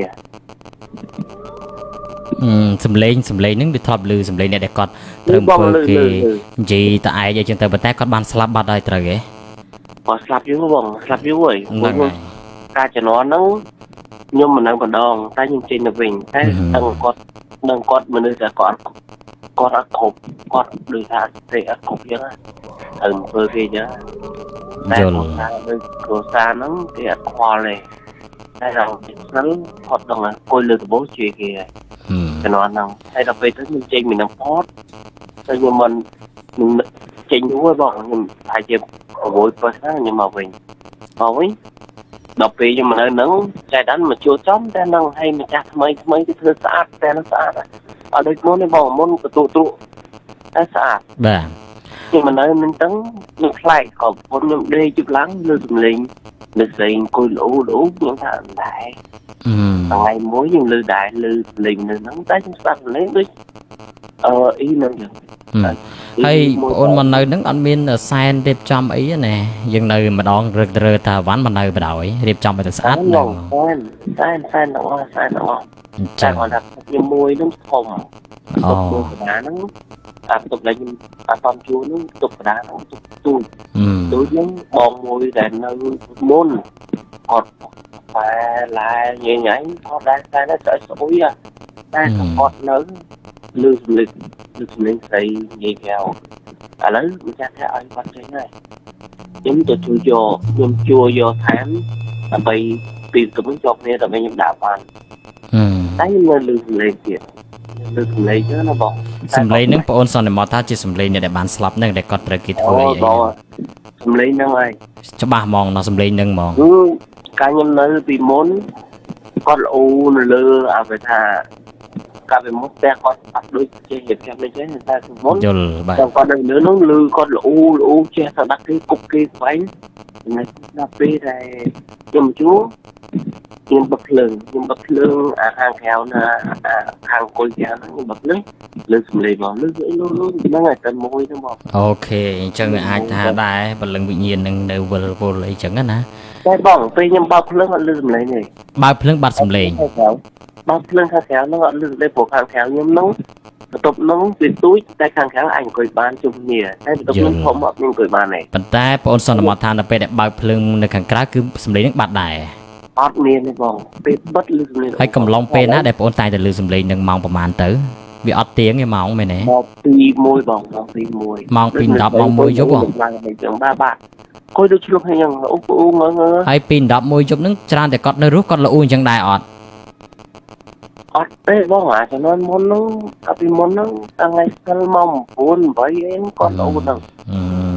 អឺសំឡេងសំឡេងហ្នឹងវាធ្លាប់ឮសំឡេងអ្នកដែលគាត់ត្រូវធ្វើគេនិយាយតឯងអីចឹងទៅប៉ុន្តែគាត់បានស្លាប់បាត់ហើយត្រូវទេគាត់ស្លាប់យូរបងស្លាប់យូរហើយការជំនាន់ហ្នឹងខ្ញុំមិននៅម្ដងតែខ្ញុំចេញទៅវិញតែដឹងគាត់ដឹងគាត់មនុស្សតែគាត់គាត់អត់គ្រប់គាត់ដូចថាទេអត់គ្រប់ចឹងទៅធ្វើគេចឹងតែគាត់ថាដូចគ្រួសារហ្នឹងគេអត់ខ្វល់ទេតែដល់ស្និលគាត់ដឹងអង្គុយលើកាបូជួយគេហើយជំនាន់ហ្នឹងហើយដល់ពេលទៅខ្ញុំចេញពីនឹងផតតែខ្ញុំមិនចេញយូរបងខ្ញុំថាជាប្រវត្តិប៉ុណ្ណាខ្ញុំមកវិញមកវិញដល់ពេលខ្ញុំនៅហ្នឹងចៃដានមកជួចំតែហ្នឹងឲ្យម្ចាស់ថ្មីថ្មីគេធ្វើស្អាតតែហ្នឹងស្អាតអត់ដូចមុនទេបងមុនក៏ទូទូតែស្អាតបាទខ្ញុំនៅនឹងហ្នឹងខ្ញុំខ្លាចក៏ពុនខ្ញុំដេកជិះឡើងលើសំឡេងលើស្រីអង្គុយលោលោខ្ញុំថាដែរថ្ងៃមួយខ្ញុំលើដែរលើលេងនៅហ្នឹងតែខ្ញុំស្ដាប់លេងដូចអឺអីហ្នឹងចឹងហើយបងអូនមកនៅហ្នឹងអត់មានសែនរៀបចំអីណាយើងនៅម្ដងរឹករើតាវ៉ាន់មកនៅបដ ாய் រៀបចំឲ្យទៅស្អាតហ្នឹងសែនសែនទាំងអស់សែនទាំងអស់តែគាត់ថាខ្ញុំមួយហ្នឹងធំអូទុកកណ្ដាលហ្នឹងអាទុកដែលខ្ញុំអាតំជួហ្នឹងទុកកណ្ដាលហ្នឹងទុកទូចទូចហ្នឹងបងមួយដែលនៅមុនគាត់តែឡាយញ៉ៃគាត់ដែរតែនៅស្អុយស្អុយតែគាត់នៅលឺលឺលឺលេងស្អីនិយាយគេឥឡូវម្ចាស់ថាឲ្យគាត់ចេញហើយខ្ញុំទៅជួយយកខ្ញុំជួយយកថែមដើម្បីពីទៅវិញជាប់គ្នាដើម្បីខ្ញុំដាក់បានតែខ្ញុំនៅលឺលេងទៀតលឺលេងហ្នឹងណាបងសំឡេងហ្នឹងបងអូនសន្មតថាជាសំឡេងអ្នកដែលបានស្លាប់ហ្នឹងដែលគាត់ត្រូវគេធ្វើអីបងសំឡេងហ្នឹងហើយច្បាស់ហ្មងដល់សំឡេងហ្នឹងហ្មងកាលខ្ញុំនៅពីមុនគាត់ល្អនៅលើអាគេថាកាលពីមុនតែគាត់អត់ដូចចេះរៀបចំនេះទេតែពីមុនយល់បាទគាត់នៅលើនោះលឺគាត់ល្អល្អចេះតែដាក់គេគប់គេស្វែងដល់ពេលដែលខ្ញុំជួខ្ញុំបិទភ្លើងខ្ញុំបិទភ្លើងអាខាងក្រៅណាខាងអង្គុយខាងខ្ញុំបិទភ្លើងលើសំឡេងមកលើអីលូលូហ្នឹងហើយតែមួយហ្នឹងមកអូខេអញ្ចឹងអាចថាដែរព្រលឹងវិញ្ញាណនឹងនៅវិលវល់អីចឹងណាតែបងពេលខ្ញុំបើកភ្លើងអត់លឺសំឡេងទេបើកភ្លើងបាត់សំឡេងបើកភ្លើងខាងក្រៅហ្នឹងអត់លឺទេព្រោះខាងក្រៅខ្ញុំហ្នឹងបន្ទប់ហ្នឹងវាទូចតែខាងក្រៅអាចអង្គុយបានជុំគ្នាតែបន្ទប់ខ្ញុំធំអត់អង្គុយបានទេប៉ុន្តែបងអូនសន្មតថានៅពេលដែលបើកភ្លើងនៅខាងក្រៅគឺសំឡេងហ្នឹងបាត់ដែរអត់មានទេបងពេលបិទលឺសំឡេងហើយកំឡុងពេលណាដែលបងអូនតែតែលឺសំឡេងនឹងម៉ោងប្រហែលទៅវាអត់ទៀងទេម៉ោងមែនទេម៉ោងពីរមួយបងម៉ោងពីរមួយម៉ោងពីរដប់ម៉ោងមួយយប់បងចឹងបាទបាទគួយដូចឆ្លុះហ្នឹងអ៊ូអ៊ូងងហើយពីរដប់មួយយប់ហ្នឹងច្រើនតែគាត់នៅរស់គាត់លូអ៊ូអញ្ចឹងដែរអត់អត់ទេបងអាចំនួនមុនហ្នឹងកាលពីមុនហ្នឹងថ្ងៃសិលម៉ោង9 8អីគាត់លូហ្នឹង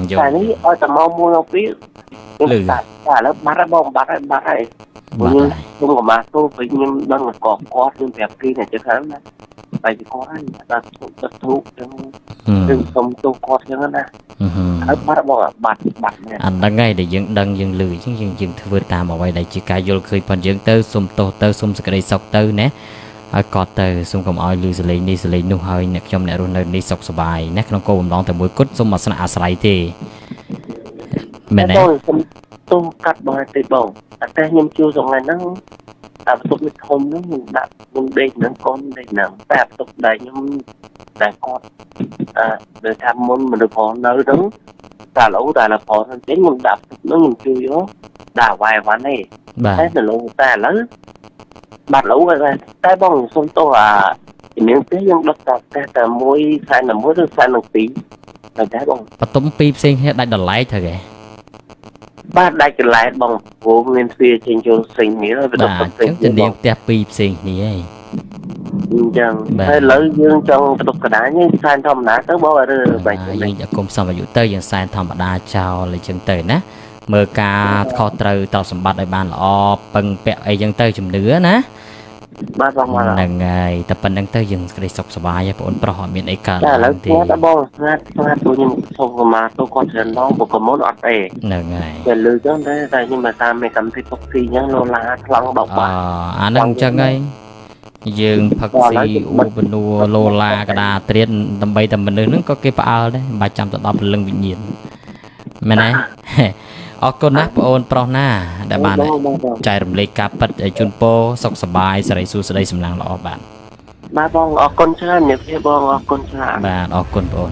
តែនេះឲ្យតែមកមួយមកពីខ្ញុំតែតែលើបាត់ហើយបងបាត់ហើយបាត់ហើយខ្ញុំខ្ញុំក៏មកទូពេលខ្ញុំដឹងកកគាត់ខ្ញុំប្រាប់គេតែចឹងហ្នឹងណាតែគាត់ហើយដល់ទឹកធូបចឹងខ្ញុំសុំទូគាត់ចឹងណាហើយបាត់បងបាត់បាត់អាហ្នឹងហើយដែលយើងដឹងយើងលឺអញ្ចឹងយើងយើងធ្វើតាមអ្វីដែលជាការយល់ឃើញប៉ុនយើងទៅសុំទោសទៅសុំសេចក្តីសុខទៅណាហើយគាត់ទៅសូមកុំឲ្យលឺសលេងនេះសលេងនោះហើយអ្នកខ្ញុំអ្នករស់នៅនេះសុខសប្បាយណាក្នុងគោលបំណងតែមួយគត់សូមមកស្នាក់អាស្រ័យទេមែនទេសូមទូកាត់បងទេបងតែខ្ញុំជួសថ្ងៃហ្នឹងតែបន្ទប់នេះធំហ្នឹងខ្ញុំដាក់ខ្ញុំដេកនឹងកូនដេកហ្នឹងតែបន្ទប់ដែលខ្ញុំតែគាត់អឺដែលថាមុនមនុស្សផងនៅហ្នឹងតែឡូវតែឡផងហ្នឹងចេញខ្ញុំដាក់ហ្នឹងខ្ញុំជួយយកដាក់វាយវ៉ាន់ទេតែទៅឡូវតែឥឡូវបាត់ឡូវហើយតែបងសុំទោសអាជំនាញទេយើងដុតតែតែមួយខ្សែមួយឬខ្សែនឹងពីរតែបងបន្ទុំពីរផ្សេងគ្នាដាច់ដលែកទៅគេបាទដាច់កន្លែងបងព្រោះមានទ្វារចេញចូលផ្សេងនេះហើយវាដល់ផ្សេងជំនាញផ្ទះពីរផ្សេងគ្នាហីអញ្ចឹងហើយឥឡូវយើងចង់បន្ទប់កណ្ដាលយើងសែនធម្មតាទៅបងអឺបែបនេះយើងគុំសមអាយុទៅយើងសែនធម្មតាចោលអញ្ចឹងទៅណាមើលការខុសត្រូវតបសម្បត្តិឲ្យបានល្អពឹងពាក់អីចឹងទៅជំនឿណាបាទបងហ្នឹងហើយតែប៉ុណ្្នឹងទៅយើងស្ដីសុខសប្បាយហើយបងប្រុសអត់មានអីកើតឡើងទេតែបងស្ងាត់ស្ងាត់ព្រោះខ្ញុំសុំកម្មាទៅគាត់ច្រើនដងព្រោះកុំអត់អីហ្នឹងហើយតែលឺចឹងតែតែខ្ញុំមកតាមមេកម្មវិធីពុកស៊ីអញ្ចឹងលោឡាថ្លង់បោកបាត់អាហ្នឹងអញ្ចឹងហើយយើងផឹកស៊ីអ៊ូបនួលោឡាកដាត្រៀនដើម្បីតែមនុស្សហ្នឹងក៏គេផ្អើលដែរមិនបាច់ចាំទៅដល់ព្រលឹងវិញ្ញាណមែនទេអរគុណណាស់បងអូនប្រុសណាដែលបានចែករំលែកការពិតឲ្យជូនពរសុខសប្បាយសិរីសួស្តីសំណាងល្អបាទបាទបងអរគុណច្រើនអ្នកพี่បងអរគុណច្រើនបាទអរគុណបងអូន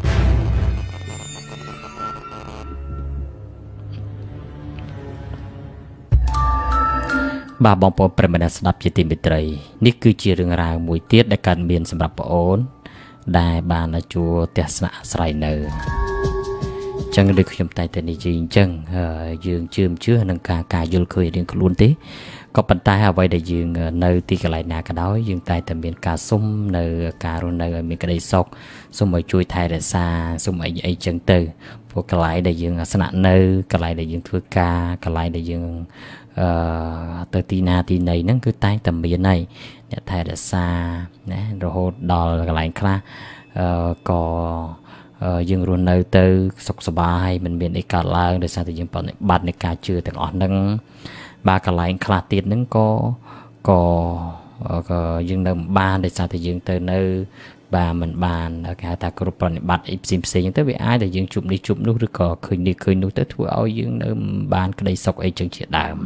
បាទបងប្អូនប្រិយមិត្តស្ដាប់ជាទីមេត្រីនេះគឺជារឿងរ៉ាវមួយទៀតដែលកើតមានសម្រាប់បងអូនដែលបានជួបទស្សនៈអាស្រ័យនៅចឹងដូចខ្ញុំតែតែនិយាយអញ្ចឹងយើងជឿមជឿនឹងការការយល់ឃើញរៀងខ្លួនទេក៏ប៉ុន្តែអ្វីដែលយើងនៅទីកន្លែងណាក៏ដោយយើងតែតែមានការសុំនៅការរស់នៅឲ្យមានក្តីសុខសុំឲ្យជួយថែរក្សាសុំអីអីចឹងទៅព្រោះកន្លែងដែលយើងស្នាក់នៅកន្លែងដែលយើងធ្វើការកន្លែងដែលយើងអឺទៅទីណាទីណីហ្នឹងគឺតែងតែមានហើយអ្នកថែរក្សាណារហូតដល់កន្លែងខ្លះអឺក៏យើងរស់នៅទៅសុខសប្បាយមិនមានអីកើតឡើងដោយសារតែយើងបដិបត្តិនៃការជឿទាំងអស់ហ្នឹងបាទកន្លែងខ្លះទៀតហ្នឹងក៏ក៏ក៏យើងនៅមិនបានដោយសារតែយើងទៅនៅបាទមិនបានគេហៅថាគ្រប់ប្រតិបត្តិអីផ្សេងផ្សេងហ្នឹងទៅវាអាចដែលយើងជួបនេះជួបនោះឬក៏ឃើញនេះឃើញនោះទៅធ្វើឲ្យយើងនៅមិនបានក្តីសុខអីចឹងជាដើម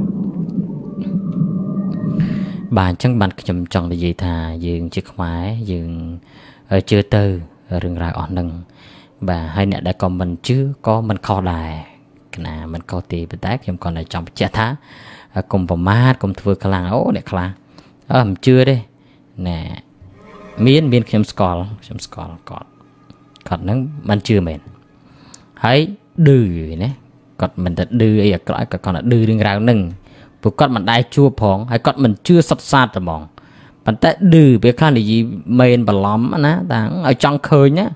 បាទអញ្ចឹងបានខ្ញុំចង់និយាយថាយើងជាខ្មែរយើងជឿទៅរឿងរ៉ាវអស់ហ្នឹងបាទហើយអ្នកដែលក៏មិនជឿក៏មិនខុសដែរណាមិនខុសទេប៉ុន្តែខ្ញុំគាត់តែចង់បញ្ជាក់ថាកុំប្រមាថកុំធ្វើខ្លាំងអូអ្នកខ្លះអើមិនជឿទេណែមានមានខ្ញុំស្គាល់ខ្ញុំស្គាល់គាត់គាត់ហ្នឹងមិនជឿមែនហើយឌឺណាគាត់មិនតែឌឺអីអាក្រក់គាត់គាត់តែឌឺរឿងរ៉ាវហ្នឹងព្រោះគាត់មិនដែរជួបផងហើយគាត់មិនជឿសុទ្ធសាធតែហ្មងប៉ុន្តែឌឺពេលខ្លះនិយាយមែនបន្លំណាតាឲ្យចង់ឃើញណា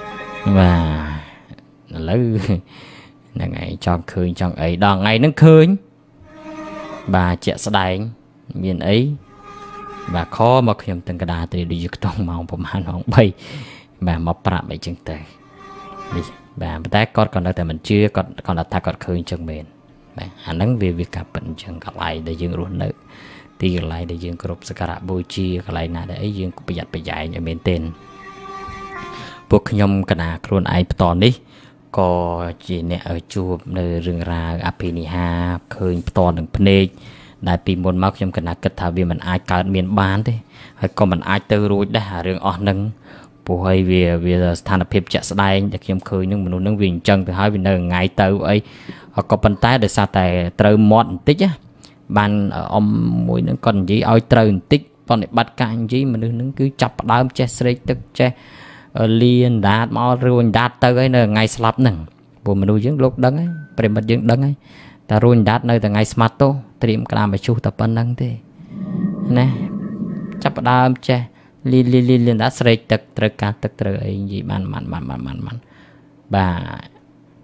បាទឥឡូវហ្នឹងឯងចង់ឃើញចង់អីដល់ថ្ងៃហ្នឹងឃើញបាទជាក់ស្ដែងមានអីបាទខមកខ្ញុំទាំងកដាត្រីដូចខ្ទង់ម៉ោងប្រហែលម៉ោងបីបាទមកប្រាប់អីចឹងទៅនេះបាទប៉ុន្តែគាត់ក៏នៅតែមិនជឿគាត់គាត់ថាគាត់ឃើញចឹងមែនបាទអាហ្នឹងវាវាការពិតអញ្ចឹងកន្លែងដែលយើងរស់នៅទីកន្លែងដែលយើងគ្រប់សក្ការៈបូជាកន្លែងណាដែលអីយើងប្រយ័ត្នប្រយែងឲ្យមែនទែនពួកខ្ញុំកណាខ្លួនឯងផ្ទាល់នេះក៏ជាអ្នកជួបនៅរឿងរ៉ាវអភិនិហាឃើញផ្ទាល់នឹងភ្នែកដែលពីមុនមកខ្ញុំកណាគិតថាវាមិនអាចកើតមានបានទេហើយក៏មិនអាចទៅរួចដែររឿងអស់ហ្នឹងព្រោះហើយវាវាស្ថានភាពជាក់ស្ដែងដែលខ្ញុំឃើញនឹងមនុស្សនឹងវាអញ្ចឹងទៅហើយវានៅថ្ងៃទៅអីក៏ប៉ុន្តែដោយសារតែត្រូវមាត់បន្តិចណាបានអមមួយនឹងគាត់និយាយឲ្យត្រូវបន្តិចបប្រតិបត្តិការនិយាយមនុស្សនឹងគឺចាប់ផ្ដើមចេះស្រេកទឹកចេះលៀនដាតមករួញដាតទៅហើយនៅថ្ងៃស្លាប់ហ្នឹងព្រោះមនុស្សយើងលោកដឹងហើយប្រិមិត្តយើងដឹងហើយតែរួញដាតនៅថ្ងៃស្មាត់ទោសត្រៀមក្តាមបញ្ជុះតែប៉ុណ្្នឹងទេណាចាប់ផ្ដើមចេះលៀនលៀនលៀនដាតស្រេកទឹកត្រូវការទឹកត្រូវអីនិយាយបានបានបានបានបានបាទ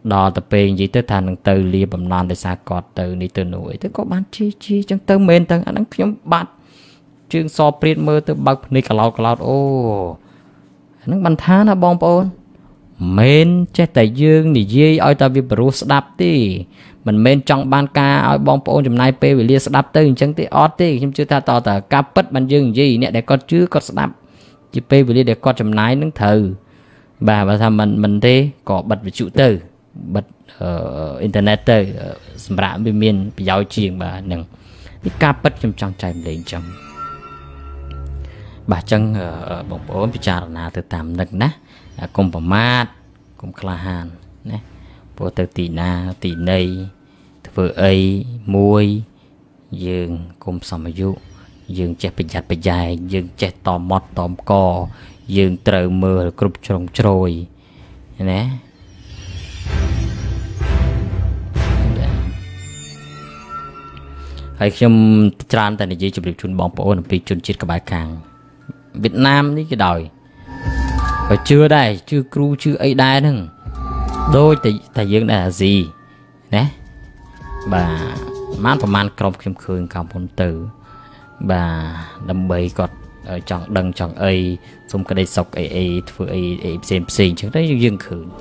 ដល់ទៅពេលនិយាយទៅថានឹងទៅលាបំណន់ដោយសារគាត់ទៅនេះទៅនោះអីទៅក៏បានជីជីចឹងទៅមែនទៅអាហ្នឹងខ្ញុំបាត់ជើងសព្រាតមើលទៅបើកភ្នែកក្លោតក្លោតអូអាហ្នឹងបានថាណាបងប្អូនមែនចេះតែយើងនិយាយឲ្យតែវាបរោះស្ដាប់ទេមិនមែនចង់បានការឲ្យបងប្អូនចំណាយពេលវេលាស្ដាប់ទៅអញ្ចឹងទេអត់ទេខ្ញុំជឿថាតើតើការពិតបានយើងនិយាយអ្នកដែលគាត់ជឿគាត់ស្ដាប់ជាពេលវេលាដែលគាត់ចំណាយនឹងត្រូវបាទបើថាមិនមិនទេក៏បិទវិទ្យុទៅបិទអ៊ីនធឺណិតទៅសម្រាប់វាមានប្រយោជន៍ជាងបាទនឹងនេះការពិតខ្ញុំចង់ចែកម្លែងអញ្ចឹងបាទអញ្ចឹងបងប្អូនពិចារណាទៅតាមនឹកណាកុំប្រមាទកុំក្លាហានណាព្រោះទៅទីណាទីណីធ្វើអីមួយយើងកុំសមអាយុយើងចេះប្រយ័ត្នប្រយែងយើងចេះតមាត់តមកយើងត្រូវមើលគ្រប់ជ្រុងជ្រោយណាហើយខ្ញុំច្រើនតែនិយាយជម្រាបជូនបងប្អូនអំពីជនជាតិក្បែរខាងវៀតណាមនេះក៏ដោយក៏ជឿដែរជឿគ្រូជឿអីដែរហ្នឹងដូចតែតែយើងនៅអាស៊ីណាបាទប្រហែលប្រហែលក្រុមខ្ញុំឃើញកាលមុនទៅបាទដើម្បីគាត់ចង់ដឹងចង់អីសុំក្តីសុខអីអីធ្វើអីអីផ្សេងផ្សេងអញ្ចឹងទៅយើងឃើញ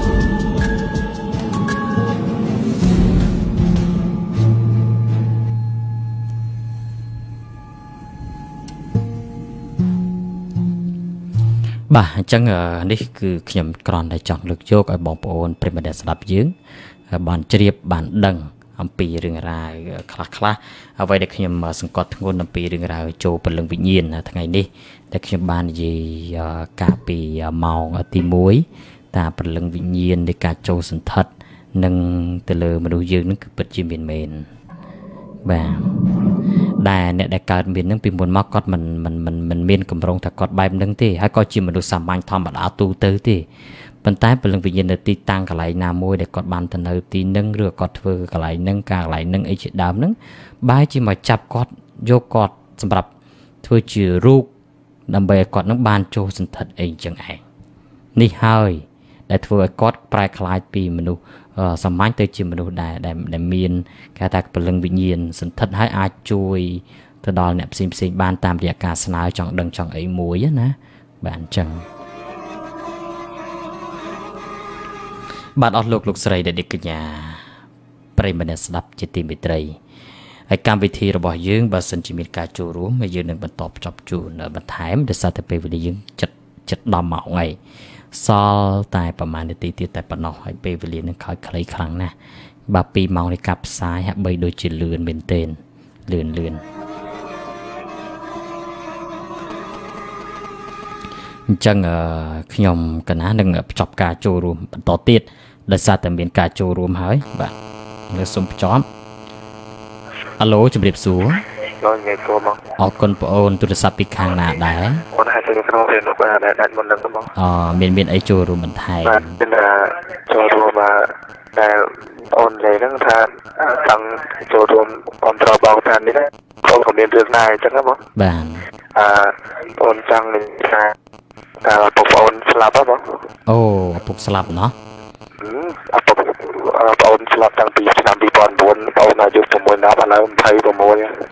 បាទអញ្ចឹងនេះគឺខ្ញុំគ្រាន់តែចង់លើកយកឲ្យបងប្អូនប្រិយមិត្តស្ដាប់យើងបានជ្រាបបានដឹងអំពីរឿងរ៉ាវខ្លះខ្លះអ្វីដែលខ្ញុំសង្កត់ធ្ងន់អំពីរឿងរ៉ាវចូលព្រលឹងវិញ្ញាណថ្ងៃនេះដែលខ្ញុំបាននិយាយកាលពីម៉ោងទីមួយតាព្រលឹងវិញ្ញាណនៃការចូលសន្ធិដ្ឋនឹងទៅលើមនុស្សយើងនឹងគឺពិតជាមានមែនបាទដែលអ្នកដែលកើតមាននឹងពីមុនមកគាត់មិនមិនមិនមិនមានកម្រងថាគាត់បែបនឹងទេហើយក៏ជាមនុស្សសាមញ្ញធម្មតាទូទៅទេប៉ុន្តែព្រលឹងវិញ្ញាណនៅទីតាំងកន្លែងណាមួយដែលគាត់បានទៅនៅទីនឹងឬគាត់ធ្វើកន្លែងនឹងការកន្លែងនឹងអីជាដើមនឹងបែរជាមកចាប់គាត់យកគាត់សម្រាប់ធ្វើជារូបដើម្បីឲ្យគាត់នឹងបានចូលសន្ធិដ្ឋអីអញ្ចឹងឯងនេះហើយដែលធ្វើឲ្យគាត់ប្រែក្លាយពីមនុស្សសាមញ្ញទៅជាមនុស្សដែលដែលមានគេថាព្រលឹងវិញ្ញាណសន្ធិដ្ឋហើយអាចជួយទៅដល់អ្នកផ្សេងផ្សេងបានតាមរយៈការស្នើចង់ដឹងចង់អីមួយណាបាទអញ្ចឹងបាទអស់លោកលោកស្រីដែលកញ្ញាប្រិយមិត្តស្ដាប់ជាទីមេត្រីហើយកម្មវិធីរបស់យើងបើសិនជាមានការចូលរួមហើយយើងនឹងបន្តបញ្ចប់ជូនបន្ថែមដោយសារតែពេលវេលាយើងចិត្តចិត្តដល់ម៉ោងហើយសល់តែប្រហែលនាទីទៀតតែប៉ុណ្ណោះហើយពេលវេលានឹងខ້ອຍខ្លីខ្លាំងណាស់បាទពីម៉ោងនៃការផ្សាយហាក់បីដូចជាលឿនមែនទែនលឿនលឿនអញ្ចឹងខ្ញុំកណានឹងបញ្ចប់ការចូលរួមបន្តទៀតដោយសារតែមានការចូលរួមហើយបាទលើសូមបញ្ចប់អាឡូជម្រាបសួរលោកនិយាយចូលមកអរគុណបងអូនទូរស័ព្ទពីខាងណាដែរអូនហៅទៅក្នុងរៀនរបស់ដែរដាច់មុននឹងទៅបងអូមានមានអីចូលរួមបន្ថែមបាទមានចូលរួមមកដែលអូននិយាយហ្នឹងថាចង់ចូលរួមអន្តរបងតានេះណាអូនក៏មានរឿងដែរអញ្ចឹងណាបងបាទអឺអូនចង់និយាយថាតើបងប្អូនស្លាប់ហ៎បងអូឪពុកស្លាប់ណោះឪពុកបងអូនស្លាប់តាំងពីឆ្នាំពីរពាន់បួនបងអូនអាយុ៦ឆ្នាំឥឡូវยี่สิบหกបាទអឺ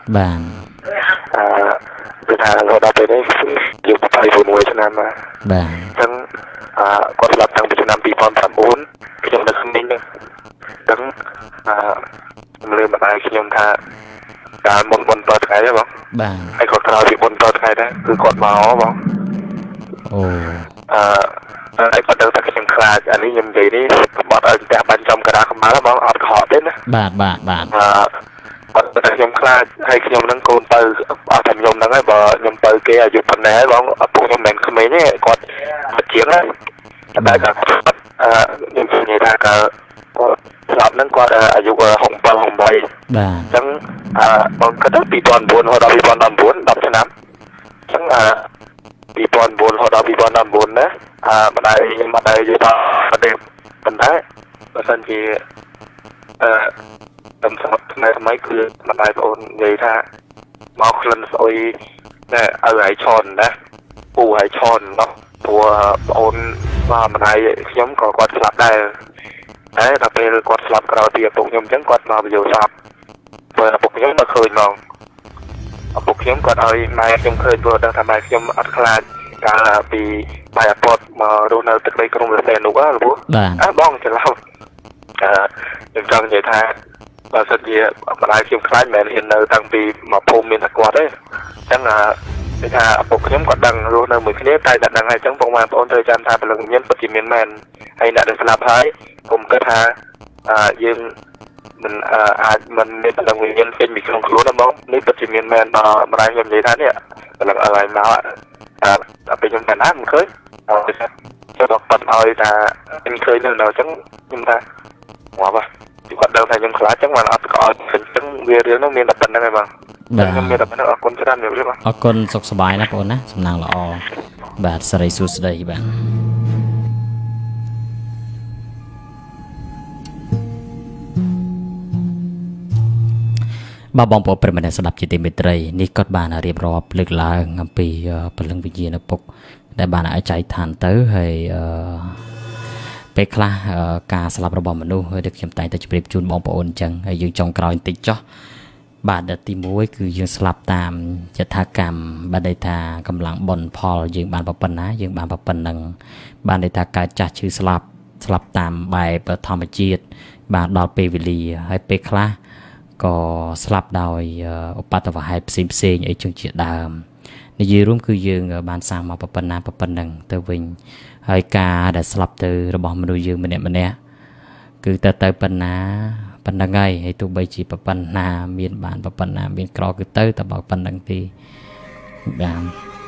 គឺថារហូតដល់ពេលនេះយុยี่สิบหกឆ្នាំមកបាទអញ្ចឹងអឺគាត់ស្លាប់តាំងពីឆ្នាំពីរពាន់ប្រាំបួនខ្ញុំនៅក្នុងនេះហ្នឹងអញ្ចឹងអឺខ្ញុំលើម្ដាយខ្ញុំថាកាលមុនមុនតថ្ងៃទេបងបាទហើយគាត់ក្រោយពីមុនតថ្ងៃដែរគឺគាត់មកបងអូអឺហើយគាត់ដឹងថាខ្ញុំខ្លាចអានេះខ្ញុំនិយាយនេះបាត់ឲ្យតែបាញ់ចំកដាខ្មៅបងអត់ខកទេណាបាទបាទបាទអឺគាត់តែខ្ញុំខ្លាចហើយខ្ញុំនឹងកូនទៅអត់តែខ្ញុំហ្នឹងហើយបើខ្ញុំទៅគេអាយុប៉ុណ្ណេះហើយបងអត់ពួកខ្ញុំមិនក្មេងទេគាត់ជាងហើយតែគាត់អឺខ្ញុំនិយាយថាគាត់ស្លាប់ហ្នឹងគាត់អាយុหกสิบเจ็ด หกสิบแปดបាទអញ្ចឹងអឺបងគាត់ទៅពីរពាន់បួនដល់ពីរពាន់ដប់ប្រាំដប់ឆ្នាំអញ្ចឹងអឺពីរពាន់បួនដល់ពីរពាន់ដប់ប្រាំណាអឺម្ដាយខ្ញុំម្ដាយនិយាយថាប្រទេសប៉ុន្តែបើសិនជាអឺតំស្រុកថ្មីថ្មីគឺម្ដាយបងអូននិយាយថាមកក្លិនស្អុយតែឲ្យឲ្យឆនណាពូឲ្យឆនណោះព្រោះបងអូនបាទម្ដាយខ្ញុំក៏គាត់ស្លាប់ដែរ đấy là về quạt sập rồi thì phục nhóm chẳng quạt mà bây giờ sập vừa là phục nhóm mà khơi mong phục nhóm quạt ơi mai trong khơi vừa đang tham mai nhóm ăn khai cả là vì bài bột mà đồ nào từ đây không được đèn đúng á bố á bong thì lâu à nhưng trong vậy tha và sự gì mà ai kiếm khai mẹ hiện nơi tăng vì mà phôm miền thật quạt đấy chẳng là cái tha phục nhóm quạt đằng đồ nào mười cái nếp tay đặt đằng hay chẳng phong mà ôn thời gian tha phải lần nhân vật chỉ miền mền hay là được làm hay cùng kết ha à nhưng mình à mình nên là nguyên nhân trên bị không khốn đâu mong nếu vật chỉ miền mền mà mà ai làm vậy tha nè là là nào à bây giờ mình ăn khơi cho đọc bật ơi là anh khơi nơi nào chẳng nhưng ta hóa vào chỉ còn đâu thay nhưng khá chẳng mà nó có phần chẳng về riêng nó miền đập bật này mà miền đập bật nó con sẽ ăn được chứ mà ở con sọc sờ bài nè con á sầm nàng lọ bạn sợi sút đây bạn bà bong bộประมาณสลับจิตมิตรีนี่ก็บานเรียบร้อยลึกลางงปีพลังวิญญาณปกได้บานไอ้ใจทานเต้ให้ไปคลาการสลับระบอบมนุษย์เด็กยำไตแต่จะเปรียบจูนบองปอนจังยืนจงกรอยติดจ่อบาดตีมวยคือยืนสลับตามจะทากรรมบาดได้ทากำลังบนพอยืนบานปปันนะยืนบานปปันนังบานได้ทาการจัดชื่อสลับสลับตามใบประทอมจีดบานดอลเปวิลีให้ไปคลาก็สลับโดยอุปาตวะให้ซิมเซงไอจุงเจียดามในยืรุ่มคือยืงบานสร้างมาปปันนาปปันนังเตวิงให้กาได้สลับเตอระบบมนุษย์ยืงมันเนี่ยมันเนี่ยคือเตอเตอปันนาปันนังไงให้ตัวใบจีปปันนาเมียนบานปปันนาเมียนกรอคือเตอแต่บอกปันนังตีบาน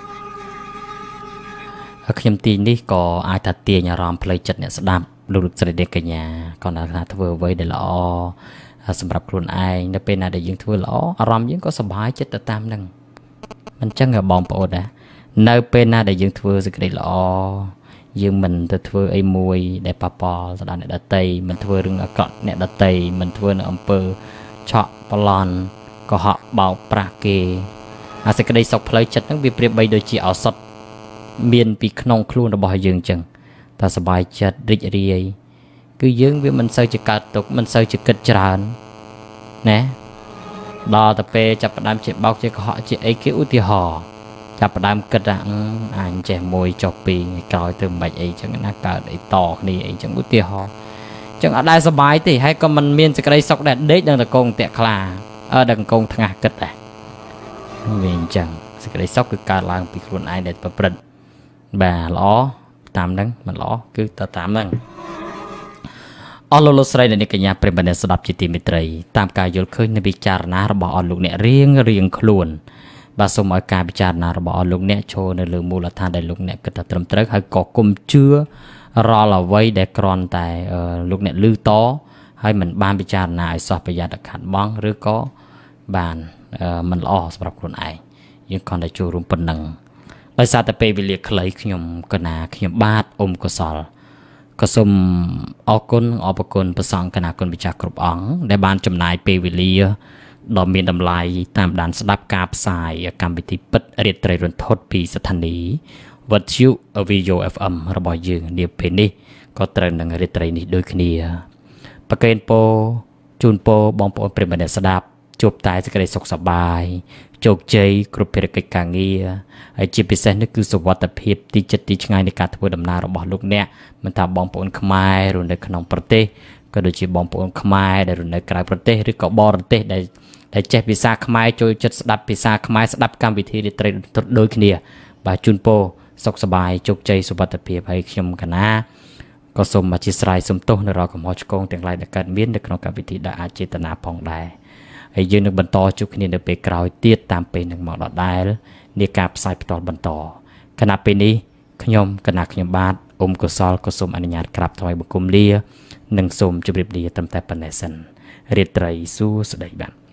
ขยมตีนี่ก็อาจจะเตียนรอมเพลย์จัดเนี่ยสดับดูดสระเด็กกันยาก่อนอาจจะเวอร์ไว้เดี๋ยวล้อสำหรับคนไอ้ในเป็นอะไรยังทั่วล้ออารมณ์ยังก็สบายจิตตามนั่งมันจังกับบองปอดนะในเป็นอะไรยังทั่วสิกระดิ่งล้อยังมันจะทั่วไอ้มวยได้ปะปอสดานเนี่ยดัตเตยมันทั่วเรื่องอากาศเนี่ยดัตเตยมันทั่วในอำเภอเฉาะปลอนก็เหาะเบาปราเกอาศัยกระดิ่งสกเพลย์จัดนั่งวิปริตใบโดยจีเอาสดเมียนปีขนมครูนบ่อยยังจังแต่สบายจัดริจเรียคือยืงวิมันเซอร์จะกัดตกมันเซอร์จะกัดจานนะดอตะเปจับประดามเจ็บบอกเจ็บเหาะเจ็บไอ้กิ้วที่ห่อจับประดามกระดังอ่านเจ็บมวยจอบปีกลอยถึงใบไอ้จังนักการไอ้ต่อนี่ไอ้จังอุที่ห่อจังอะไรสบายที่ให้ก็มันเมียนจะกระไรสกแดดเด็กดังตะกงเตะคลาเออดังกงทางกัดเลยเวียนจังจะกระไรสกคือการล้างปีกลุ่นไอเด็ดประปริบ่าล้อตามนั้นมันล้อคือต่อตามนั้นออลโลสไรในกัญญาเป็นบันเดสดับจิตมิตรีตามการยลเคยในบิจารณาระบออลูกเนี่ยเรียงเรียงคลวนบาสมอการบิจารณาระบออลูกเนี่ยโชว์ในเรื่องมูลธาตุได้ลูกเนี่ยก็จะตรมตรึกให้ก่อกุมเชื่อรอเราไว้ได้กรอนแต่ลูกเนี่ยลื้อโตให้มันบานบิจารณาสอบประหยัดขัดบ้องหรือก็บานมันล้อสำหรับคนไอยังก่อนได้จูรุมปนังโดยซาตเปวิเลียเคยขยมกนาขยมบาดอมกสอลก็สมออกคนออกคนประสานคณะคนวิจารกรุบอ๋องได้บานจำนายเปวิเลียดอมมีดำลายตามด่านสลับกาบสายการวิธีปิดเรียดไตรรนทดปีสถานีวัดชิววิโยเอฟเอ็มระบายยืงเดียบเพนนี่ก็เตรนดังเรียดไตรนี้โดยขณีประเกณโปจูนโปบองโปเป็นบันเดสดับจบตายจะกระไรสกสบายโจกเจยกรุบเพรกกางเงียไอจีพิเศษนั่นคือสวัสดิภาพที่จะติดง่ายในการทำดำนาระบอบลูกเนี่ยมันทำบองปนขมายรุ่นในขนมประเทศก็โดยจีบองปนขมายได้รุ่นในกลายประเทศหรือก็บอประเทศได้ได้เจ็บพิซซ่าขมายโจยจัดสดับพิซซ่าขมายสดับการวิธีได้เตรียมโดยขณีบาจุนโปสกสบายโจกเจยสวัสดิภาพให้ขยมกันนะก็สมมาจิสไรสมโตในรอกับหมอชกงแต่งไรในการเมียนในขนมการวิธีได้อาเจตนาพองได้ไอ้ยืนหนึ่งบรรทอจุกนี่เดินไปกล่าวเตี้ยตามเป็นหนึ่งหมอดได้ในการใส่ไปตอนบรรทอขณะเป็นนี้ขยมขณะขยมบาดอมกุศลกุศลอนุญาตกลับถอยบุกุมเลียหนึ่งสมจุบริบเลียตำแต่ปนเนสันเรียดไตรสู้สดายบัน